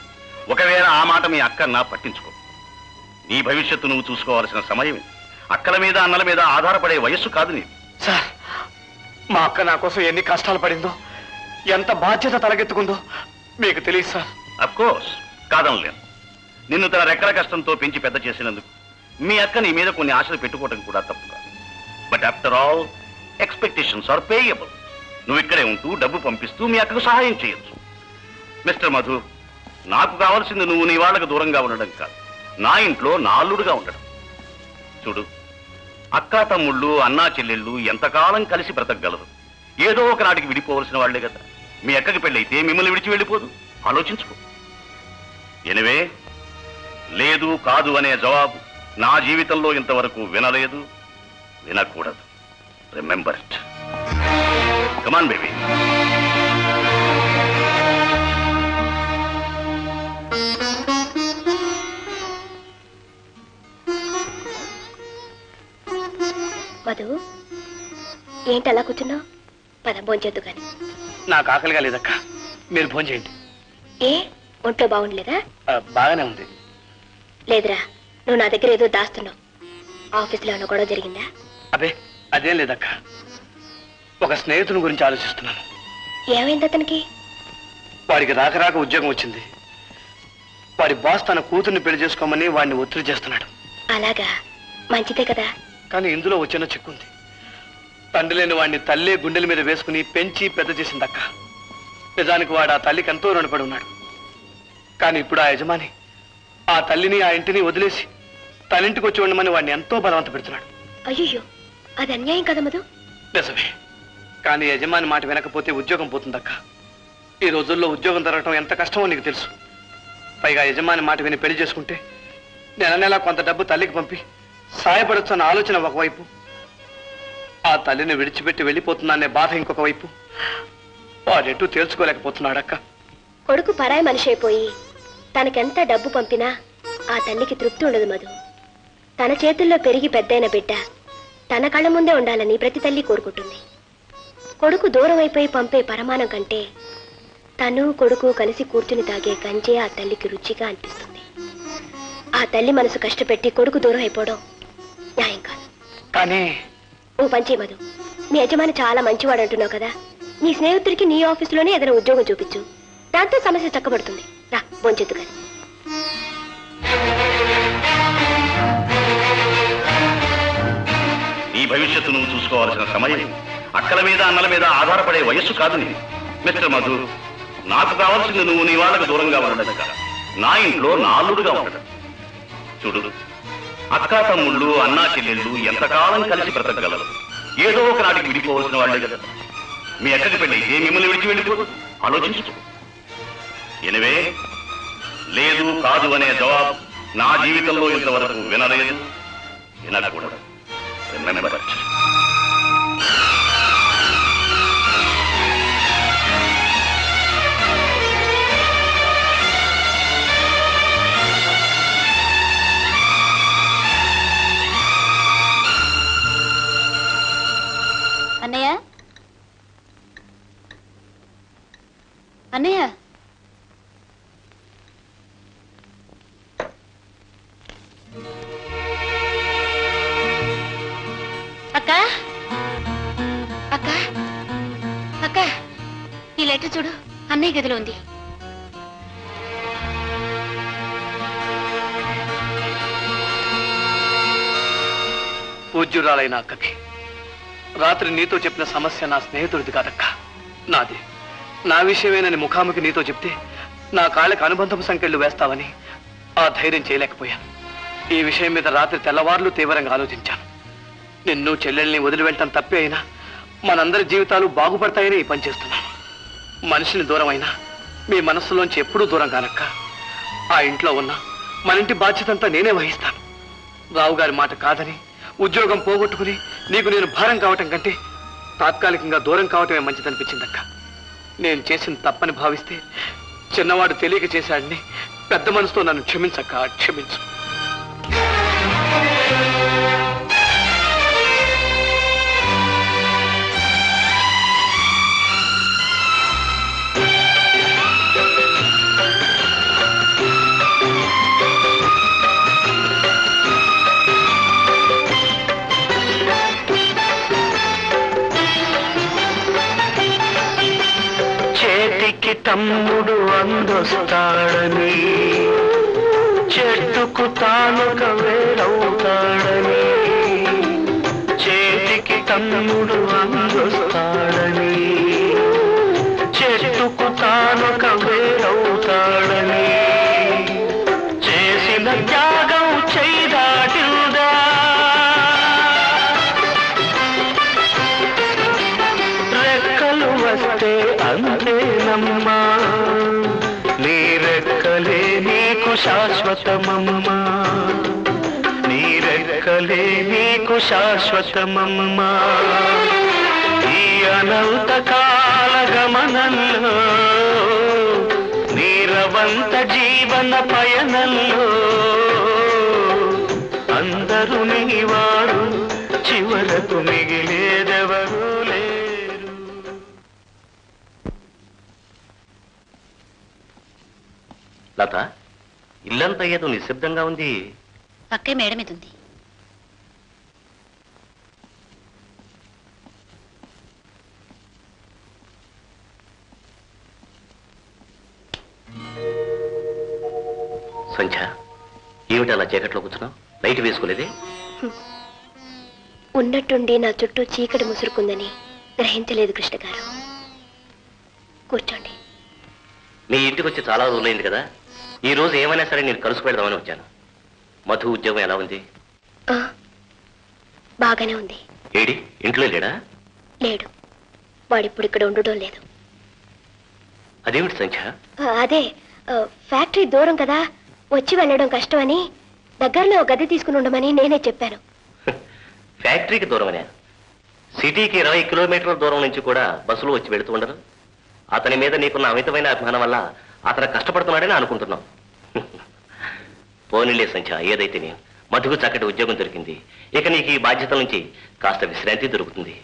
ఒకవేళ ఆ మాట మీ అక్క నా పట్టించుకో. నీ భవిష్యత్తు నువ్వు చూసుకోవాల్సిన సమయం. అక్కల మీద అన్నల మీద ఆధారపడే వయస్సు కాదు నీది. సార్, మా అక్క నా కోసం ఎన్ని కష్టాలు పడిందో, ఎంత బాధ్యత తలకెత్తుకుందో మీకు తెలియదు సార్. అఫ్కోర్స్ కాదనలేను. నిన్ను తన రెక్కల కష్టంతో పెంచి పెద్ద చేసినందుకు మీ అక్క నీ మీద కొన్ని ఆశలు పెట్టుకోవడం కూడా తప్పు కాదు. But after all expectations are payable. నువ్వు ఇక్కడే ఉంటూ డబ్బు పంపిస్తూ మీ అక్కకు సహాయం చేయొచ్చు. మిస్టర్ మధు, నాకు కావాల్సింది నువ్వు నీ వాళ్ళకు దూరంగా ఉండడం కాదు, నా ఇంట్లో నా అల్లుడుగా ఉండడం. చూడు, అక్కా తమ్ముళ్ళు అన్నా చెల్లెళ్ళు ఎంతకాలం కలిసి బ్రతకగలరు? ఏదో ఒకనాటికి విడిపోవలసిన వాళ్లే కదా. మీ అక్కకి పెళ్ళైతే మిమ్మల్ని విడిచి వెళ్ళిపోదు. ఆలోచించుకో. ఎనివే, లేదు కాదు అనే జవాబు నా జీవితంలో ఇంతవరకు వినలేదు, వినకూడదు. Remember it. Come on baby. Madhu, ఏంటి అలా కూర్చున్నావు? పద భోంచేద్దు కానీ. నాకు ఆకలిగా లేదక్క, మీరు భోజనం చేయండి. ఏ ఒంట్లో బాగుండలేదా? బాగానే ఉంది. లేదురా, నువ్వు నా దగ్గర ఏదో దాస్తున్నావు. ఆఫీస్లో ఏమైనా గొడవ జరిగిందా? అదే అదేం లేదక్క, ఒక స్నేహితుని గురించి ఆలోచిస్తున్నాను. ఏమైంది అతనికి? వాడికి రాక రాక ఉద్యోగం వచ్చింది. వాడి బాస్ తన కూతుర్ని పెళ్లి చేసుకోమని వాడిని ఒత్తిడి చేస్తున్నాడు. అలాగా, మంచిదే కదా. కానీ ఇందులో వచ్చిన చిక్కుంది. తండ్రి లేని వాడిని తల్లే గుండెల మీద వేసుకుని పెంచి పెద్ద చేసింది అక్క. నిజానికి వాడు ఆ తల్లికి ఎంతో రుణపడి ఉన్నాడు. కానీ ఇప్పుడు ఆ యజమాని ఆ తల్లిని ఆ ఇంటిని వదిలేసి తన ఇంటికి వచ్చి ఉండమని వాడిని ఎంతో బలవంత పెడుతున్నాడు. అయ్యో, అది అన్యాయం కదా మధు. నిజమే, కానీ యజమాని మాట వినకపోతే ఉద్యోగం పోతుందక్క. ఈ రోజుల్లో ఉద్యోగం దొరకటం ఎంత కష్టమో నీకు తెలుసు. పైగా యజమాని మాట విని పెళ్లి చేసుకుంటే నెల నెలా కొంత డబ్బు తల్లికి పంపి సాయపడొచ్చు అన్న ఆలోచన ఒకవైపు, ఆ తల్లిని విడిచిపెట్టి వెళ్ళిపోతుందనే బాధ ఇంకొక వైపు. వాడెటూ తేల్చుకోలేకపోతున్నాడక్క. కొడుకు పరాయి మనిషి అయిపోయి తనకెంత డబ్బు పంపినా ఆ తల్లికి తృప్తి ఉండదు మధు. తన చేతుల్లో పెరిగి పెద్దయిన బిడ్డ తన కళ్ళ ముందే ఉండాలని ప్రతి తల్లి కోరుకుంటుంది. కొడుకు దూరం అయిపోయి పంపే పరమానం కంటే తను కొడుకు కలిసి కూర్చుని తాగే గంజే ఆ తల్లికి రుచిగా అనిపిస్తుంది. ఆ తల్లి మనసు కష్టపెట్టి కొడుకు దూరం అయిపోవడం న్యాయం కాదు. కానీ ఓ పంచే మధు, మీ యజమాని చాలా మంచివాడు అంటున్నావు కదా. నీ స్నేహితుడికి నీ ఆఫీసులోనే ఏదైనా ఉద్యోగం చూపించు. దాంతో సమస్య చక్కబడుతుంది. రా భోంచెద్దు కానీ. నీ భవిష్యత్తు నువ్వు చూసుకోవాల్సిన సమయం. అక్కల మీద అన్నల మీద ఆధారపడే వయస్సు కాదు నీది. మిస్టర్ మధు, నాకు కావాల్సింది నువ్వు నీ వాళ్ళకు దూరంగా ఉండడం కాదు, నా ఇంట్లో నా అల్లుడుగా ఉండడం. చూడు, అక్కా తమ్ముళ్ళు అన్నా చెల్లెళ్ళు ఎంతకాలం కలిసి బ్రతకగలరు? ఏదో ఒక నాటికి విడిపోవలసిన వాళ్ళే కదా. మీ అక్కకి పెళ్ళైతే మిమ్మల్ని విడిచి వెళ్ళిపోదు. ఆలోచించు. ఎనివే, లేదు కాదు అనే జవాబు నా జీవితంలో ఇంతవరకు వినలేదు, వినకూడదు. Remember it. అన్నయ్య, అన్నయ్య, అక్క, అక్క, అక్క, ఈ లెటర్ చూడు, అన్నయ్య గదిలో ఉంది. పూజ్యురాలైన అక్కకి రాత్రి నీతో చెప్పిన సమస్య నా స్నేహితుడిది కాదక్క, నాది. నా విషయమేనని ముఖాముఖి నీతో చెప్తే నా కాళ్ళకి అనుబంధం సంకెళ్ళు వేస్తావని ఆ ధైర్యం చేయలేకపోయాను. ఈ విషయం మీద రాత్రి తెల్లవార్లు తీవ్రంగా ఆలోచించాను. నిన్ను చెల్లెల్ని వదిలి వెళ్ళటం తప్పే అయినా మనందరి జీవితాలు బాగుపడతాయని ఈ పని చేస్తున్నాను. మనిషిని దూరం అయినా మీ మనస్సులోంచి ఎప్పుడూ దూరం కానక్క. ఆ ఇంట్లో ఉన్న మన ఇంటి బాధ్యతంతా నేనే వహిస్తాను. రావు గారి మాట కాదని ఉద్యోగం పోగొట్టుకుని నీకు నేను భారం కావటం కంటే తాత్కాలికంగా దూరం కావటమే మంచిదనిపించిందక్క. నేను చేసిన తప్పని భావిస్తే చిన్నవాడు తెలియక చేశాడని పెద్ద మనసుతో నన్ను క్షమించక్క, క్షమించు. తమ్ముడు అందొస్తాడని, చెట్టుకు తానొక వేరవుతాడని, చేతికి తమ్ముడు అందొస్తాడని, చెట్టుకు తానొక వేరవుతాడని, చేసిన త్యాగం చేయదాటిందా, రెక్కలు వస్తే అంతేనమ్మా, నీ రెక్కలే నీకు శాశ్వతమమ్మా, నీ రెక్కలే నీకు శాశ్వతమమ్మా. ఈ అనంత కాల గమనంలో, నీరవంత జీవన పయనంలో, అందరూ నీవారు, చివరకు మిగిలేదెవరూ లేరు. లత, ఇల్లంతా ఏదో నిశ్శబ్దంగా ఉంది. అక్కే మేడ మీద ఉంది. సంధ్య, ఏమిటి అలా చీకట్లో కూర్చున్నావు? లైట్ వేసుకోలేదే? ఉన్నట్టుండి నా చుట్టూ చీకటి ముసురుకుందని గ్రహించలేదు కృష్ణ గారు. కూర్చోండి. మీ ఇంటికి వచ్చి చాలా రోజులైంది కదా, ఈ రోజు ఏమైనా సరే నేను కలుసు పెడదామని వచ్చాను. మధు ఉద్యోగం ఎలా ఉంది? ఆ, బాగానే ఉంది. ఏడి, ఇంట్లో లేడా? లేడు, వాడిప్పుడు ఇక్కడ ఉండడం లేదు. అదేమిటి సంధ్య? ఆ, అదే ఆ, ఫ్యాక్టరీ దూరం కదా, వచ్చి వెళ్ళడం కష్టమని దగ్గరలో గది తీసుకుని ఉండమని నేనే చెప్పాను. ఫ్యాక్టరీకి దూరమనే? సిటీకి ఇరవై కిలోమీటర్ల దూరం నుంచి కూడా బస్సులు వచ్చి వెళుతూ ఉండరు. అతని మీద నీకున్న అమితమైన అభిమానం వల్ల అతను కష్టపడుతున్నాడని అనుకుంటున్నాం. పోనీలే సంధ్య, ఏదైతే నేను మధుకు చక్కటి ఉద్యోగం దొరికింది. ఇక నీకు ఈ బాధ్యతల నుంచి కాస్త విశ్రాంతి దొరుకుతుంది.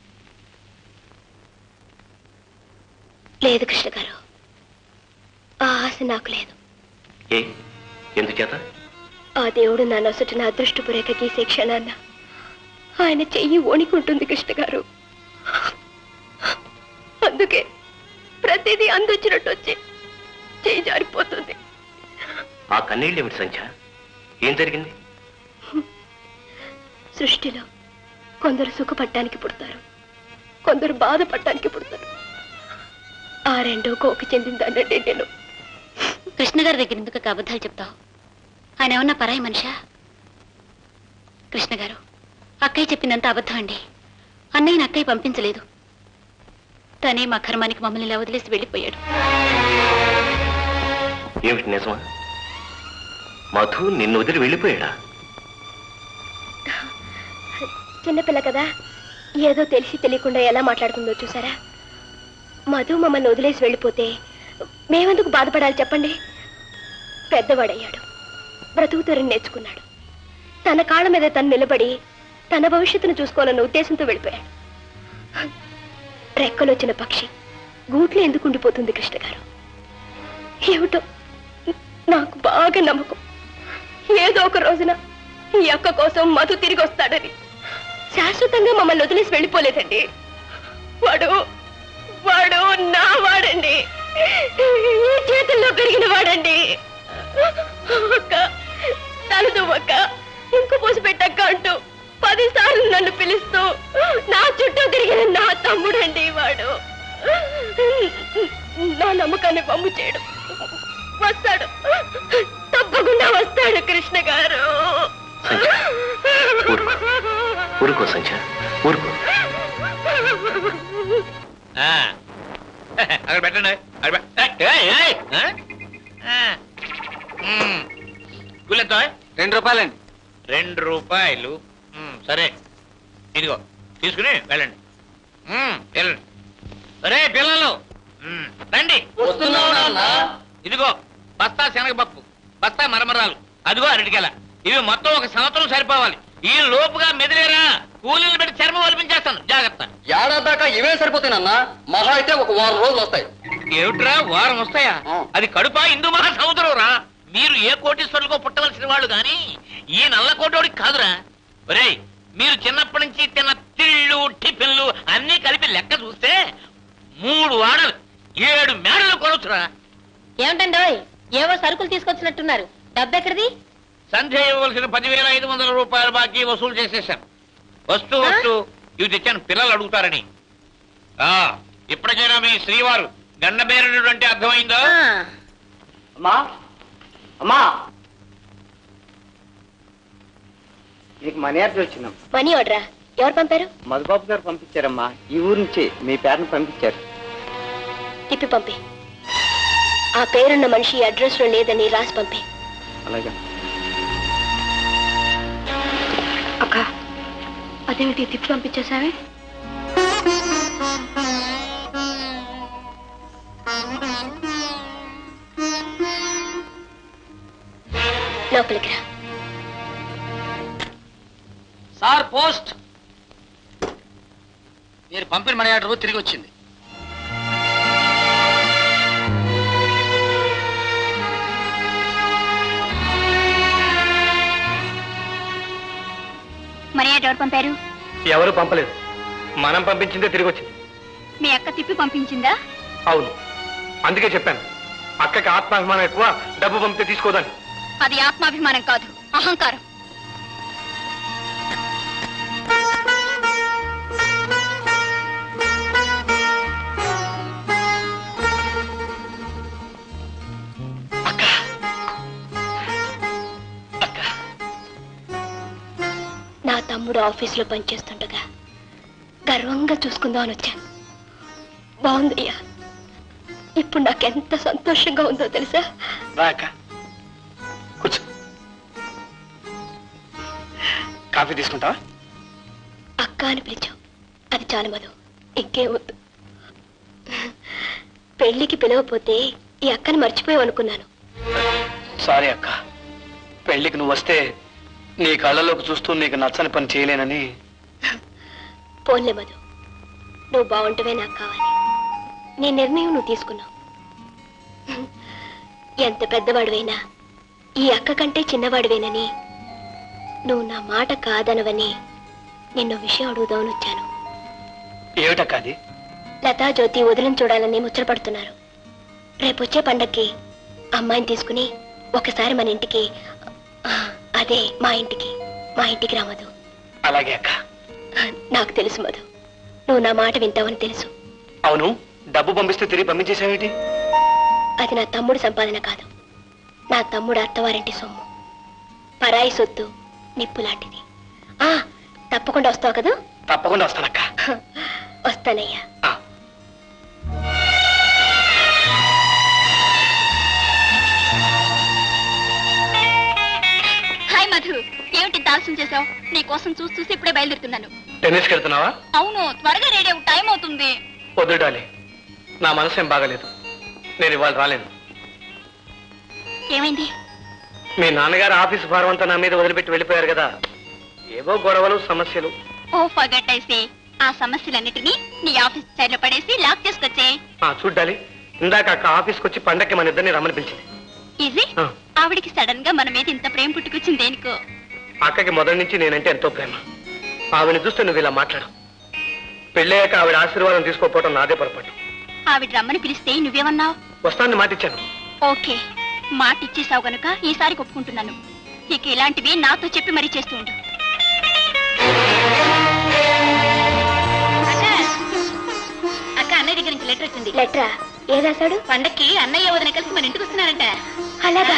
లేదు కృష్ణ గారు, ఆ ఆశ నాకు లేదు. ఏ, ఎందుచేత? ఆ దేవుడు నా నొసటిన అదృష్టపు రేఖ గీసే క్షణాన్న ఆయన చెయ్యి ఓణికుంటుంది కృష్ణ గారు. అందుకే ప్రతిదీ అందొచ్చినట్టు వచ్చి చెయ్యి జారిపోతుంది. ఆ కన్నీళ్ళు ఏమిటి సంధ్య? ఏం జరిగింది? సృష్టిలో కొందరు సుఖపడటానికి పుడతారు, కొందరు బాధపడటానికి పుడతారు. ఆ రెండో కోకి చెందిందనండి నేను. కృష్ణ గారి దగ్గర ఎందుకు అబద్ధాలు చెప్తావు? ఆయన ఏమన్నా పరాయి మనిషా? కృష్ణ గారు, అక్కయ్య చెప్పిందంత అబద్ధం అండి. అన్నయ్యని అక్కయ్య పంపించలేదు. తనే మా కర్మానికి మమ్మల్ని ఇలా వదిలేసి వెళ్ళిపోయాడు. ఏమిటి నిజమా? మధు నిన్ను వదిలి వెళ్ళిపోయాడా? చిన్నపిల్ల కదా, ఏదో తెలిసి తెలియకుండా ఎలా మాట్లాడుతుందో చూసారా? మధు మమ్మల్ని వదిలేసి వెళ్ళిపోతే మేమెందుకు బాధపడాలి చెప్పండి? పెద్దవాడయ్యాడు, బ్రతుకుతూరని నేర్చుకున్నాడు. తన కాళ్ళ మీద తను నిలబడి తన భవిష్యత్తును చూసుకోవాలన్న ఉద్దేశంతో వెళ్ళిపోయాడు. రెక్కలొచ్చిన పక్షి గూట్లో ఎందుకు ఉండిపోతుంది కృష్ణ గారు? ఏమిటో నాకు బాగా నమ్మకం, ఏదో ఒక రోజున ఈ అక్క కోసం మధు తిరిగి వస్తాడని. శాశ్వతంగా మమ్మల్ని వదిలేసి వెళ్ళిపోలేదండి. వాడు వాడు నా వాడండి, ఈ చేతుల్లో పెరిగిన వాడండి. అక్క, తనదు అక్క, ఇంకు పోసి పెట్టక్క అంటూ పదిసార్లు నన్ను పిలుస్తూ నా చుట్టూ తిరిగిన నా తమ్ముడండి వాడు. నా నమ్మకాన్ని పంపు చేయడు. వస్తాడు, తప్పకుండా వస్తాడు కృష్ణ గారు. ఊరుకో సంధ్య, ఊరుకో. అక్కడ పెట్టండి. కూలెంత? రెండు రూపాయలండి. రెండు రూపాయలు. సరే, ఇదిగో తీసుకుని వెళ్ళండి. వెళ్ళండి. సరే పిల్లలు రండి. ఇదిగో బస్తా శనగపప్పు, బస్తా మరమరాలు, అదిగో అరటికెల. ఇవి మొత్తం ఒక సంవత్సరం సరిపోవాలి. ఈ లోపుగా మెదిలేరా కూలీలు పెట్టి చర్మం వలిపించేస్తాను, జాగ్రత్త. ఏడాది దాకా ఇవే సరిపోతాయన్నా, మహా అయితే ఒక వారం రోజులు వస్తాయి. ఏమిట్రా వారం వస్తాయా? అది కడుపా హిందూ మహాసముద్రం రా. మీరు ఏ కోటీశ్వరులకో పుట్టవలసిన వాళ్ళు గాని ఈ నల్ల కోటోడికి కాదురా. ఒరేయ్, మీరు చిన్నప్పటి నుంచి తిన్న తిళ్ళు టిఫిన్లు అన్ని కలిపి లెక్క చూస్తే మూడు వాడలు ఏడు మేడలు కొనవచ్చు. ఏమిటండి ఏవో సరుకులు తీసుకొచ్చినట్టున్నారు, డబ్బు ఎక్కడిది? సంధ్య ఇవ్వవలసిన పదివేల ఐదు వందల రూపాయల బాకీ వసూలు చేసేశాను. వస్తూ వస్తూ ఇవి తెచ్చాను పిల్లలు అడుగుతారని. ఆ ఇప్పటికైనా మీ శ్రీవారు గండబేరుడు అంటే అర్థమైందా? అమ్మా అమ్మా నీకు మనీ ఆర్డర్ వచ్చిందమ్మా. మనీ ఆర్డరా? ఎవరు పంపారు? మధుబాబు గారు పంపించారమ్మా. ఈ ఊరు నుంచి మీ పేరును పంపించారు. తిప్పి పంపి. ఆ పేరున్న మనిషి అడ్రస్ లో లేదని రాసి పంపి. అలాగే. అక్క అదేమిటి తిప్పి పంపించేసావే? లోపలికి రా. Sir post. మీరు పంపిన మనీ ఆర్డర్ తిరిగి వచ్చింది. మనీ ఆర్డర్ ఎవరు పంపారు? ఎవరు పంపలేదు, మనం పంపించిందే తిరిగి వచ్చింది. మీ అక్క తిప్పి పంపించిందా? అవును, అందుకే చెప్పాను అక్కకి ఆత్మాభిమానం ఎక్కువ, డబ్బు పంపితే తీసుకోదని. అది ఆత్మాభిమానం కాదు, అహంకారం. నా తమ్ముడు ఆఫీసులో పనిచేస్తుండగా గర్వంగా చూసుకుందాం అని వచ్చాను. బాగుందయ్యా. ఇప్పుడు నాకెంత సంతోషంగా ఉందో తెలుసా? రాక కూర్చో. కాఫీ తీసుకుంటావా? అక్క అని పిలిచావు, అది చాలు మధు, ఇంకే వద్దు. పెళ్లికి పిలవపోతే ఈ అక్కని మర్చిపోయావు అనుకున్నాను. సారీ అక్క, పెళ్లికి నువ్వు వస్తే నీ కళ్ళలోకి చూస్తూ నీకు నచ్చని పని చేయలేనని. పోన్లే మధు, నువ్వు బాగుంటవే నాకు కావాలి. నీ నిర్ణయం నువ్వు తీసుకున్నావు. ఎంత పెద్దవాడివైనా ఈ అక్క కంటే చిన్నవాడివేనని, నువ్వు నా మాట కాదనవని నిన్ను విషయం అడుగుదామని వచ్చాను. ఏమిటక్క అది? లతా జ్యోతి వదిలిని చూడాలని ముచ్చటపడుతున్నారు. రేపొచ్చే పండక్కి అమ్మాయిని తీసుకుని ఒకసారి మన ఇంటికి, అదే మా ఇంటికి మా ఇంటికి రా మధు. అలాగే అక్క. నాకు తెలుసు మధు, నువ్వు నా మాట వింటావని తెలుసు. అవును, డబ్బు పంపిస్తే తిరిగి పంపించేసావేంటి? అది నా తమ్ముడు సంపాదన కాదు, నా తమ్ముడు అత్తవారింటి సొమ్ము. పరాయి సొత్తు నిప్పు లాంటిది. ఆ తప్పకుండా వస్తావు కదా? తప్పకుండా వస్తానక్క. వస్తానయ్యా. హాయ్ మధు, ఏమిటి ఆలస్యం చేసావు? నీ కోసం చూసి చూసి ఇప్పుడే బయలుదేరుతున్నాను. టెన్నిస్కి వెళ్తున్నావా? అవును, త్వరగా రెడీ అవ్వు, టైం అవుతుంది. వద్దు డాలి, నా మనసు ఏం బాగలేదు, నేను ఇవాళ రాలేను. ఏమైంది? మీ నాన్నగారు ఆఫీసు భారం అంతా నా మీద వదిలిపెట్టి వెళ్ళిపోయారు కదా, ఏవో గొడవలు సమస్యలు. ఓ ఫర్గట్ అయితే ఆ సమస్యలన్నిటినీ నీ ఆఫీస్ చైర్లో పడేసి లాక్ చేసుకొచ్చే. చూడ్డాలి, ఇందాక అక్క ఆఫీస్కి వచ్చి పండక్కి మన ఇద్దరిని రమ్మని పిలిచింది. ఈజీ, ఆవిడికి సడన్ గా మన మీద ఇంత ప్రేమ పుట్టుకొచ్చింది దేనికో? అక్కకి మొదటి నుంచి నేనంటే ఎంతో ప్రేమ. ఆవిడని చూస్తే నువ్వు ఇలా మాట్లాడు. పెళ్ళయ్యాక ఆవిడ ఆశీర్వాదం తీసుకోకపోవడం నాదే పొరపాటు. ఆవిడ రమ్మని పిలిస్తే నువ్వేమన్నావు? వస్తానని మాటిచ్చాను. ఓకే, మాట ఇచ్చేసావు గనుక ఈసారి ఒప్పుకుంటున్నాను. ఇక ఇలాంటివి నాతో చెప్పి మరీ చేస్తూ ఉండు. అక్క, అన్నయ్య దగ్గర నుంచి లెటర్ వచ్చింది. లెటరా? ఏ రాశాడు? పండక్కి అన్నయ్య వదిన కలిసి మన ఇంటికి వస్తున్నారంట. అలాగా?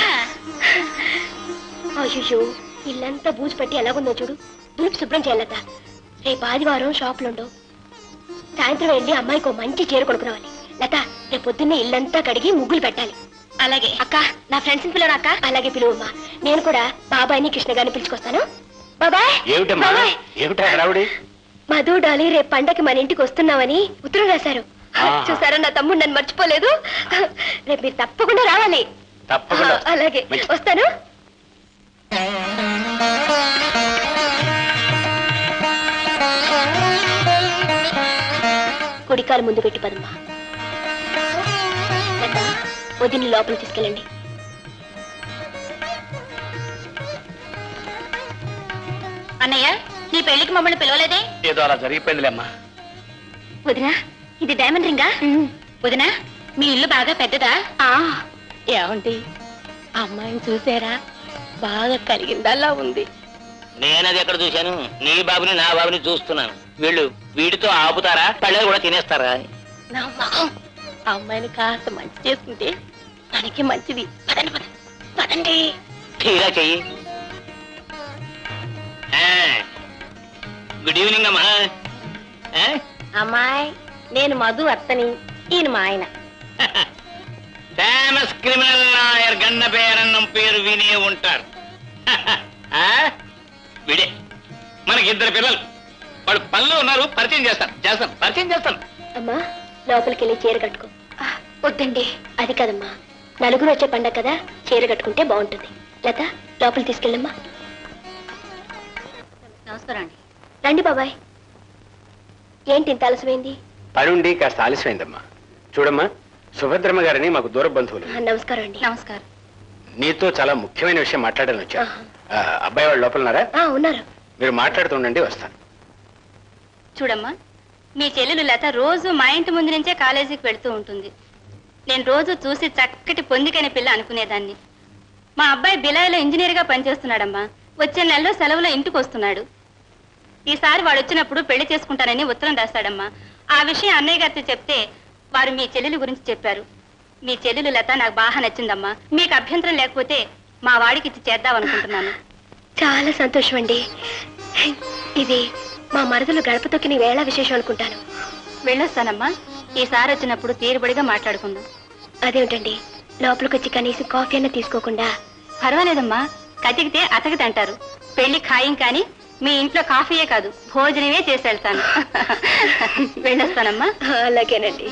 అయ్యో, ఇల్లంతా బూజు పెట్టి ఎలాగుందో చూడు. దులుపు శుభ్రం చేయాలట. రేపు ఆదివారం షాపులుండవు. సాయంత్రం వెళ్ళి అమ్మాయికి ఓ మంచి చీర కొనుక్కురావాలి. లత, రేపు పొద్దున్నే ఇల్లంతా కడిగి ముగ్గులు పెట్టాలి. అలాగే అక్క, నా ఫ్రెండ్స్ పిలువరా అక్క? అలాగే పిలువమ్మా. నేను కూడా బాబాయ్ని కృష్ణ గారిని పిలుచుకొస్తాను. బాబాయ్. ఏమిటమ్మా? ఏమిటా హడావుడి? మధు డాలి రేపు పండకి మన ఇంటికి వస్తున్నామని ఉత్తరం రాశారు. చూసారా, నా తమ్ముడు నన్ను మర్చిపోలేదు. రేపు మీరు తప్పకుండా రావాలి. తప్పకుండా. అలాగే వస్తాను. కుడికాలు ముందు పెట్టి పదమ్మా. వదిని లోపల తీసుకెళ్ళండి. అన్నయ్య, నీ పెళ్లికి మమ్మల్ని పిలవలేదే? ఏదో అలా జరిగిపోయిందిలేమ్మా. వదినా, ఇది డైమండ్ రింగా? వదినా, మీ ఇల్లు బాగా పెద్దదా? ఏమండి అమ్మాయిని చూసారా? బాగా కలిగిందల్లా ఉంది. నేనది ఎక్కడ చూశాను? నీ బాబుని నా బాబుని చూస్తున్నాను. వీళ్ళు వీడితో ఆపుతారా, పళ్ళని కూడా తినేస్తారా అని. అమ్మాయిని కాస్త మంచి చేసుకుంటే మనకి మంచిది. పదండి పదండి పదండి. తీరా చెయ్యి. గుడ్ ఈవినింగ్ అమ్మా. అమ్మాయి నేను మధు అత్తని, ఈయన మా ఆయన. ఫేమస్ క్రిమినల్ లాయర్ గన్న పేరన్నం పేరు వినే ఉంటారు. విడే మనకి ఇద్దరు పిల్లలు, వాళ్ళు పనిలో ఉన్నారు. పరిచయం చేస్తాను చేస్తాను పరిచయం చేస్తాను. అమ్మా లోపలికి వెళ్ళి చీర కట్టుకో. వద్దండి, అది కదమ్మా, నలుగురు వచ్చే పండగ కదా, చీర కట్టుకుంటే బాగుంటుంది. లత లోపలికి తీసుకెళ్ళమ్మా. నమస్కారం అండి. రండి బాబాయ్. ఏంటి ఇంత ఆలస్యమైంది? పనుండి కాస్త ఆలస్యమైందమ్మా. చూడమ్మా, సుభద్రమ్మ గారిని మాకు దూర బంధువులు. నమస్కారం అండి. నమస్కారం. నీతో చాలా ముఖ్యమైన విషయం మాట్లాడాలని వచ్చా. అబ్బాయి వాళ్ళు లోపలన్నారా? ఉన్నారు. మీరు మాట్లాడుతుండండి, వస్తాను. చూడమ్మా, మీ చెల్లెలు లత రోజు మా ఇంటి ముందు నుంచే కాలేజీకి వెళ్తూ ఉంటుంది. నేను రోజు చూసి చక్కటి పొందికైన పిల్ల అనుకునేదాన్ని. మా అబ్బాయి బిలాయిలో ఇంజనీర్గా పనిచేస్తున్నాడమ్మా. వచ్చే నెలలో సెలవులో ఇంటికి వస్తున్నాడు. ఈసారి వాడు వచ్చినప్పుడు పెళ్లి చేసుకుంటానని ఉత్తరం రాస్తాడమ్మా. ఆ విషయం అన్నయ్య గారితో చెప్తే వారు మీ చెల్లెలు గురించి చెప్పారు. మీ చెల్లెలు లత నాకు బాగా నచ్చిందమ్మా. మీకు అభ్యంతరం లేకపోతే మా వాడికి ఇచ్చి చేద్దాం అనుకుంటున్నాను. చాలా సంతోషం అండి. ఇది మా మరదలు గడప తొక్కిన వేళ విశేషం అనుకుంటాను. వెళ్ళొస్తానమ్మా. ఈసారి వచ్చినప్పుడు తీరుబడిగా మాట్లాడుకుందాం. అదేమిటండి, లోపలికి వచ్చి కనీసం కాఫీ అన్న తీసుకోకుండా? పర్వాలేదమ్మా, కతికితే అతకితే అంటారు. పెళ్లి ఖాయం కానీ మీ ఇంట్లో కాఫీయే కాదు, భోజనమే చేసి వెళ్తాను. వెళ్ళొస్తానమ్మా. అలాగేనండి.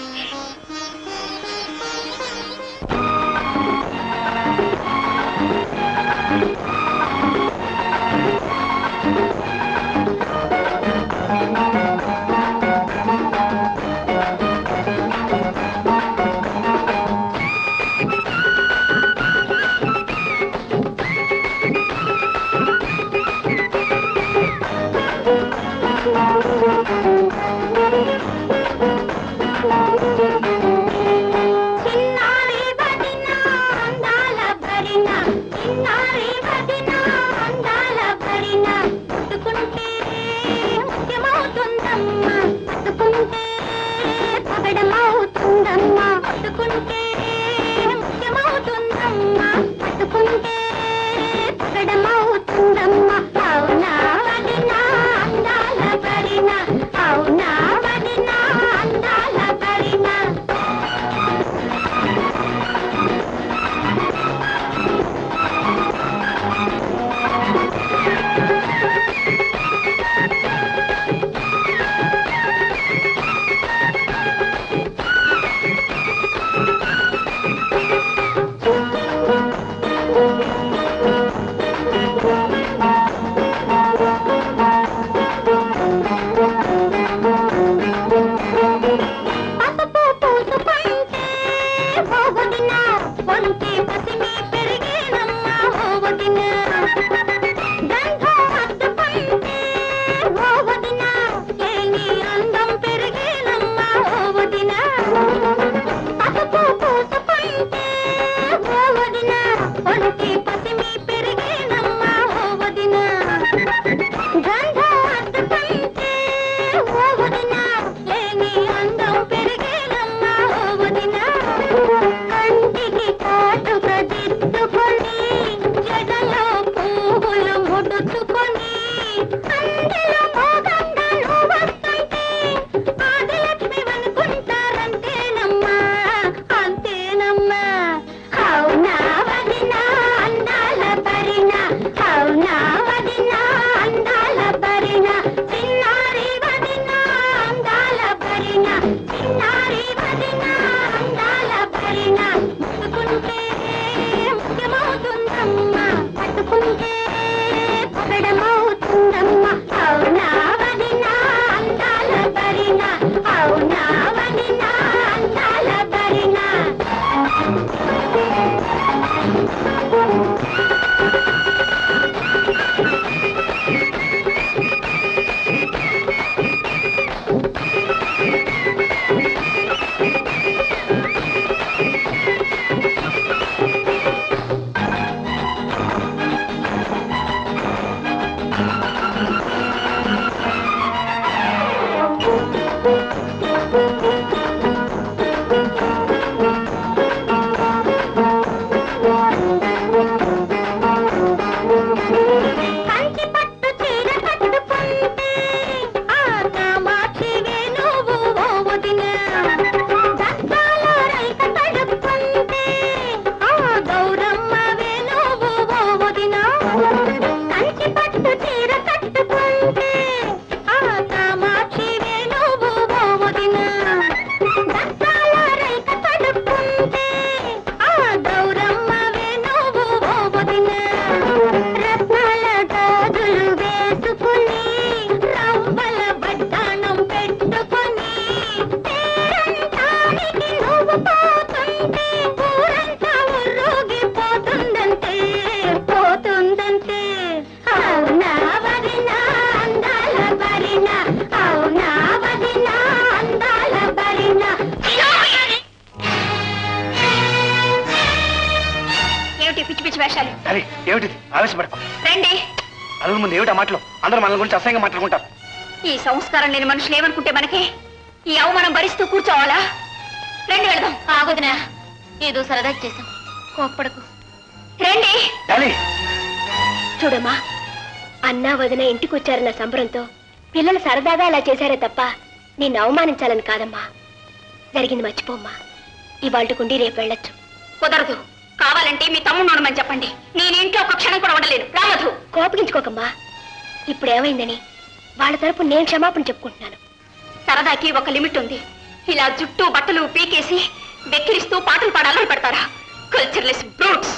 అది ఏమిటిది? ఆవేశపడకు. రండి. అదుగు ముందు ఏమిటి ఆ మాటలు? అందరూ మన గురించి అసహ్యంగా మాట్లాడుకుంటారు. ఈ సంస్కారం లేని మనుషులు ఏమనుకుంటే మనకి ఈ అవమానం భరిస్తూ కూర్చోవాలా? రండి వెళదాం. ఆగొదినా, ఏదో సరదా చేశాం, కోప్పడకు. రండి. చూడమ్మా, అన్నా వదిన ఇంటికి వచ్చారన్న సంబరంతో పిల్లలు సరదాగా అలా చేశారే తప్ప నిన్ను అవమానించాలని కాదమ్మా. జరిగింది మర్చిపోమ్మా. ఇవాళకుండి రేపు వెళ్ళొచ్చు. కుదరదు. కావాలంటే మీ తమ్ముడు ఉండమని చెప్పండి. నేను ఇంట్లో ఒక క్షణం కూడా ఉండలేను. రామధు, కోపగించుకోకమ్మా. ఇప్పుడు ఏమైందని వాళ్ళ తరపు నేను క్షమాపణ చెప్పుకుంటున్నాను. సరదాకి ఒక లిమిట్ ఉంది. ఇలా జుట్టు బట్టలు పీకేసి వెక్కిరిస్తూ పాటలు పాడాలని పెడతారా? Cultureless brutes.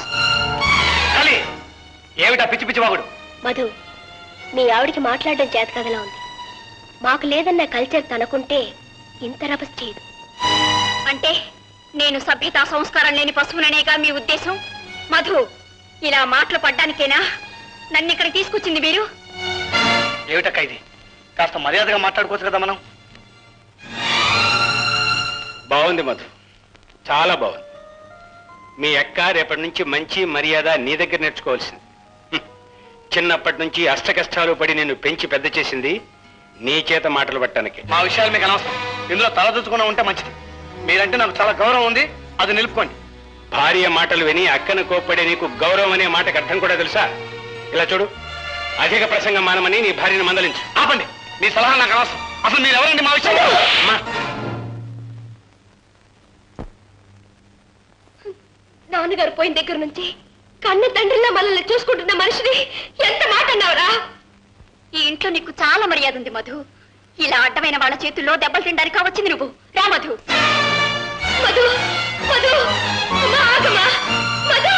ఏమిటా పిచ్చి పిచ్చి వాగుడు? మధు, మీ ఆవిడికి మాట్లాడడం చేత కదలా ఉంది. మాకు లేదన్న కల్చర్ తనకుంటే ఇంత రభస్ చేయదు. అంటే నేను సభ్యతా సంస్కారం లేని పశువుననేగా మీ ఉద్దేశం? మధు, ఇలా మాటలు పడ్డానికేనా నన్ను ఇక్కడికి తీసుకొచ్చింది మీరు? ఏమిటక్క ఇది? కాస్త మర్యాదగా మాట్లాడుకోవచ్చు కదా మనం. బాగుంది మధు, చాలా బాగుంది. మీ అక్క రేపటి నుంచి మంచి మర్యాద నీ దగ్గర నేర్చుకోవాల్సింది. హ్మ్. చిన్నప్పటి నుంచి అష్ట కష్టాలు పడి నేను పెంచి పెద్ద చేసింది నీ చేత మాటలు పట్టడానికి. మా విషయాలు మీకు అనవసరం. ఇందులో తలదూచుకున్నా ఉంటే మంచిది. మీరంటే నాకు చాలా గౌరవం ఉంది, అది నిలుపుకోండి. భార్య మాటలు విని అక్కను కోప్పడే నీకు గౌరవం అనే మాటకు అర్థం కూడా తెలుసా? ఇలా చూడు, అధిక ప్రసంగం మానమని నీ భార్యను మందలించు. ఆపండి, మీ సలహా నాకు అనవసరం. అసలు మీరు ఎవరండి మా విషయంలో? నాన్నగారు పోయిన దగ్గర నుంచి కన్న తండ్రిలో మనల్ని చూసుకుంటున్న మనిషిని ఎంత మాట అన్నావురా? ఈ ఇంట్లో నీకు చాలా మర్యాద ఉంది మధు. ఇలా అడ్డమైన వాళ్ళ చేతుల్లో దెబ్బలు తినడానికి వచ్చింది నువ్వు. రా మధు. మధు, మధు, అమ్మా, ఆగమ్మా, మధు.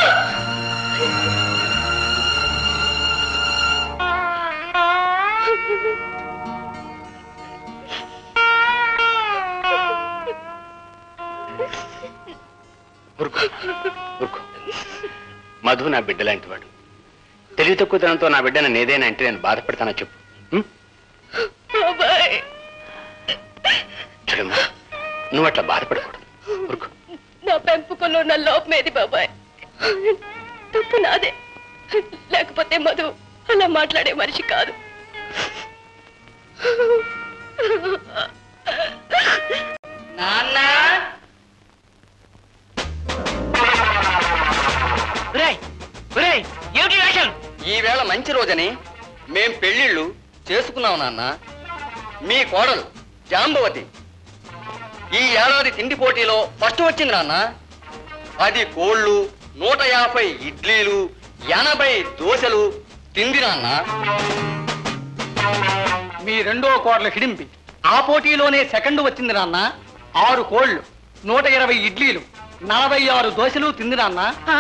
ఊరుకో, ఊరుకో. మధు నా బిడ్డ లాంటి వాడు. తెలివి తక్కువతనంతో నా బిడ్డను నేదేనా అంటే నేను బాధపడతానా చెప్పు. చూడమ్మా, నువ్వు అట్లా బాధపడకూడదు. ఊరుకో. నా పెంపుకలో నా లోపమేది బాబాయ్. తప్పు నాదే. లేకపోతే మధు అలా మాట్లాడే మనిషి కాదు. నాన్న, ఏమిటి వేషం? ఈవేళ మంచి రోజని మేం పెళ్లిళ్ళు చేసుకున్నాం నాన్న. మీ కోడలు జాంబవతి ఈ ఏడాది తిండి పోటీలో ఫస్ట్ వచ్చింది నాన్న. పది కోళ్ళు, నూట యాభై ఇడ్లీలు, ఎనభై దోశలు తింది నాన్న. మీ రెండో కోడలు హిడింపి ఆ పోటీలోనే సెకండ్ వచ్చింది నాన్న. ఆరు కోళ్లు, నూట ఇరవై ఇడ్లీలు, నలభై ఆరు దోశలు తింది నాన్న.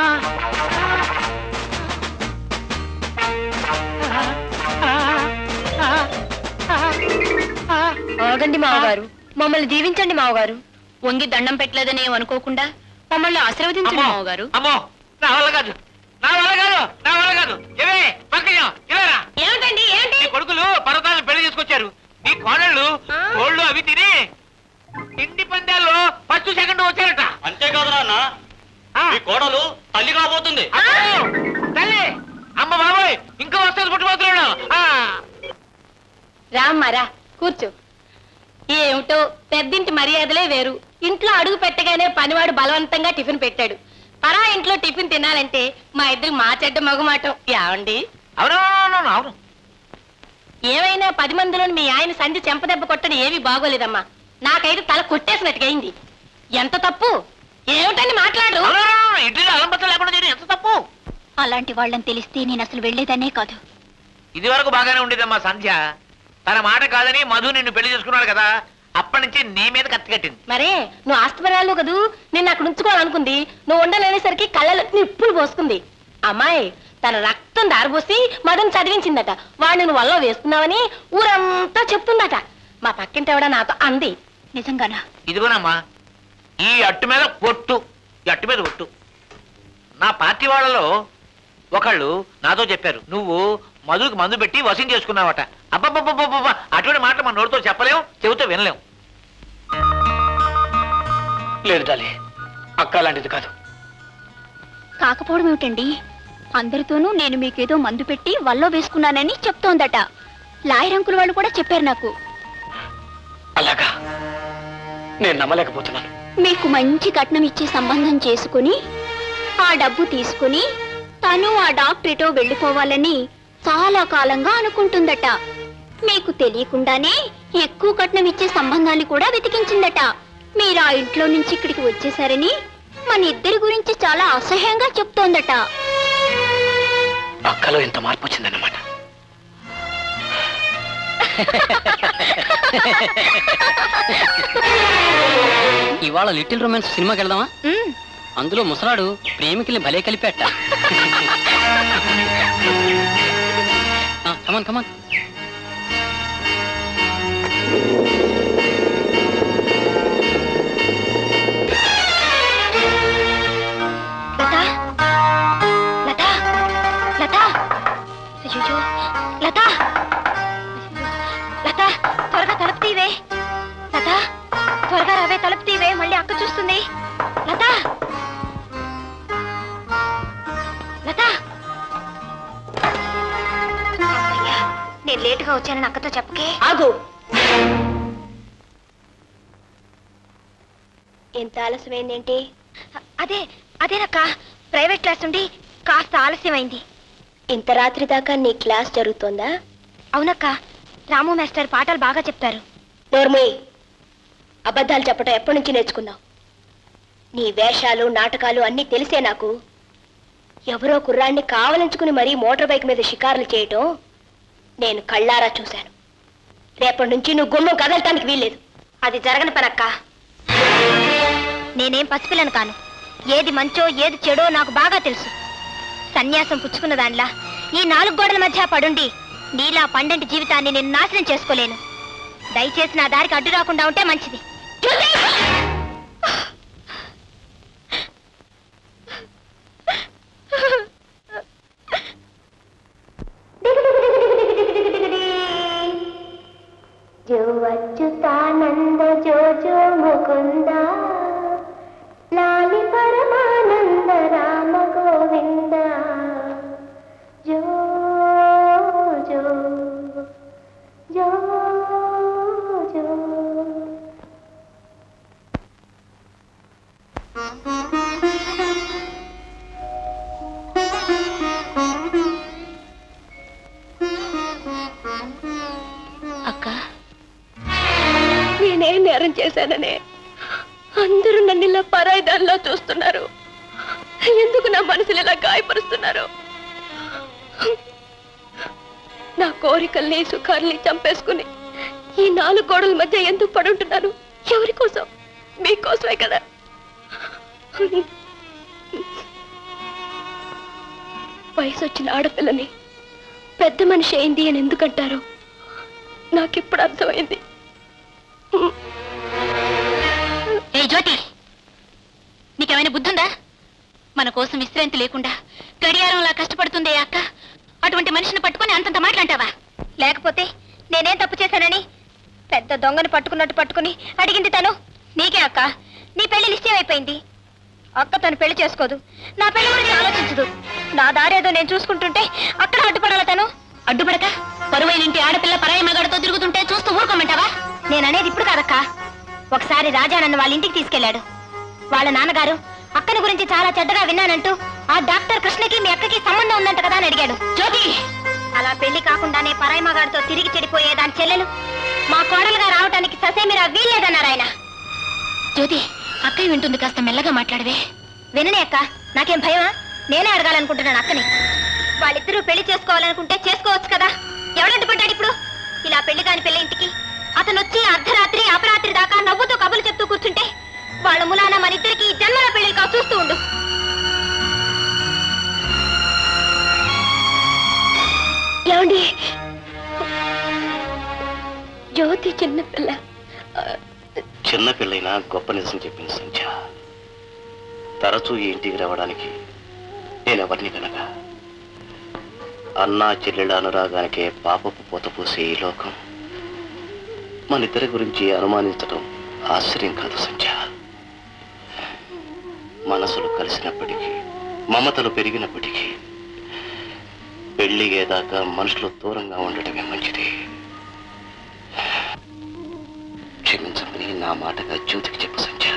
ఆగండి మావగారు, మమ్మల్ని దీవించండి మావగారు. వంగి దండం పెట్టలేదని అనుకోకుండా మమ్మల్ని ఆశీర్వదించండి మావగారు. అమ్మో, నా వల్ల కాదు, నా వల్ల కాదు, నా వల్ల కాదు. ఏమే పక్కయ్యం, ఇలారా. ఏమిటండి, ఏంటి? నీ కొడుకులు పర్వతాలను పెళ్లి చేసుకొచ్చారు. నీ కోడళ్ళు కోళ్ళు అవి తిని ఇంటి పందాల్లో ఫస్ట్ సెకండ్ వచ్చారట. అంతేకాదు నాన్న, మీ కోడలు తల్లి కాబోతుంది. తల్లి, అమ్మ బాబోయ్, ఇంకా వస్తుంది పుట్టుబోతున్నాడు. రామ్మారా, కూర్చో. ఏమిటో పెద్దింటి మర్యాదలే వేరు. ఇంట్లో అడుగు పెట్టగానే పనివాడు బలవంతంగా టిఫిన్ పెట్టాడు. పరా ఇంట్లో టిఫిన్ తినాలంటే మా ఇద్దరు మా చెడ్డ మగమాటం. ఏమండి? అవునవును, అవును. ఏమైనా పది మందిలో మీ ఆయన సంధి చెంపదెబ్బ కొట్టడం ఏమీ బాగోలేదమ్మా. నాకైతే తల కొట్టేసినట్టుగైంది. ఎంత తప్పు? ఏమిటని మాట్లాడు. ఇడ్లీలో అలంబత్తం లేకుండా చేయడం ఎంత తప్పు? అలాంటి వాళ్ళని తెలిస్తే నేను అసలు వెళ్లేదనే కాదు. ఇది వరకు బాగానే ఉండేదమ్మా సంధ్య. తన మాట కాదని మధు నిన్ను పెళ్లి చేసుకున్నాడు కదా, అప్పటి నుంచి నీ మీద కత్తి కట్టింది. మరే నువ్వు ఆస్తిపరాలు కదూ, నిన్ను అక్కడ ఉంచుకోవాలనుకుంది. నువ్వు ఉండలేనేసరికి కళ్ళలో నిప్పులు పోసుకుంది. అమ్మాయి తన రక్తం దారిపోసి మధుని చదివించిందట. వాడిని నువ్వు వల్ల వేస్తున్నావని ఊరంతా చెప్తుందట. మా పక్కింటి ఎవడా నాతో అంది. నిజంగానా? ఇదిగోనమ్మా, ఈ అట్టు మీద ఒట్టు, ఈ అట్టు మీద ఒట్టు. నా పార్టీ వాళ్ళలో ఒకళ్ళు నాతో చెప్పారు, నువ్వు మధుకి మందు పెట్టి వశం చేసుకున్నావట. అబ్బబ్బబ్బబ్బబ్బ, అటువంటి మాటలు మన నోటితో చెప్పలేం, చెబితే వినలేం. లేదు డాలి, అక్క లాంటిది కాదు. కాకపోవడం ఏమిటండి? అందరితోనూ నేను మీకేదో మందు పెట్టి వల్లో వేసుకున్నానని చెప్తోందట. లాయర్ అంకుల్ వాళ్ళు కూడా చెప్పారు నాకు. అలాగా? నేను నమ్మలేకపోతున్నాను. మీకు మంచి కట్నం ఇచ్చే సంబంధం చేసుకుని ఆ డబ్బు తీసుకుని తను ఆ డాక్టరేటో వెళ్ళిపోవాలని చాలా కాలంగా అనుకుంటుందట. మీకు తెలియకుండానే ఎక్కువ కట్నం ఇచ్చే సంబంధాన్ని కూడా వెతికించిందట. మీరు ఆ ఇంట్లో నుంచి ఇక్కడికి వచ్చేసారని మన ఇద్దరి గురించి చాలా అసహ్యంగా చెప్తోందట. అక్కలో ఇంత మార్పు వచ్చిందన్నమాట. ఇవాళ లిటిల్ రొమాన్స్ సినిమాకి వెళ్దామా? అందులో ముసలాడు ప్రేమికుల్ని భలే కలిపెట్ట. కమాన్ కమాన్. లతా లతా అయ్యో లతా లతా త్వరగా తలుపు తీవే. లతా త్వరగా రావే, తలుపు తీవే, మళ్ళీ అక్క చూస్తుంది. లతా లతా నేను లేటుగా వచ్చానని అక్కతో చెప్పకే. ఆగు. ఎంత ఆలస్యమైందేంటి? అదే అదేనక్క, ప్రైవేట్ క్లాస్ నుండి కాస్త ఆలస్యమైంది. ఇంత రాత్రి దాకా నీ క్లాస్ జరుగుతోందా? అవునక్క, రాము మాస్టర్ పాఠాలు బాగా చెప్తారు. నోర్మీ, అబద్ధాలు చెప్పటం ఎప్పటి నుంచి నేర్చుకున్నావు? నీ వేషాలు నాటకాలు అన్నీ తెలిసే నాకు. ఎవరో కుర్రాన్ని కావలించుకుని మరీ మోటార్ బైక్ మీద షికారులు చేయటం నేను కళ్ళారా చూశాను. రేపటి నుంచి నువ్వు గుమ్మం కదలటానికి వీల్లేదు. అది జరగని పనక్క. నేనేం పసిపిల్లను కాను. ఏది మంచో ఏది చెడో నాకు బాగా తెలుసు. సన్యాసం పుచ్చుకున్న దానిలా ఈ నాలుగు గోడల మధ్య పడుండి నీలా పండంటి జీవితాన్ని నేను నాశనం చేసుకోలేను. దయచేసి నా దారికి అడ్డు రాకుండా ఉంటే మంచిది. जो अच्युतानंद जो जो मुकुंद लाली परमानंद राम गोविंद जो जो जो जो అక్క, నేనేం నేరం చేశాననే అందరూ నన్ను ఇలా పరాయిదాల్లో చూస్తున్నారు. ఎందుకు నా మనసులు ఇలా గాయపరుస్తున్నారు? నా కోరికల్ని సుఖాల్ని చంపేసుకుని ఈ నాలుగు గోడల మధ్య ఎందుకు పడుంటున్నాను? ఎవరి కోసం? మీకోసమే కదా. వయసు వచ్చిన ఆడపిల్లని పెద్ద మనిషి అయింది అని ఎందుకంటారు? నాకిప్పుడు అర్థమైంది. ఏ జ్యోతి, నీకేమైనా బుద్ధుందా? మన కోసం విశ్రాంతి లేకుండా గడియారంలా కష్టపడుతుందే అక్క. అటువంటి మనిషిని పట్టుకుని అంతంత మాట్లాంటావా? లేకపోతే నేనేం తప్పు చేశానని పెద్ద దొంగని పట్టుకున్నట్టు పట్టుకుని అడిగింది తను. నీకే అక్క, నీ పెళ్లి నిశ్చయం అయిపోయింది. అక్క తను పెళ్లి చేసుకోదు, నా పెళ్లి గురించి ఆలోచించదు. నా దారేదో నేను చూసుకుంటుంటే అక్కడ అడ్డుపడాల తను. అడ్డుపడక పరువైనింటి ఆడపిల్ల పరాయి మగాడితో తిరుగుతుంటే చూస్తూ ఊరుకోమంటావా? నేననేది ఇప్పుడు కాదక్క. ఒకసారి రాజా నన్ను వాళ్ళ ఇంటికి తీసుకెళ్లాడు. వాళ్ళ నాన్నగారు అక్కని గురించి చాలా చెడ్డగా విన్నానంటూ ఆ డాక్టర్ కృష్ణకి మీ అక్కకి సంబంధం ఉందంట కదా అని అడిగాడు. జ్యోతి, అలా పెళ్లి కాకుండానే పరాయి మగాడితో తిరిగి చెడిపోయే దాని చెల్లెలు మా కోడలుగా రావటానికి ససేమిరా వీల్లేదన్నారు ఆయన. జ్యోతి, అక్కయ్య వింటుంది, కాస్త మెల్లగా మాట్లాడవే. విననే అక్క, నాకేం భయమా? నేనే అడగాలనుకుంటున్నాను అక్కని. వాళ్ళిద్దరూ పెళ్లి చేసుకోవాలనుకుంటే చేసుకోవచ్చు కదా. ఎవడంటు పడ్డాడు ఇప్పుడు? ఇలా పెళ్లి కాని పిల్ల ఇంటికి అతను వచ్చి అర్ధరాత్రి అపరాత్రి దాకా నవ్వుతూ కబులు చెప్తూ కూర్చుంటే వాళ్ళ ములాన మన ఇద్దరికి జన్మల పెళ్లిగా చూస్తూ ఉండు. ఏమండి, జ్యోతి చిన్నపిల్ల. చిన్నపిల్లైనా గొప్ప నిజం చెప్పింది సంధ్య. తరచూ ఈ ఇంటికి రావడానికి నేనెవరిని కనుక అన్నా చెల్లెళ్ళ అనురాగానికే పాపపు పూత పూసే ఈ లోకం మన ఇద్దరి గురించి అనుమానించడం ఆశ్చర్యం కాదు సంధ్య. మనసులు కలిసినప్పటికీ, మమతలు పెరిగినప్పటికీ పెళ్లిగేదాకా మనుషులు దూరంగా ఉండటమే మంచిది. క్షమించమని నా మాటగా జ్యోతికి చెప్పు సంధ్య.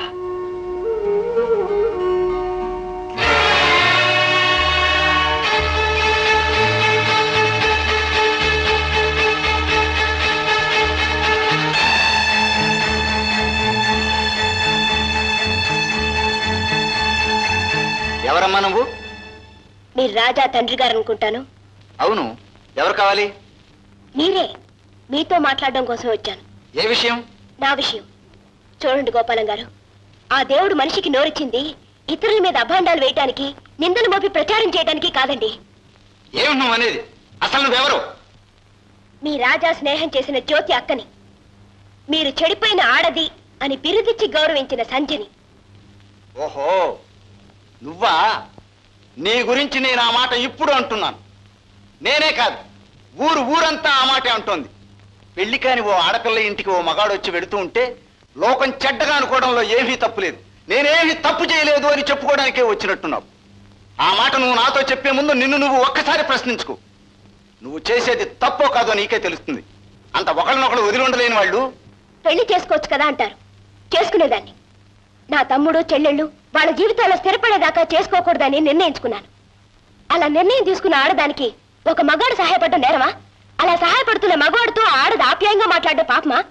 ఎవరమ్మా నువ్వు? మీరు రాజా తండ్రి గారు అనుకుంటాను. అవును, ఎవరు కావాలి? మీరే. మీతో మాట్లాడడం కోసం వచ్చాను. ఏ విషయం? నా విషయం. చూడండి గోపాలం గారు, ఆ దేవుడు మనిషికి నోరిచ్చింది ఇతరుల మీద అభాండాలు వేయటానికి, నిందలు మోపి ప్రచారం చేయడానికి కాదండి. ఏమి నువ్వు అనేది? అసలు నువ్వెవరు? మీ రాజా స్నేహం చేసిన జ్యోతి అక్కని. మీరు చెడిపోయిన ఆడది అని బిరుదిచ్చి గౌరవించిన సంధ్యని. ఓహో, నువ్వా? నీ గురించి నేను ఆ మాట ఇప్పుడు అంటున్నాను. నేనే కాదు, ఊరు ఊరంతా ఆ మాటే అంటోంది. పెళ్లి కాని ఓ ఆడపిల్ల ఇంటికి ఓ మగాడు వచ్చి వెళుతూ ఉంటే లోకం చెడ్డగా అనుకోవడంలో ఏమీ తప్పు లేదు, నేనేమీ తప్పు చేయలేదు అని చెప్పుకోవడానికే వచ్చినట్టున్నావు. ఆ మాట నువ్వు నాతో చెప్పే ముందు నిన్ను నువ్వు ఒక్కసారి ప్రశ్నించుకో. నువ్వు చేసేది తప్పో కాదో నీకే తెలుస్తుంది. అంత ఒకళ్ళనొకళ్ళు వదిలి ఉండలేని వాళ్ళు పెళ్లి చేసుకోవచ్చు కదా అంటారు. చేసుకునేదాన్ని. నా తమ్ముడు చెల్లెళ్ళు వాళ్ళ జీవితాల్లో స్థిరపడేదాకా చేసుకోకూడదని నిర్ణయించుకున్నాను. అలా నిర్ణయం తీసుకున్న ఆడదానికి ఒక మగాడు సహాయపడడం నేరమా? అలా సహాయపడుతున్న మగవాడితో ఆడది ఆప్యాయంగా మాట్లాడడం పాపమా?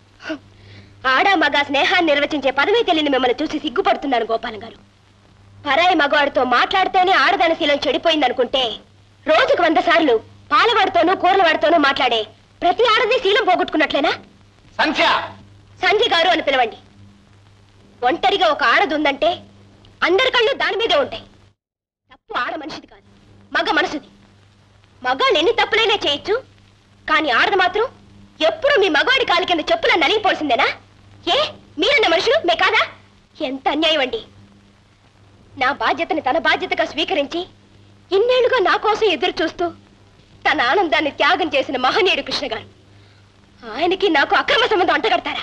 ఆడ మగ స్నేహాన్ని నిర్వచించే పదవి తెలియని మిమ్మల్ని చూసి సిగ్గుపడుతున్నాను గోపాలం గారు. పరాయి మగవాడితో మాట్లాడితేనే ఆడదాని శీలం చెడిపోయిందనుకుంటే రోజుకు వంద సార్లు పాలవాడితోనూ కూరలవాడితోనూ మాట్లాడే ప్రతి ఆడది శీలం పోగొట్టుకున్నట్లేనా? సంధ్య సంధ్య గారు అని పిలవండి. ఒంటరిగా ఒక ఆడది ఉందంటే అందరి కళ్ళు దాని మీదే ఉంటాయి. తప్పు ఆడ మనిషిది కాదు, మగ మనసుది. మగాళ్ళు ఎన్ని తప్పులైనా చేయొచ్చు, కానీ ఆడది మాత్రం ఎప్పుడు మీ మగవాడి కాలి కింద చెప్పులా నలిగిపోల్సిందేనా? ఏ మీరన్న మనుషులు మే కాదా? ఎంత అన్యాయం అండి. నా బాధ్యతని తన బాధ్యతగా స్వీకరించి ఇన్నేళ్లుగా నా కోసం ఎదురు చూస్తూ తన ఆనందాన్ని త్యాగం చేసిన మహనీయుడు కృష్ణ గారు. ఆయనకి నాకు అక్రమ సంబంధం అంటగడతారా?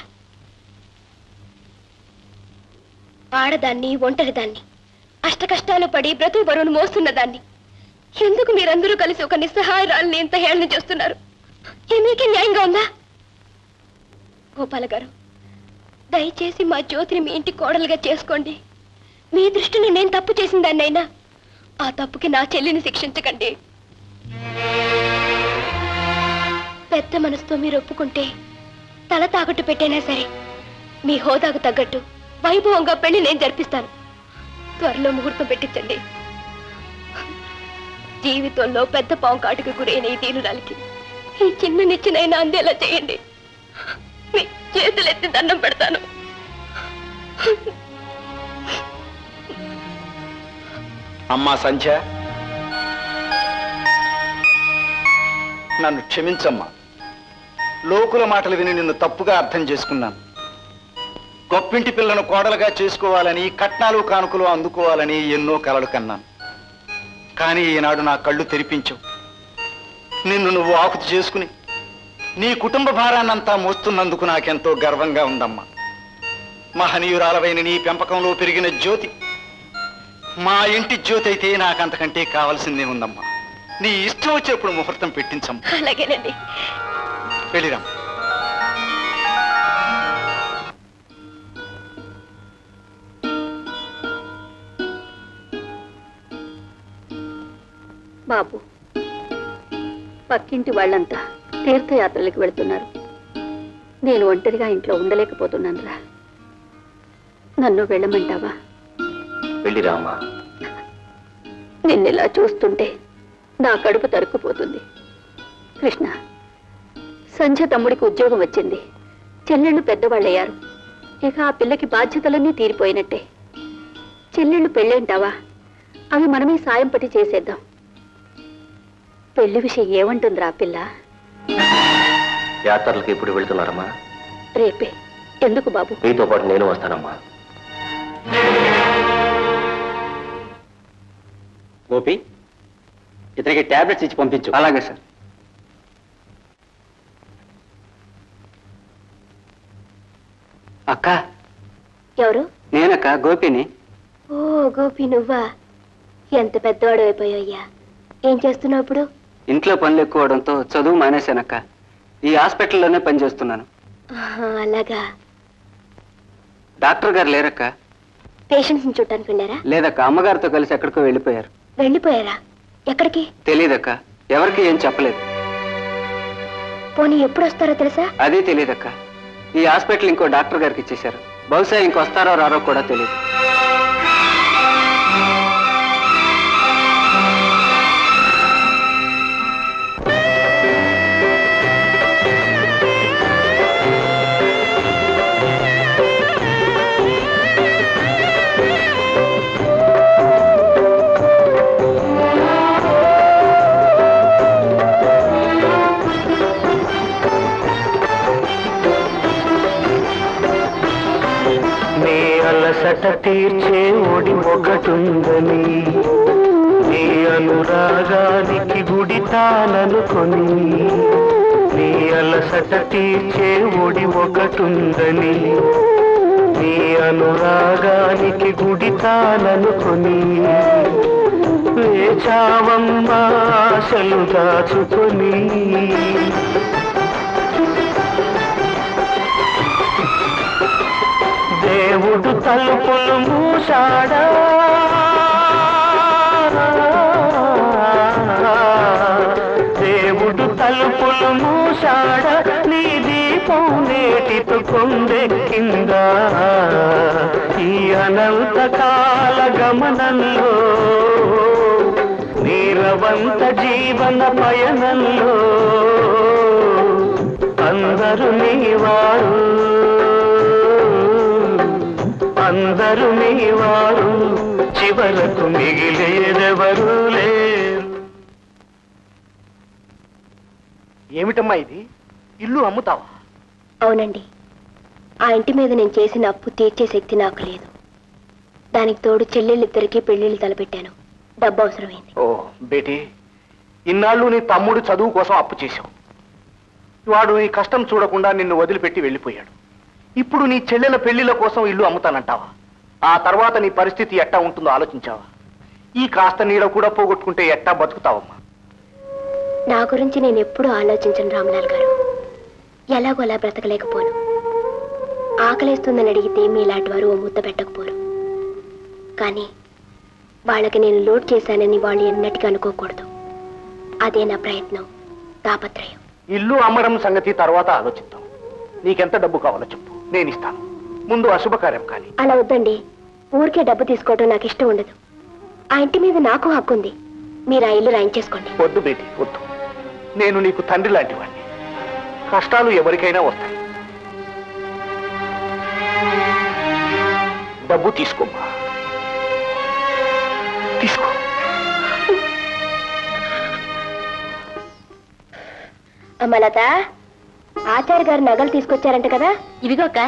ఆడదాన్ని, ఒంటరిదాన్ని, అష్ట కష్టాలు పడి బ్రతుకు బరువును మోస్తున్న దాన్ని ఎందుకు మీరందరూ కలిసి ఒక నిస్సహాయరాల్ని ఇంత హేళన చేస్తున్నారు? మీకే న్యాయంగా ఉందా? గోపాల గారు, దయచేసి మా జ్యోతిని మీ ఇంటి కోడలుగా చేసుకోండి. మీ దృష్టిలో నేను తప్పు చేసిన దాన్నైనా ఆ తప్పుకి నా చెల్లిని శిక్షించకండి. పెద్ద మనసుతో మీరు ఒప్పుకుంటే తల తాకట్టు పెట్టైనా సరే మీ హోదాకు తగ్గట్టు వైభవంగా పెళ్లి నేను జరిపిస్తాను. త్వరలో ముహూర్తం పెట్టించండి. జీవితంలో పెద్ద పాము కాటుకు గురైన ఈ దీనురాలికి ఈ చిన్న నిచ్చినైనా అందేలా చేయండి. మీ చేతులెత్తి దండం పెడతాను. అమ్మా సంధ్య, నన్ను క్షమించమ్మా. లోకుల మాటలు విని నిన్ను తప్పుగా అర్థం చేసుకున్నాను. గొప్పింటి పిల్లను కోడలుగా చేసుకోవాలని, కట్నాలు కానుకలు అందుకోవాలని ఎన్నో కలలు కన్నాను. కానీ ఈనాడు నా కళ్ళు తెరిపించవు. నిన్ను నువ్వు ఆకుతి చేసుకుని నీ కుటుంబ భారాన్నంతా మోస్తున్నందుకు నాకెంతో గర్వంగా ఉందమ్మా. మహనీయురాలవైన నీ పెంపకంలో పెరిగిన జ్యోతి మా ఇంటి జ్యోతి అయితే నాకంతకంటే కావాల్సిందే ఉందమ్మా. నీ ఇష్టం వచ్చేప్పుడు ముహూర్తం పెట్టించమ్మా. అలాగేనండి. వెళ్ళిరా. బాబు, పక్కింటి వాళ్ళంతా తీర్థయాత్రలకు వెళ్తున్నారు. నేను ఒంటరిగా ఇంట్లో ఉండలేకపోతున్నానురా. నన్ను వెళ్ళమంటావా? వెళ్ళిరామా. నిన్నెలా చూస్తుంటే నా కడుపు తరుక్కుపోతుంది. కృష్ణ, సంధ్య తమ్ముడికి ఉద్యోగం వచ్చింది. చెల్లెళ్ళు పెద్దవాళ్ళయ్యారు. ఇక ఆ పిల్లకి బాధ్యతలన్నీ తీరిపోయినట్టే. చెల్లెళ్ళు పెళ్ళేంటావా? అవి మనమే సాయం పట్టి చేసేద్దాం. పెళ్లి విషయం ఏమంటుందిరా పిల్ల? యాత్రలకు ఇప్పుడు వెళ్తున్నారమ్మా? రేపే. ఎందుకు బాబు? మీతో పాటు నేను వస్తానమ్మా. గోపి, ఇతనికి టాబ్లెట్స్ ఇచ్చి పంపించు. అలాగే సార్. అక్క. ఎవరు? నేనక్క, గోపిని. ఓ గోపి, నువ్వా? ఎంత పెద్దవాడు అయిపోయాయ్యా. ఏం చేస్తున్నావు ఇప్పుడు? ఇంట్లో పనులు ఎక్కువ అవడంతో చదువు మానేశానక్క. ఈ హాస్పిటల్లోనే పనిచేస్తున్నాను. అలాగా. డాక్టర్ గారు లేరక్క. పేషెంట్స్ ని చూడటానికి వెళ్ళారా? లేదక్క, అమ్మగారితో కలిసి ఎక్కడికో వెళ్ళిపోయారు. వెళ్ళిపోయారా? ఎక్కడికి? తెలీదక్క, ఎవరికి ఏం చెప్పలేదు. పోనీ ఎప్పుడు వస్తారో తెలుసా? అదే తెలియదక్క. ఈ హాస్పిటల్ ఇంకో డాక్టర్ గారికి ఇచ్చేశారు. బహుశా ఇంకొస్తారో రారో కూడా తెలియదు. అలసట తీర్చే ఒడి ఒకటుందని, నీ అనురాగానికి గుడి తాననుకొని, నీ అలసట తీర్చే ఒడి ఒకటుందని, నీ అనురాగానికి గుడి తాననుకొని, వేచావమ్మా ఆశలు దాచుకొని. దేవుడు తలుపులు మూసాడా, దేవుడు తలుపులు మూసాడా, నీ దీపం నేటితో కొండెక్కిందా. ఈ అనంత కాల గమనంలో, నీరవంత జీవన పయనంలో, అందరూ నీవారు, అందరూ నీవారు, చివరకు మిగిలేదెవరూ లేరు. ఏమిటమ్మా ఇది? ఇల్లు అమ్ముతావా? అవునండి. ఆ ఇంటి మీద నేను చేసిన అప్పు తీర్చే శక్తి నాకు లేదు. దానికి తోడు చెల్లెళ్ళిద్దరికీ పెళ్లిళ్ళు తలపెట్టాను. డబ్బు అవసరమైంది. ఓ బేటీ, ఇన్నాళ్ళు నీ తమ్ముడు చదువు కోసం అప్పు చేశావు. వాడు నీ కష్టం చూడకుండా నిన్ను వదిలిపెట్టి వెళ్ళిపోయాడు. ఇప్పుడు నీ చెల్లెల పెళ్లిల కోసం ఇల్లు అమ్ముతానంటావా? ఆ తర్వాత నీ పరిస్థితి ఎట్టా ఉంటుందో ఆలోచించావా? ఈ కాస్త నీడ కూడా పోగొట్టుకుంటే ఎట్టా బతుకుతావమ్మా? నా గురించి నేను ఎప్పుడూ ఆలోచించను రామలాల్ గారు. ఎలాగో అలా బ్రతకలేకపోను. ఆకలేస్తుందని అడిగితే మీలాంటి వారు ఓ ముద్ద పెట్టకపోరు. కానీ వాళ్ళకి నేను లోడ్ చేశానని వాళ్ళు ఎన్నటికీ అనుకోకూడదు. అదే నా ప్రయత్నం, తాపత్రయం. ఇల్లు అమ్మడం సంగతి తర్వాత ఆలోచిద్దాం. నీకెంత డబ్బు కావాలో చెప్పు, నేను ఇస్తాను. ముందు అశుభకార్యం కానీ. అలా వద్దండి. ఊరికే డబ్బు తీసుకోవడం నాకు ఇష్టం ఉండదు. ఆ ఇంటి మీద నాకు హక్కు ఉంది. మీరు ఆ ఇల్లు రాయించేసుకోండి. వద్దు బేటీ, వద్దు. నేను నీకు తండ్రి లాంటి వాడిని. కష్టాలు ఎవరికైనా వస్తాయి. డబ్బు తీసుకోమ్మా, తీసుకో. అమ్మలత, ఆచార్య గారు నగలు తీసుకొచ్చారంట కదా? ఇవిగో అక్క.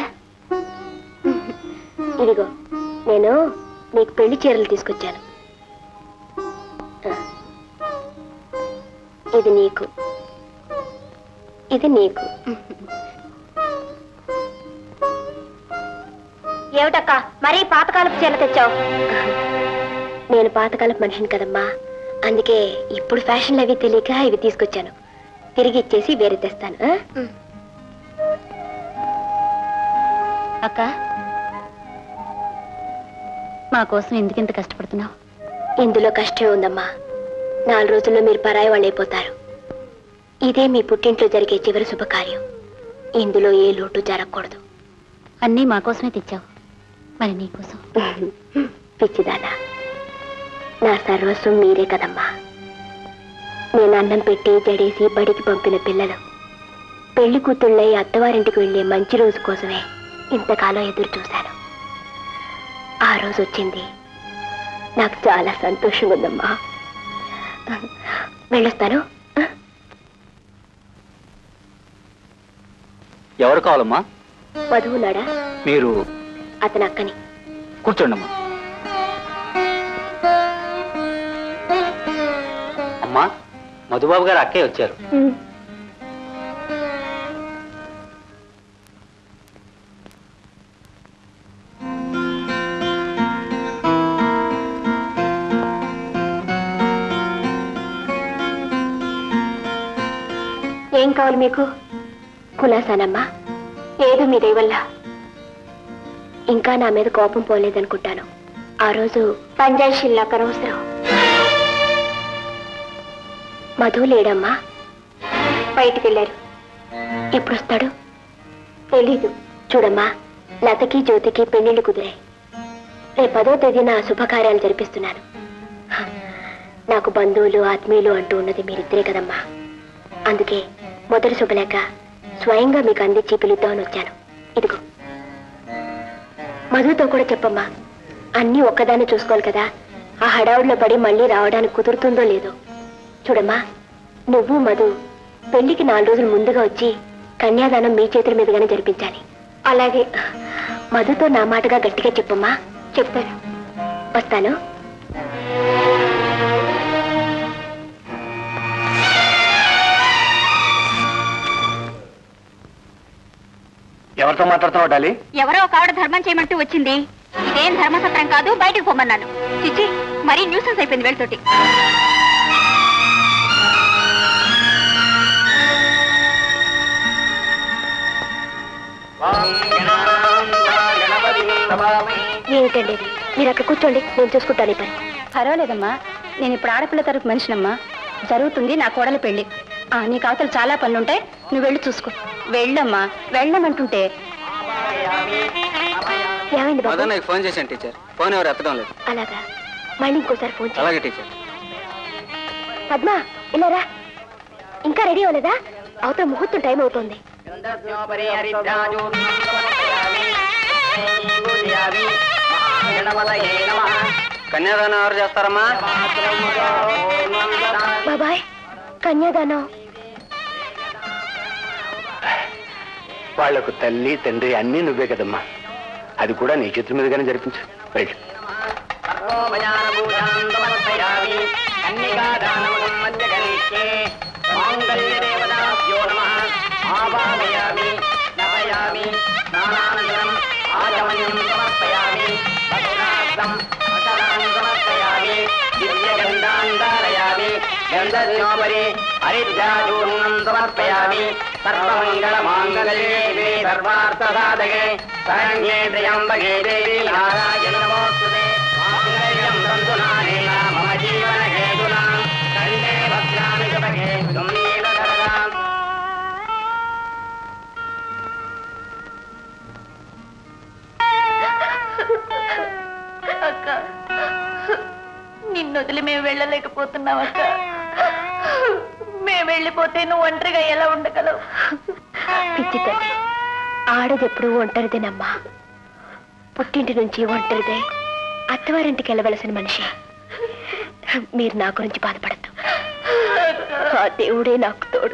ఇదిగో, నేను నీకు పెళ్లి చీరలు తీసుకొచ్చాను. ఇది నీకు, ఇది నీకు. ఏమిటక్క మరీ పాతకాలపు చీర తెచ్చావు? నేను పాతకాలపు మనిషిని కదమ్మా, అందుకే ఇప్పుడు ఫ్యాషన్లు అవి తెలియక ఇవి తీసుకొచ్చాను. తిరిగి ఇచ్చేసి వేరే తెస్తాను. అక్క, మా కోసం ఎందుకింత కష్టపడుతున్నావు? ఇందులో కష్టమే ఉందమ్మా. నాలుగు రోజుల్లో మీరు పరాయి వాళ్ళు అయిపోతారు. ఇదే మీ పుట్టింట్లో జరిగే చివరి శుభకార్యం. ఇందులో ఏ లోటు జరగకూడదు. అన్నీ మా కోసమే తెచ్చావు, మరి నీకోసం? పిచ్చిదానా, నా సర్వస్వం మీరే కదమ్మా. నేను అన్నం పెట్టి జడేసి బడికి పంపిన పిల్లలు పెళ్లి కూతుళ్ళై అత్తవారింటికి వెళ్ళే మంచి రోజు కోసమే ఇంతకాలం ఎదురు చూశాను. ఆ రోజు వచ్చింది. నాకు చాలా సంతోషంగా ఉందమ్మా. వెళ్ళొస్తాను. ఎవరు కావాలమ్మా? వధువునాడా? మీరు? అతని అక్కని. కూర్చోండమ్మా. అమ్మా, మధుబాబు గారు అక్కే వచ్చారు. ఏం కావాలి మీకు? కులాసానమ్మా, ఏదో మీ దయ వల్ల ఇంకా నా మీద కోపం పోలేదనుకుంటాను. ఆ రోజు పంజాయిషిల్లా కరవసరం. మధు లేడమ్మా, బయటికి వెళ్ళారు. ఎప్పుడు వస్తాడు తెలీదు. చూడమ్మా, లతకి జ్యోతికి పెళ్లిళ్ళు కుదిరాయి. రేపు పదో తేదీన శుభకార్యాలు జరిపిస్తున్నాను. నాకు బంధువులు ఆత్మీయులు అంటూ ఉన్నది మీరిద్దరే కదమ్మా. అందుకే మొదటి శుభలేఖ స్వయంగా మీకు అందించి పిలుద్దామని వచ్చాను. ఇదిగో. మధుతో కూడా చెప్పమ్మా, అన్నీ ఒక్కదాన్ని చూసుకోవాలి కదా. ఆ హడావుడిలో పడి మళ్ళీ రావడానికి కుదురుతుందో లేదో. చూడమ్మా, నువ్వు మధు పెళ్లికి నాలుగు రోజులు ముందుగా వచ్చి కన్యాదానం మీ చేతుల మీదుగానే జరిపించాలి. అలాగే మధుతో నా మాటగా గట్టిగా చెప్పమ్మా. చెప్తాను. వస్తాను. ఎవరితో మాట్లాడుతున్నావు డాలి? ఎవరో ఒక ఆవిడ ధర్మం చేయమంటూ వచ్చింది. ఇదేం ధర్మసత్రం కాదు, బయటకు పొమ్మన్నాను. చిచ్చి, మరీ న్యూసెన్స్ అయిపోయింది వీళ్ళతోటి. ఏమిటండి మీరు అక్కడ కూర్చోండి, నేను చూసుకుంటాను ఈ పని. పర్వాలేదమ్మా, నేను ఇప్పుడు ఆడపిల్ల తరపు మనిషినమ్మా. జరుగుతుంది నా కోడలి పెళ్లి. ఆ నీకు అవతలు చాలా పనులుంటాయి, నువ్వు వెళ్ళి చూసుకో. వెళ్ళమ్మా, వెళ్ళమంటుంటే. ఏమైంది బాబు? నాకు ఫోన్ చేశాను టీచర్, ఫోన్ ఎవరు ఎత్తడం లేదు. అలాగా, మళ్ళీ ఇంకోసారి ఫోన్ చేయి. అలాగే టీచర్. పద్మ, ఇలా రా. ఇంకా రెడీ అవ్వలేదా? అవతల ముహూర్తం టైం అవుతోంది. కన్యాదానం ఎవరు చేస్తారమ్మా? బాబాయ్, కన్యాదానం వాళ్లకు తల్లి తండ్రి అన్నీ నువ్వే కదమ్మా. అది కూడా నీ చేతుల మీదుగానే జరిపించు. వెళ్ళు. హరిద్రాచూర్ణం సమర్పయామి. సర్వమంగళమాంగళ్యే సర్వార్థసాధకే శరణ్యే త్ర్యంబకే దేవి నారాయణి నమోస్తుతే. మాంగళ్యం తంతు నానేన మమ జీవన హేతునా కంఠే భద్రామి శుభగే సుందీరధరదాం. అక్క, నిన్ను వదిలి మేము వెళ్ళలేకపోతున్నాం అక్క. మేము వెళ్ళిపోతే నువ్వు ఒంటరిగా ఎలా ఉండగలవు? పిచ్చి తల్లి, ఆడదెప్పుడు ఒంటరిదేనమ్మా. పుట్టింటి నుంచి ఒంటరిదే అత్తవారింటికి వెళ్ళవలసిన మనిషి. మీరు నా గురించి బాధపడద్దు. ఆ దేవుడే నాకు తోడు.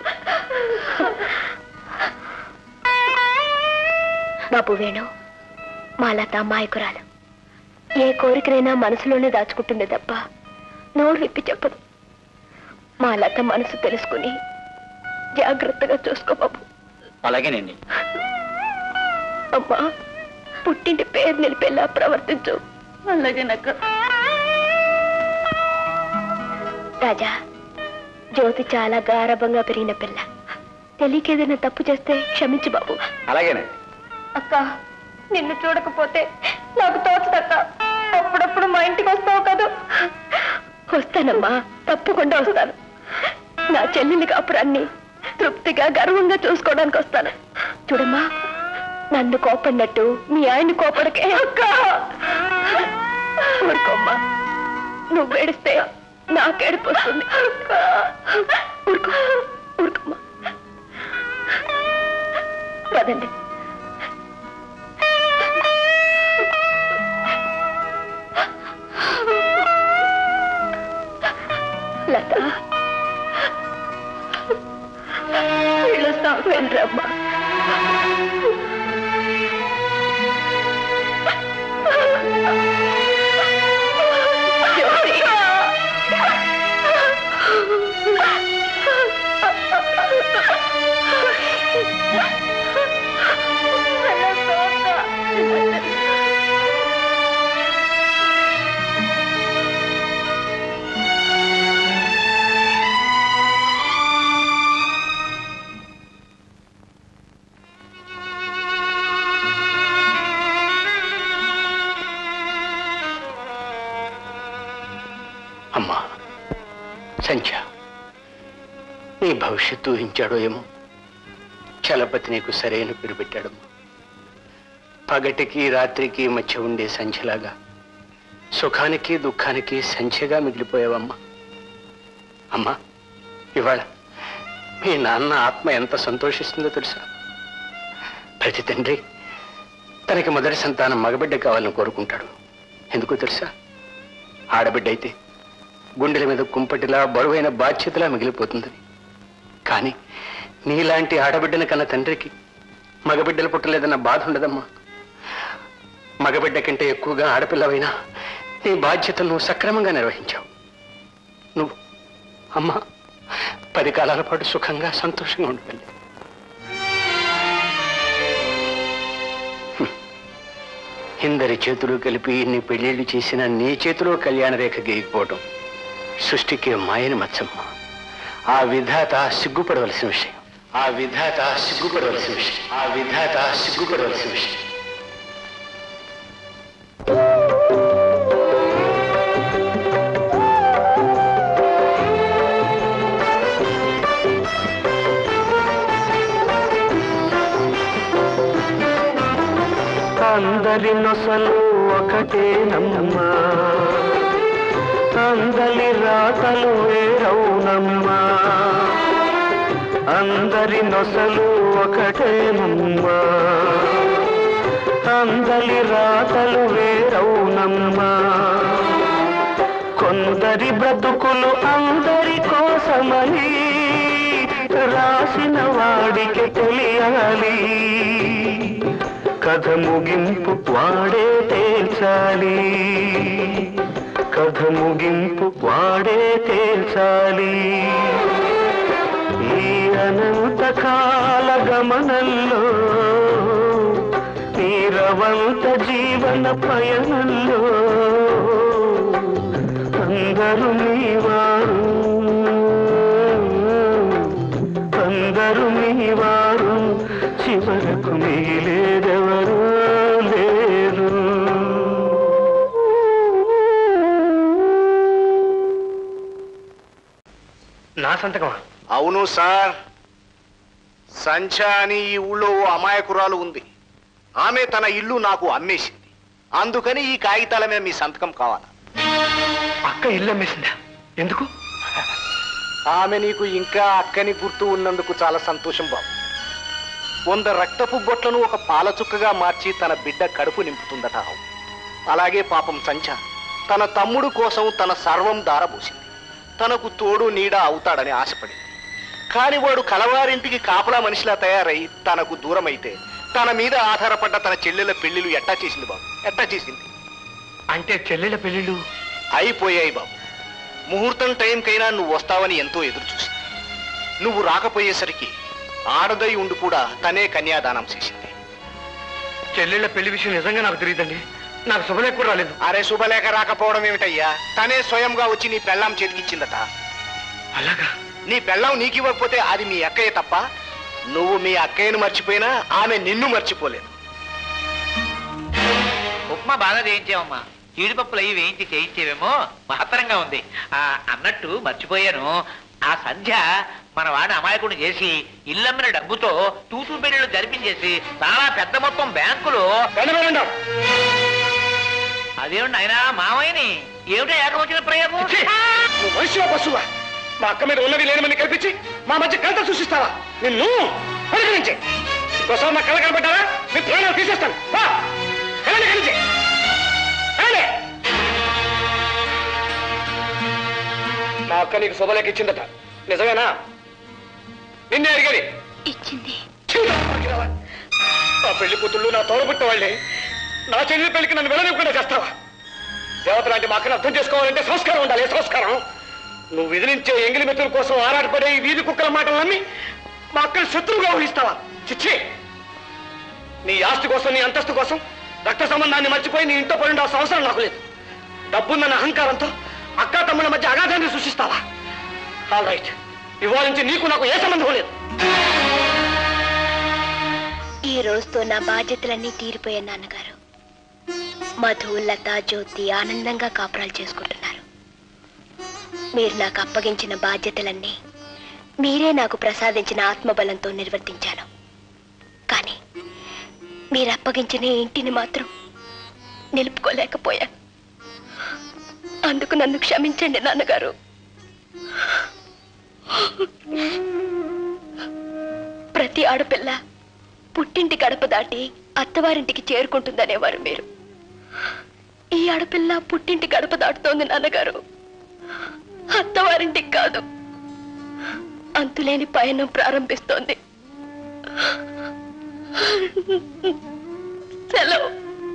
బాబు వేణు, మా లత అమాయకురాలు. ఏ కోరికనైనా మనసులోనే దాచుకుంటుంది తప్ప నోరు విప్పి చెప్పదు. మా లత మనసు తెలుసుకుని జాగ్రత్తగా చూసుకో బాబు. అలాగేనండి. అమ్మా, పుట్టింటి పేరు నిలిపేలా ప్రవర్తించు. అలాగే నాకు. రాజా, జ్యోతి చాలా గారభంగా పెరిగిన పిల్ల. తెలియకేదైనా తప్పు చేస్తే క్షమించు బాబు. అలాగేనండి. అక్క, నిన్ను చూడకపోతే నాకు తోచదక్క. అప్పుడప్పుడు మా ఇంటికి వస్తావు కదా? వస్తానమ్మా, తప్పకుండా వస్తాను. నా చెల్లెలి కాపురాన్ని తృప్తిగా గర్వంగా చూసుకోవడానికి వస్తాను. చూడమ్మా, నన్ను కోపడినట్టు మీ ఆయన్ని కోపడకే. అక్క, ఊరుకోమ్మా, నువ్వు ఏడిస్తే నాకేడుపు వస్తుంది. ఊరుకో, ఊరుకోమ్మా. పదండి. లత, వెళ్ళొస్తాం. వెళ్ళరమ్మా. సంధ్య, నీ భవిష్యత్తు ఊహించాడో ఏమో. చలపతి నీకు సరైన పేరు పెట్టాడమ్మా. పగటికి రాత్రికి మధ్య ఉండే సంధ్యలాగా సుఖానికి దుఃఖానికి సంధ్యగా మిగిలిపోయావమ్మా. అమ్మా, ఇవాళ మీ నాన్న ఆత్మ ఎంత సంతోషిస్తుందో తెలుసా? ప్రతి తండ్రి తనకి మొదటి సంతానం మగబిడ్డ కావాలని కోరుకుంటాడు. ఎందుకో తెలుసా? ఆడబిడ్డ అయితే గుండెల మీద కుంపటిలా బరువైన బాధ్యతలా మిగిలిపోతుందని. కానీ నీలాంటి ఆడబిడ్డను కన్న తండ్రికి మగబిడ్డలు పుట్టలేదన్న బాధ ఉండదమ్మా. మగబిడ్డ కంటే ఎక్కువగా ఆడపిల్లవైనా నీ బాధ్యతను నువ్వు సక్రమంగా నిర్వహించావు. నువ్వు అమ్మా పది కాలాల పాటు సుఖంగా సంతోషంగా ఉండాలి. ఇందరి చేతులు కలిపి ఇన్ని పెళ్లిళ్ళు చేసిన నీ చేతిలో కళ్యాణ రేఖ గీయకపోవడం సృష్టికి మాయని మచ్చమ్మ. ఆ విధాత సిగ్గుపడవలసిన విషయం. ఆ విధాత సిగ్గుపడవలసిన విషయం. ఆ విధాత సిగ్గుపడవలసిన విషయం. అందరి నొసలు ఒకటేనమ్మా, అందరి రాతలు వేరవునమ్మా. అందరి నొసలు ఒకటేనమ్మా, అందరి రాతలు వేరవునమ్మా. కొందరి బ్రతుకులు అందరి కోసమని రాసిన వాడికి తెలియాలి. కథ ముగింపు వాడే తేల్చాలి. కథ ముగింపు వాడే తేల్చాలి. ఈ అనంత కాల గమనంలో నీరవంత జీవన పయనంలో అందరూ నీవారు, అందరూ నీవారు, చివరకు మిగిలేదెవరూ లేరు. నా సంతకమా? అవును సార్. సంధ్య అని ఈ ఊళ్ళో ఓ అమాయకురాలు ఉంది. ఆమె తన ఇల్లు నాకు అమ్మేసింది. అందుకని ఈ కాగితాల మీద మీ సంతకం కావాలా? అక్క ఇల్లు అమ్మేసిందా? ఎందుకు? ఆమె నీకు ఇంకా అక్కని గుర్తు ఉన్నందుకు చాలా సంతోషం బాబు. వంద రక్తపు బొట్లను ఒక పాల చుక్కగా మార్చి తన బిడ్డ కడుపు నింపుతుందట. అలాగే పాపం సంధ్య తన తమ్ముడు కోసం తన సర్వం దారబోసింది. తనకు తోడు నీడ అవుతాడని ఆశపడింది. కాని వాడు కలవారింటికి కాపలా మనిషిలా తయారై తనకు దూరమైతే తన మీద ఆధారపడ్డ తన చెల్లెల పెళ్లిళ్ళు ఎట్టా చేసింది బాబు, ఎట్టా చేసింది. అంటే చెల్లెల పెళ్లిళ్ళు అయిపోయాయి బాబు. ముహూర్తం టైంకైనా నువ్వు వస్తావని ఎంతో ఎదురు చూసింది. నువ్వు రాకపోయేసరికి ఆడదై ఉండి కూడా తనే కన్యాదానం చేసింది. చెల్లెళ్ళ పెళ్లి విషయం నిజంగా నాకు తెలియదండి. నాకు శుభలేఖ కూడా రాలేదు. అరే శుభలేఖ రాకపోవడం ఏమిటయ్యా? తనే స్వయంగా వచ్చి నీ పెళ్ళాం చేతికిచ్చిందట. అలాగా? నీ పెళ్ళాం నీకు ఇవ్వకపోతే అది మీ అక్కయ్య తప్ప. నువ్వు మీ అక్కయ్యను మర్చిపోయినా ఆమె నిన్ను మర్చిపోలేదు. ఉప్మా బాగా చేయించావమ్మా. జీడిపప్పులు అవి వేయించి చేయించేవేమో మహత్తరంగా ఉంది. ఆ అన్నట్టు మర్చిపోయాను, ఆ సంధ్య మన వాడిని అమాయకుడిని చేసి ఇల్లమ్మిన డబ్బుతో తూతూ పెళ్లిళ్ళు జరిపించేసి చాలా పెద్ద మొత్తం బ్యాంకులో అదేమిటి ఆయన మామయ్యని ఏమిటో ఏకం వచ్చిన ప్రయోగం? మనిషివా పశువా? మా అక్క మీద ఉన్నది లేనిమని కల్పించి మా మధ్య కలత సృష్టిస్తావా? నిన్ను పరిగణించే ఇంకోసారి నా కళ కనబడ్డారా మీ ప్రాణాలు తీసేస్తాను. కలిసి మా అక్క నీకు శుభలేఖ ఇచ్చిందట, నిజమేనా? నిన్నే అడిగేది. ఇచ్చింది. నా పెళ్లి కూతుళ్ళు నా తోడబుట్టిన వాళ్ళే నా చెల్లి పెళ్లికి నన్ను వెళ్ళనివ్వకుండా చేస్తావా? దేవత లాంటి మా అక్కను అర్థం చేసుకోవాలంటే సంస్కారం ఉండాలి. సంస్కారం. నువ్వు విధిలించే ఎంగిలి మెతుల కోసం ఆరాటపడే ఈ వీధి కుక్కల మాటలు నమ్మి మా అక్కను శత్రువుగా ఊహిస్తావా? చిచ్చి, నీ ఆస్తి కోసం నీ అంతస్తు కోసం రక్త సంబంధాన్ని మర్చిపోయి నీ ఇంట్లో పడి ఉండాల్సిన అవసరం నాకు లేదు. డబ్బున్న అహంకారంతో అక్క తమ్ముల మధ్య అగాధాన్ని సృష్టిస్తావా? ఆల్ రైట్, ఇవాళ నుంచి నీకు నాకు ఏ సంబంధం లేదు. ఈ రోజుతో నా బాధ్యతలన్నీ తీరిపోయాయి నాన్నగారు. మధు, లత, జ్యోతి ఆనందంగా కాపురాలు చేసుకుంటున్నారు. మీరు నాకు అప్పగించిన బాధ్యతలన్నీ మీరే నాకు ప్రసాదించిన ఆత్మబలంతో నిర్వర్తించాను. కానీ మీరు అప్పగించిన ఇంటిని మాత్రం నిలుపుకోలేకపోయాను. అందుకు నన్ను క్షమించండి నాన్నగారు. ప్రతి ఆడపిల్ల పుట్టింటి గడప దాటి అత్తవారింటికి చేరుకుంటుందనేవారు మీరు. ఈ ఆడపిల్ల పుట్టింటి గడప దాటుతోంది నాన్నగారు, అత్తవారింటికి కాదు. అంతులేని పయనం ప్రారంభిస్తోంది. సెలవు.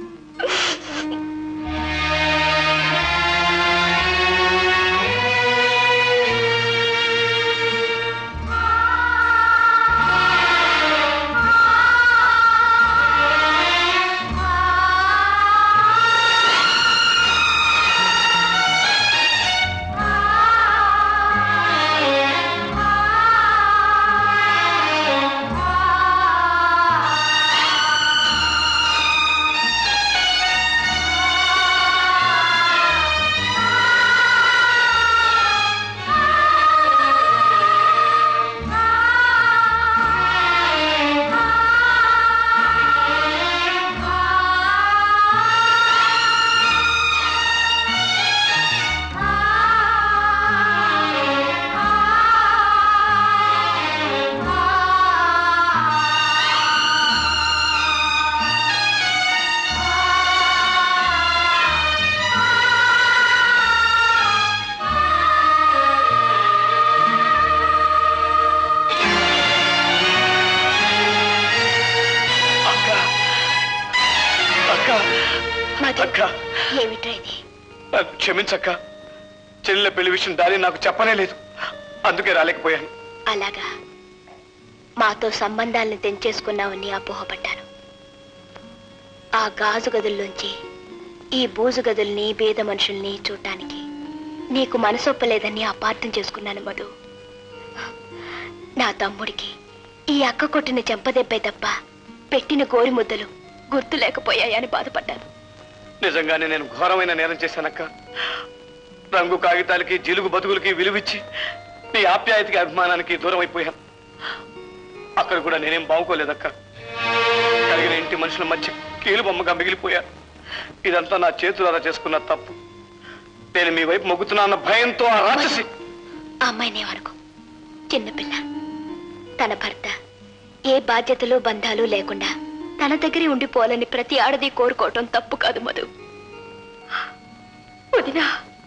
క్షమించక్క, చెల్లెల పెళ్లి విషయం దాని నాకు చెప్పనే లేదు, అందుకే రాలేకపోయాను. అలాగా, మాతో సంబంధాలను తెంచేసుకున్నావని అపోహపడ్డాను. ఆ గాజు గదుల్లోంచి ఈ బూజు గదుల్ని, బీద మనుషుల్ని చూడటానికి నీకు మనసొప్పలేదని అపార్థం చేసుకున్నాను మధు. నా తమ్ముడికి ఈ అక్క కొట్టిన చెంపదెబ్బే తప్ప పెట్టిన గోరి ముద్దలు గుర్తు లేకపోయాయని బాధపడ్డాను. నిజంగానే నేను ఘోరమైన నేరం చేశానక్క. రంగు కాగితాలకి, జిలుగు బతుకులకి విలువిచ్చి నీ ఆప్యాయతకి, అభిమానానికి దూరం అయిపోయాను. అక్కడ కూడా నేనేం బాగుకోలేదక్క. కలిగిన ఇంటి మనుషుల మధ్య కీలు బొమ్మగా మిగిలిపోయాను. ఇదంతా నా చేతులారా చేసుకున్న తప్పు. నేను మీ వైపు మొగ్గుతున్నా అన్న భయంతో ఆ రాక్షసి. ఆ అమ్మాయినే వరకు చిన్నపిల్ల, తన భర్త ఏ బాధ్యతలు బంధాలు లేకుండా తన దగ్గరే ఉండిపోవాలని ప్రతి ఆడది కోరుకోవటం తప్పు కాదు మధు. వదినా,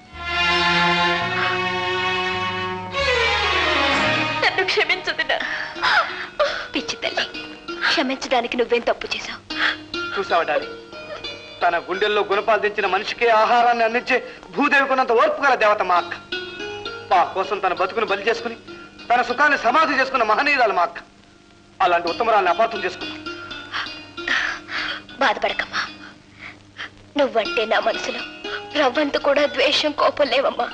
నన్ను క్షమించదునా. పిచ్చి తల్లి, క్షమించడానికి నువ్వేం తప్పు చేశావు? చూసావా డాలి, తన గుండెల్లో గుణపాలు తెచ్చిన మనిషికే ఆహారాన్ని అందించే భూదేవికున్నంత ఓర్పు గల దేవత మా అక్క. మా కోసం తన బతుకును బలి చేసుకుని తన సుఖాన్ని సమాధి చేసుకున్న మహనీయురాలు మా అక్క. అలాంటి ఉత్తమరాల్ని అపార్థం చేసుకున్నాను. బాధపడకమ్మా, నువ్వంటే నా మనసులో రవ్వంత కూడా ద్వేషం, కోపం లేవమ్మా.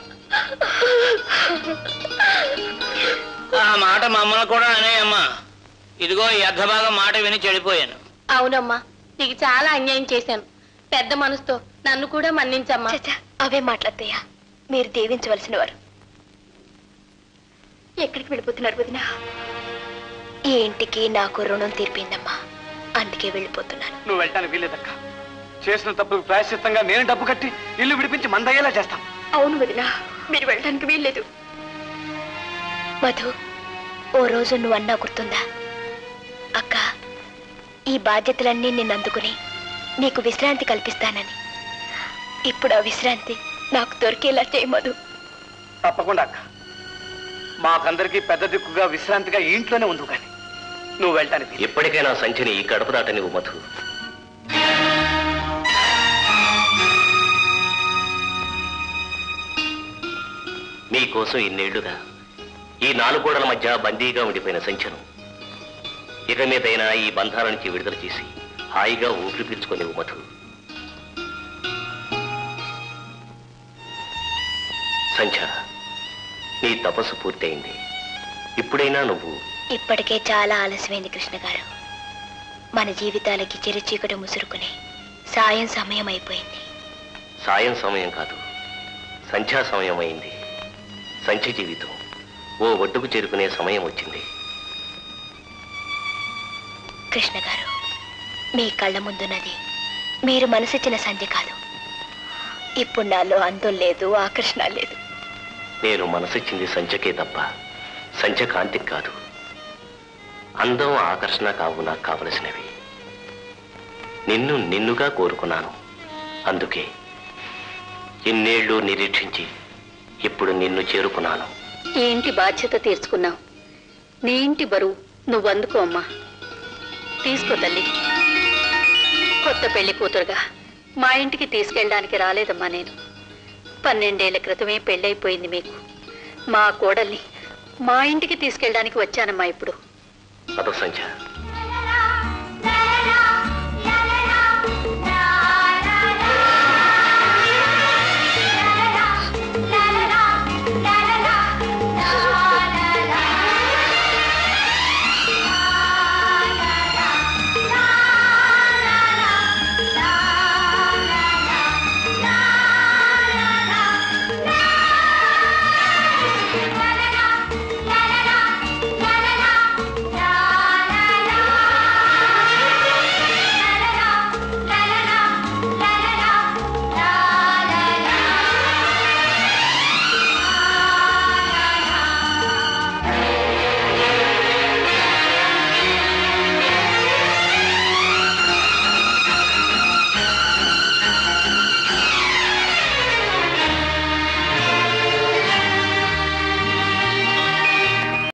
ఆ మాట మమ్మల్ని కూడా అనేయమ్మా. ఇదిగో ఈ అర్ధభాగం మాట విని చెడిపోయాను. అవునమ్మా, నీకు చాలా అన్యాయం చేశాను. పెద్ద మనసుతో నన్ను కూడా మన్నించమ్మా. అవే మాట్లాడతాయా, మీరు దీవించవలసిన వారు. ఎక్కడికి వెళ్ళిపోతున్నారు వదినా? ఈ ఇంటికి నాకు రుణం తీర్పిందమ్మా, అందుకే వెళ్ళిపోతున్నాను. నువ్వు వెళ్ళటానికి వీలేదక్క. చేసిన తప్పుకు ప్రాయశ్చిత్తంగా నేను డబ్బు కట్టి ఇల్లు విడిపించి మందయ్యేలా చేస్తాను. అవును వదినా, మీరు వెళ్ళడానికి వీల్లేదు. మధు, ఓ రోజు నువ్వు అన్నా గుర్తుందా? అక్క, ఈ బాధ్యతలన్నీ నిన్ను అందుకుని నీకు విశ్రాంతి కల్పిస్తానని. ఇప్పుడు ఆ విశ్రాంతి నాకు దొరికేలా చేయి మధు. తప్పకుండా అక్క. మాకందరికీ పెద్ద దిక్కుగా విశ్రాంతిగా ఇంట్లోనే ఉండు. కానీ నువ్వు వెళ్ళటానికి ఎప్పటికైనా సంచిని గడప దాట నువ్వు మధు. మీకోసం ఇన్నేళ్లుగా ఈ నాలుగు గోడల మధ్య బందీగా ఉండిపోయిన సంచను ఇక మీదైనా ఈ బంధాల నుంచి విడుదల చేసి హాయిగా ఊపిరి పీల్చుకునేవు మధు. సంచ, నీ తపస్సు పూర్తయింది. ఇప్పుడైనా నువ్వు. ఇప్పటికే చాలా ఆలస్యమైంది కృష్ణ గారు. మన జీవితాలకి చిరచీకటి ముసురుకునే సాయం సమయం అయిపోయింది. సాయం సమయం కాదు, సంధ్యా సమయం అయింది. సంచి జీవితం ఓ ఒడ్డుకు చేరుకునే సమయం వచ్చింది. కృష్ణ గారు, మీ కళ్ళ ముందున్నది మీరు మనసిచ్చిన సంధ్య కాదు. ఇప్పుడు నాలో అందం లేదు, ఆకర్షణ లేదు. నేను మనసిచ్చింది సంచకే తప్ప సంచ కాంతికి కాదు. అందం ఆకర్షణ కావు నాకు కావలసినవి. నిన్ను నిన్నుగా కోరుకున్నాను. అందుకే ఇన్నేళ్లు నిరీక్షించి ఇప్పుడు నిన్ను చేరుకున్నాను. ఈ ఇంటి బాధ్యత తీర్చుకున్నావు. నీ ఇంటి బరువు నువ్వు అందుకో అమ్మా. తీసుకో తల్లి. కొత్త పెళ్లి కూతురుగా మా ఇంటికి తీసుకెళ్ళడానికి రాలేదమ్మా నేను. పన్నెండేళ్ల క్రితమే పెళ్ళైపోయింది మీకు. మా కోడల్ని మా ఇంటికి తీసుకెళ్ళడానికి వచ్చానమ్మా ఇప్పుడు. అదో సంచ,